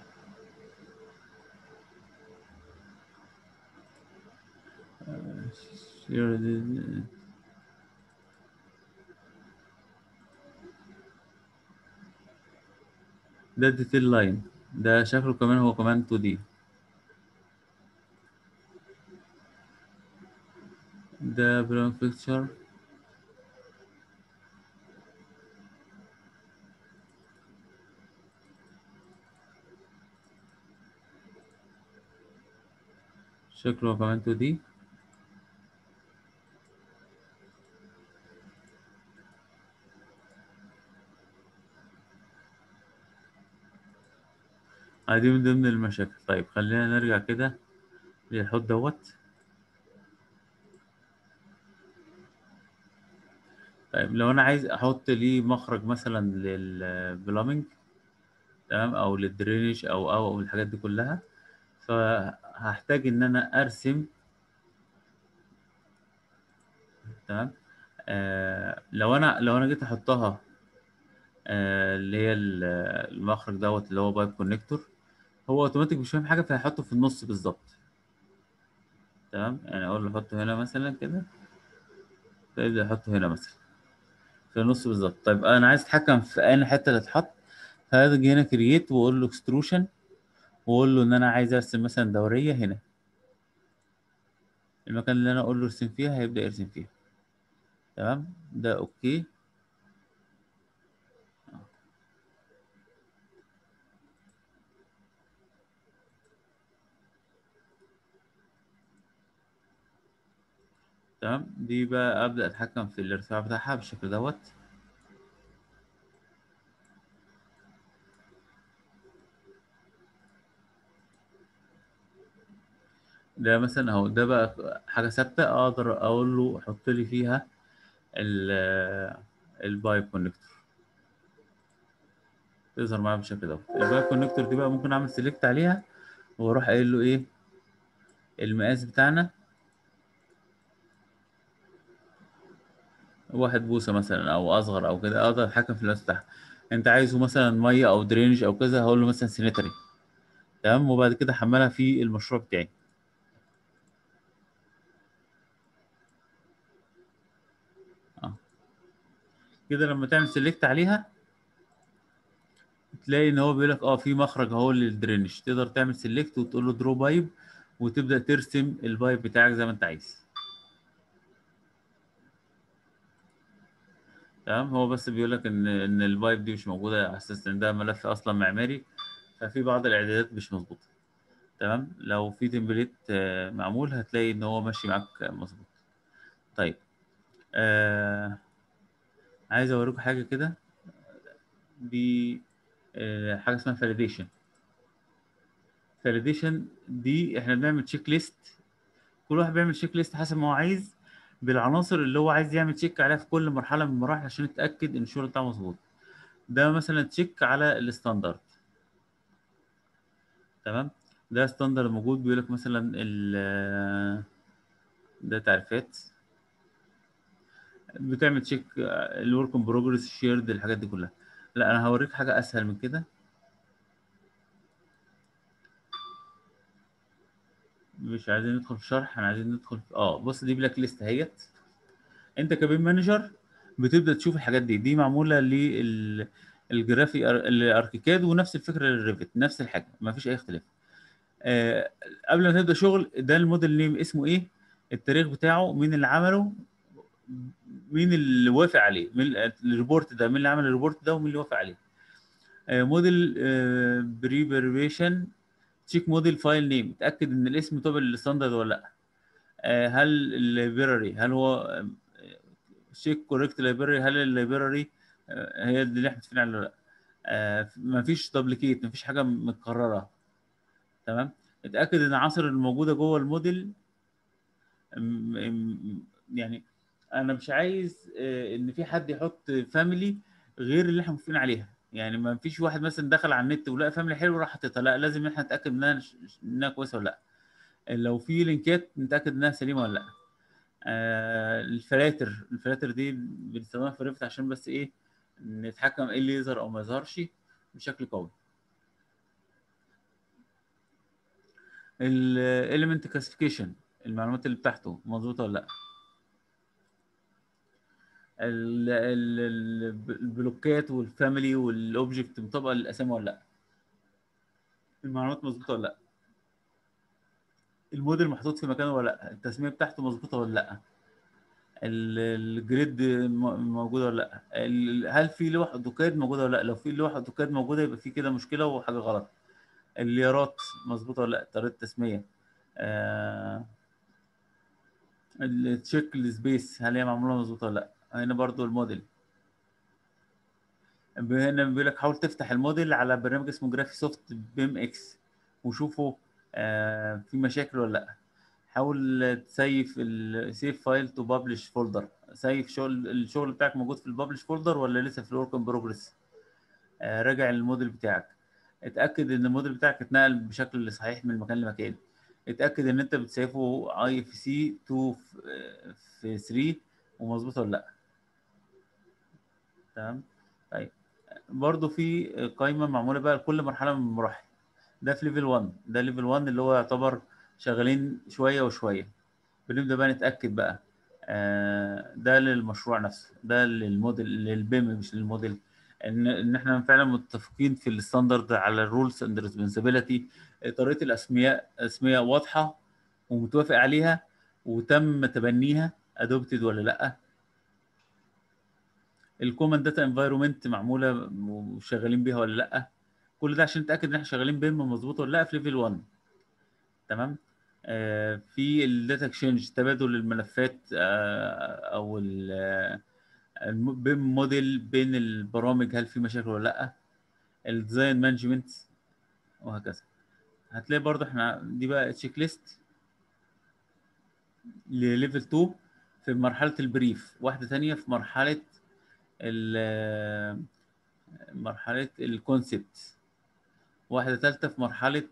ده ديتيل لاين، ده شكله كمان هو كمان تو دي. ده براون بيكتشر. شكله هو كمان تو دي. دي من ضمن المشاكل. طيب خلينا نرجع كده للحوض دوت. طيب لو انا عايز احط ليه مخرج مثلا للبلامينج، تمام، او للدرينج او او او الحاجات دي كلها، فهحتاج ان انا ارسم. تمام. آه لو انا لو انا جيت احطها آه اللي هي ال- المخرج دوت اللي هو بايب كونكتور، هو اوتوماتيك مش فاهم حاجه فهيحطه في النص بالظبط. تمام، يعني اقول له حطه هنا مثلا كده، فيبدا يحطه هنا مثلا في النص بالظبط. طيب انا عايز اتحكم في اي حته اللي اتحط، هاجي هنا كرييت واقول له اكستروشن، واقول له ان انا عايز ارسم مثلا دوريه هنا، المكان اللي انا اقول له ارسم فيها هيبدا يرسم فيها. تمام، ده اوكي. تمام، دي بقى ابدا اتحكم في الارتفاع بتاعها بالشكل دوت. ده مثلا اهو، ده بقى حاجه ثابته اقدر اقول له حط لي فيها ال البايب كونكتور، تظهر معايا بالشكل دوت. البايب كونكتور دي بقى ممكن اعمل سيلكت عليها واروح قايل له ايه المقاس بتاعنا، واحد بوصه مثلا او اصغر او كده، اقدر اتحكم في المقاس بتاعها. انت عايزه مثلا ميه او درينج او كذا، هقول له مثلا سينيتري. تمام، وبعد كده احملها في المشروع بتاعي. اه كده لما تعمل سيلكت عليها تلاقي ان هو بيقول لك اه في مخرج اهو للدرينج، تقدر تعمل سيلكت وتقول له درو بايب، وتبدا ترسم البايب بتاعك زي ما انت عايز. تمام، هو بس بيقول لك ان ان البايب دي مش موجوده على اساس ان ده ملف اصلا معماري، ففي بعض الاعدادات مش مظبوطه. تمام، لو في تمبليت آه، معمول هتلاقي ان هو ماشي معاك مظبوط. طيب آه عايز اوريكم حاجه كده، دي آه حاجه اسمها فاليديشن. فاليديشن دي احنا بنعمل تشيك ليست، كل واحد بيعمل تشيك ليست حسب ما هو عايز، بالعناصر اللي هو عايز يعمل تشيك عليها في كل مرحله من المراحل عشان يتاكد ان الشغل بتاعه مظبوط. ده مثلا تشيك على الستاندرد. تمام، ده ستاندرد موجود، بيقول لك مثلا ال ده تعريفات، بتعمل تشيك الورك ان بروجرس الشيرد الحاجات دي كلها. لا انا هوريك حاجه اسهل من كده، مش عايزين ندخل في شرح، احنا عايزين ندخل في اه بص دي بلاك ليست اهيت. انت كبيم مانجر بتبدا تشوف الحاجات دي، دي معموله لل الجرافي الاركيكاد، ونفس الفكره للريفت، نفس الحاجه ما فيش اي اختلاف. آه قبل ما تبدا شغل، ده الموديل نيم اسمه ايه، التاريخ بتاعه، مين اللي عمله، مين اللي وافق عليه، مين الريبورت ده، مين اللي عمل الريبورت ده ومين اللي وافق عليه. آه موديل آه بريبريشن، تشيك موديل فايل نيم، اتاكد ان الاسم طبق للستاندرد ولا لا. آه هل اللايبراري، هل هو تشيك كوريكت لايبراري، هل اللايبراري هي دي اللي احنا متفقين عليها ولا لا. آه مفيش دوبليكيت، مفيش حاجه متكرره. تمام، اتاكد ان العناصر الموجوده جوه الموديل م- م- يعني انا مش عايز آه، ان في حد يحط فاميلي غير اللي احنا متفقين عليها، يعني ما فيش واحد مثلا دخل على النت ولقى فاميلي حلو وراح حاططها، لا لازم احنا نتاكد انها انها كويسه ولا لا. لو في لينكات نتاكد انها سليمه ولا لا. آه الفلاتر، الفلاتر دي بنستخدمها في ريفت عشان بس ايه، نتحكم ايه اللي يظهر او ما يظهرش بشكل قوي. الاليمنت كلاسيفيكيشن، المعلومات اللي بتاعته مظبوطه ولا لا. ال- ال- ال- البلوكات والفاميلي والاوبجكت مطابقه للاسامي ولا لا، المعلومات مظبوطه ولا لا، الموديل محطوط في مكانه ولا لا، التسميه بتاعته مظبوطه ولا لا، ال- الجريد م- موجوده ولا لا، ال- هل في لوح اوتوكاد موجوده ولا لا. لو في لوح اوتوكاد موجوده يبقى في كده مشكله وحاجه غلط. الليارات مظبوطه ولا لا، طريقه التسميه. آه التشيك السبيس هل هي معموله مظبوطه ولا لا. هنا برضو الموديل، هنا بيقول لك حاول تفتح الموديل على برنامج اسمه جرافي سوفت بيم اكس وشوفه آه في مشاكل ولا لا. حاول تسيف السيف فايل تو بابلش فولدر، سيف شغل الشغل بتاعك موجود في البابلش فولدر ولا لسه في الورك ان بروجرس. آه راجع الموديل بتاعك، اتاكد ان الموديل بتاعك اتنقل بشكل صحيح من مكان لمكان. اتاكد ان انت بتسيفه اي اف سي اتنين في تلاتة ومظبوط ولا لا. تمام. طيب برضو في قائمه معموله بقى لكل مرحله من المراحل. ده في ليفل واحد، ده ليفل واحد اللي هو يعتبر شغالين شويه وشويه. بنبدا بقى نتاكد بقى، آه، ده للمشروع نفسه، ده للموديل للبيم مش للموديل، ان ان احنا فعلا متفقين في الستاندرد على الرولز اند ريسبونسابيلتي، طريقه الاسمياء اسمياء واضحه ومتوافق عليها وتم تبنيها ادوبتد ولا لا، الكومن داتا انفايرمنت معموله وشغالين بيها ولا لا. كل ده عشان نتاكد ان احنا شغالين بيم مظبوط ولا لا في ليفل واحد. تمام. آه، في الداتا اكسشينج تبادل الملفات، آه، او البيم موديل بين البرامج، هل في مشاكل ولا لا. الديزاين مانجمنت وهكذا. هتلاقي برضه احنا دي بقى تشيك ليست لليفل اتنين في مرحله البريف، واحده ثانيه في مرحله ال مرحله الكونسبت، واحده ثالثه في مرحله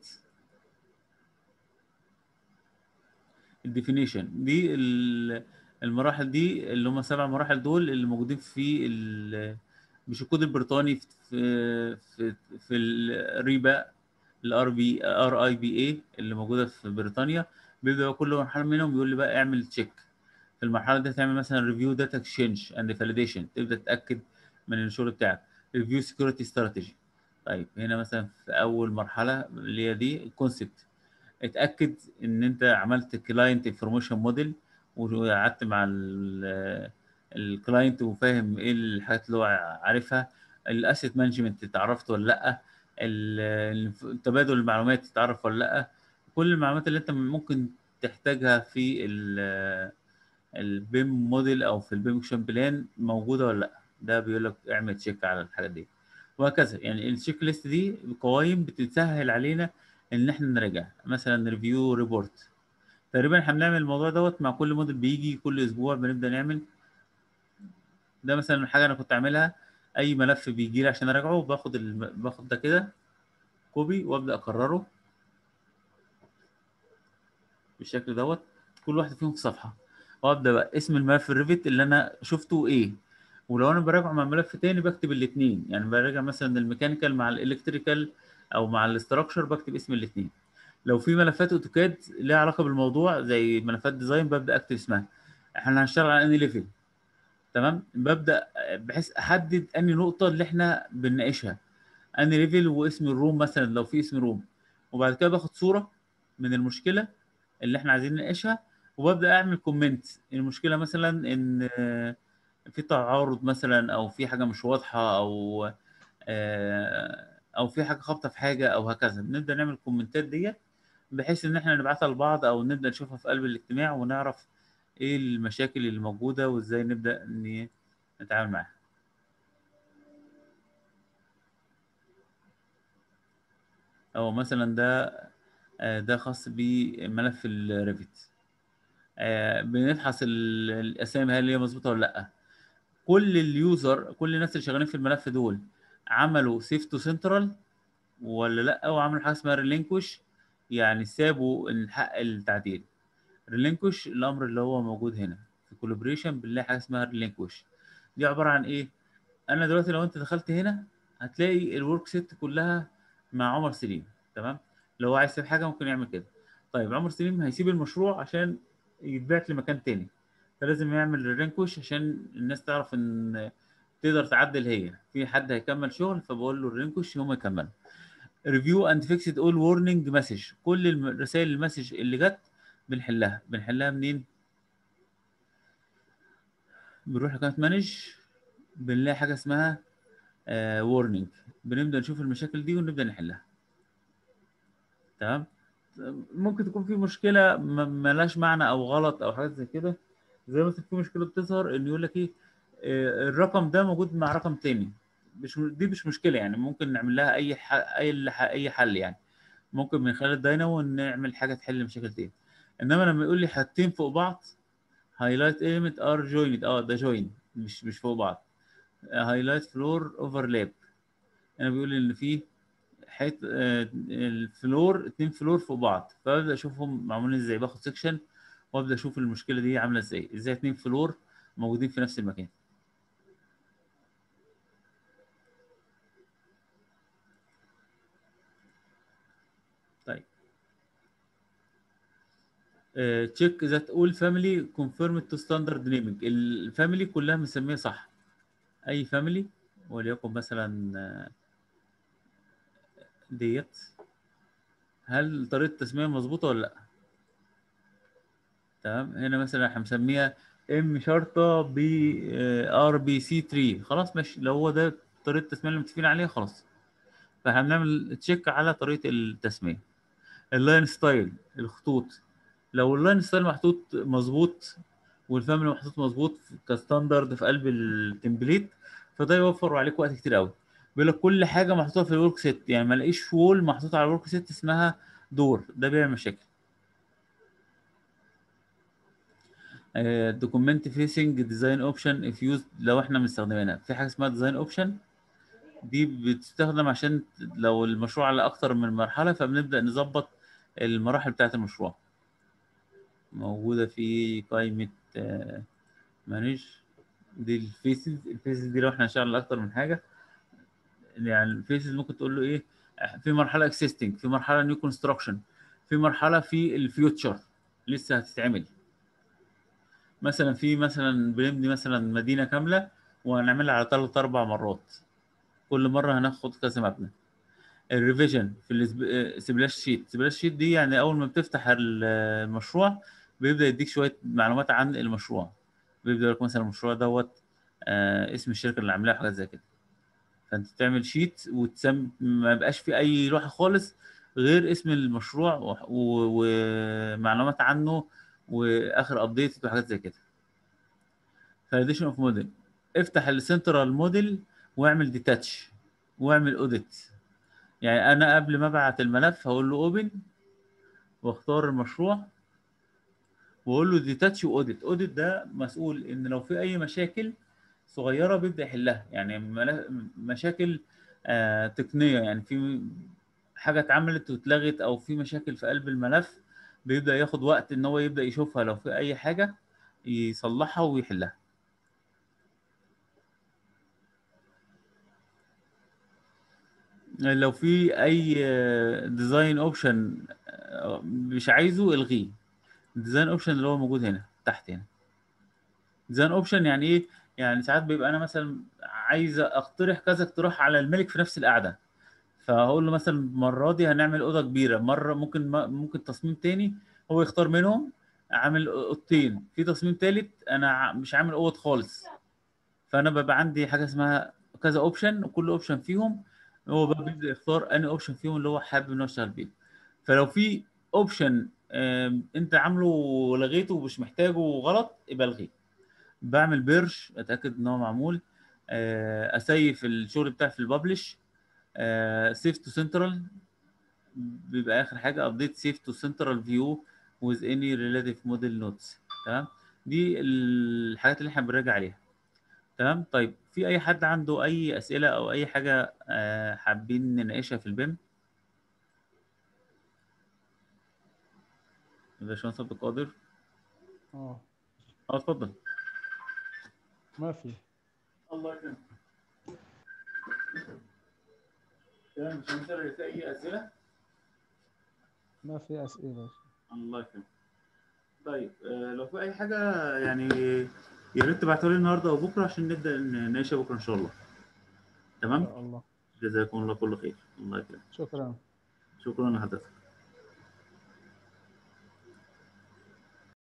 الديفينيشن. دي ال- المراحل دي اللي هم سبع مراحل دول اللي موجودين في ال- مش الكود البريطاني، في في في الريبا الار بي ار اي بي اي اللي موجوده في بريطانيا. بيبدا كل مرحله منهم يقول لي بقى اعمل تشيك. في المرحله دي تعمل مثلا ريفيو داتا اكسشينج اند فاليديشن، تبدا تتاكد من الشغل بتاعك. ريفيو سكيورتي استراتيجي. طيب هنا مثلا في اول مرحله اللي هي دي الكونسبت، اتاكد ان انت عملت كلاينت انفورميشن موديل وقعدت مع الكلاينت وفاهم ايه الحاجات اللي هو عارفها. الاسيت مانجمنت اتعرفت ولا لا. ال- تبادل المعلومات اتعرف ولا لا. كل المعلومات اللي انت ممكن تحتاجها في البيم موديل او في البيم اكشن بلان موجوده ولا لا. ده بيقول لك اعمل تشيك على الحاجات دي وهكذا. يعني التشيك ليست دي قوائم بتسهل علينا ان احنا نراجع مثلا ريفيو ريبورت. تقريبا احنا بنعمل الموضوع دوت مع كل موديل بيجي كل اسبوع بنبدا نعمل. ده مثلا حاجه انا كنت اعملها، اي ملف بيجي لي عشان اراجعه باخد الم... باخد ده كده كوبي وابدا اكرره بالشكل دوت، كل واحده فيهم في صفحه، وابدا بقى اسم الملف الريفت اللي انا شفته ايه. ولو انا براجعه مع ملف تاني بكتب الاثنين، يعني براجع مثلا الميكانيكال مع الالكتريكال او مع الاستراكشر بكتب اسم الاثنين. لو في ملفات اوتوكاد ليها علاقه بالموضوع زي ملفات ديزاين ببدا اكتب اسمها. احنا هنشتغل على انهي ليفل. تمام. ببدا بحيث احدد انهي نقطه اللي احنا بنناقشها، انهي ليفل واسم الروم مثلا لو في اسم روم. وبعد كده باخد صوره من المشكله اللي احنا عايزين نناقشها وببدا اعمل كومنت. المشكله مثلا ان آه، في تعارض مثلا او في حاجه مش واضحه او آه، او في حاجه خابطه في حاجه او هكذا. بنبدا نعمل كومنتات ديت بحيث ان احنا نبعتها لبعض او نبدا نشوفها في قلب الاجتماع ونعرف ايه المشاكل اللي موجوده وازاي نبدا ن- نتعامل معاها. او مثلا ده آه، ده خاص بملف الريفت. آه، بنفحص ال- الاسامي هل هي مظبوطه ولا لا. كل اليوزر كل الناس اللي شغالين في الملف دول عملوا سيف تو سنترال ولا لا، وعملوا حاجه اسمها ريلينكوش، يعني سابوا الحق التعديل. ريلينكوش الامر اللي هو موجود هنا في كولابريشن بنلاقي حاجه اسمها ريلينكوش. دي عباره عن ايه؟ انا دلوقتي لو انت دخلت هنا هتلاقي الورك سيت كلها مع عمر سليم. تمام. لو هو عايز يسيب حاجه ممكن يعمل كده. طيب عمر سليم هيسيب المشروع عشان يتبعت لمكان تاني، فلازم يعمل ريلينكوش عشان الناس تعرف ان تقدر تعدل. هي في حد هيكمل شغل فبقول له ريلينكوش هم يكملوا. ريفيو اند فيكسد اول وورنينج مسج، كل الرسائل المسج اللي جت بنحلها. بنحلها منين؟ بنروح لقناه مانج بنلاقي حاجه اسمها وورنينج، بنبدا نشوف المشاكل دي ونبدا نحلها. تمام. ممكن تكون في مشكله ما- ملهاش معنى او غلط او حاجات زي كده، زي مثلا في مشكله بتظهر ان يقول لك ايه، آه، الرقم ده موجود مع رقم تاني. مش دي مش مشكله، يعني ممكن نعمل لها اي ح... اي اي حل يعني. ممكن من خلال الداينامو نعمل حاجه تحل مشاكل تاني. انما لما يقول لي حاجتين فوق بعض، هايلايت ايلمنت ار جويند، اه ده جوين مش مش فوق بعض. هايلايت فلور اوفرلاب، انا بيقول لي ان في حيث آه، الفلور اتنين فلور فوق بعض، فببدا اشوفهم معمولين ازاي. باخد سيكشن وابدا اشوف المشكله دي عامله ازاي، ازاي اتنين فلور موجودين في نفس المكان. طيب تشيك ذات اول فاميلي كونفيرم تو ستاندرد نيمينج. الفاميلي كلها مسميه صح، اي فاميلي وليكن مثلا آه، ديت، هل طريقه التسميه مظبوطه ولا لا؟ تمام. هنا مثلا احنا مسميها ام شرطه بي ار بي سي ثلاثة، خلاص ماشي، لو هو ده طريقه التسميه اللي متفقين عليها خلاص. فاحنا بنعمل تشيك على طريقه التسميه. اللاين ستايل، الخطوط، لو اللاين ستايل محطوط مظبوط والفاميلي محطوط مظبوط كستاندرد في قلب التمبليت، فده يوفر عليك وقت كتير قوي. بيقول لك كل حاجه محطوطه في الورك سيت، يعني ما الاقيش وول محطوط على الورك سيت اسمها دور، ده بيعمل مشاكل. دوكيومنت فيسنج ديزاين اوبشن اف يوز، لو احنا مستخدمينها في حاجه اسمها ديزاين اوبشن، دي بتستخدم عشان لو المشروع على اكتر من مرحله فبنبدا نظبط المراحل بتاعه المشروع. موجوده في قائمه مانج. دي الفيسز، الفيسز دي لو احنا هنشتغل على اكتر من حاجه، يعني الفيسز ممكن تقول له ايه، في مرحله اكسيستنج، في مرحله نيو كونستراكشن، في مرحله في الفيوتشر لسه هتتعمل. مثلا في مثلا بنبني مثلا مدينه كامله وهنعملها على ثلاث اربع مرات، كل مره هناخد كذا مبنى. الريفيجن في السبلاش شيت، سبلاش شيت دي يعني اول ما بتفتح المشروع بيبدا يديك شويه معلومات عن المشروع، بيبدا يقول لك مثلا المشروع دوت آه اسم الشركه اللي عاملاها وحاجات زي كده. فانت تعمل شيت وتسم، ما يبقاش في اي لوحه خالص غير اسم المشروع و- و- ومعلومات عنه واخر ابديت وحاجات زي كده. فاليديشن اوف موديل، افتح السنترال موديل واعمل ديتاتش واعمل اوديت. يعني انا قبل ما ابعت الملف هقول له اوبن واختار المشروع واقول له ديتاتش واوديت. اوديت ده مسؤول ان لو في اي مشاكل صغيره بيبدا يحلها، يعني ملا- مشاكل آه تقنيه، يعني في حاجه اتعملت واتلغت او في مشاكل في قلب الملف بيبدا ياخد وقت ان هو يبدا يشوفها، لو في اي حاجه يصلحها ويحلها. لو في اي ديزاين اوبشن مش عايزه الغيه. الديزاين اوبشن اللي هو موجود هنا تحت هنا. ديزاين اوبشن يعني ايه؟ يعني ساعات بيبقى انا مثلا عايز اقترح كذا اقتراح على الملك في نفس القعده، فهقول له مثلا المره دي هنعمل اوضه كبيره، مره ممكن ممكن تصميم تاني هو يختار منهم عامل اوضتين، في تصميم تالت انا ع- مش عامل اوض خالص. فانا بيبقى عندي حاجه اسمها كذا اوبشن، وكل اوبشن فيهم هو بقى بيبدا يختار انهي اوبشن فيهم اللي هو حابب انه يشتغل بيه. فلو في اوبشن انت عامله ولغيته ومش محتاجه غلط يبقى الغيه. بعمل بيرش اتاكد ان هو معمول، آه، اسيف الشغل بتاعي في الببلش، سيف تو سنترال، بيبقى اخر حاجه ابديت سيف تو سنترال فيو with any relative model notes. تمام. دي الحاجات اللي احنا بنراجع عليها. تمام. طيب في اي حد عنده اي اسئله او اي حاجه آه، حابين نناقشها في البيم؟ يا باشمهندس عبد القادر. اه اه اتفضل. ما في الله يكرمك. تمام. مش هنسأل في اي اسئله؟ ما في أسئلة. الله يكرمك. طيب آه، لو في اي حاجه يعني يا ريت تبعتوا لي النهارده او بكره عشان نبدا نناقشها بكره ان شاء الله. إن تمام. شاء الله. جزاكم الله كل خير. الله يكرمك. شكرا. شكرا لحضرتك.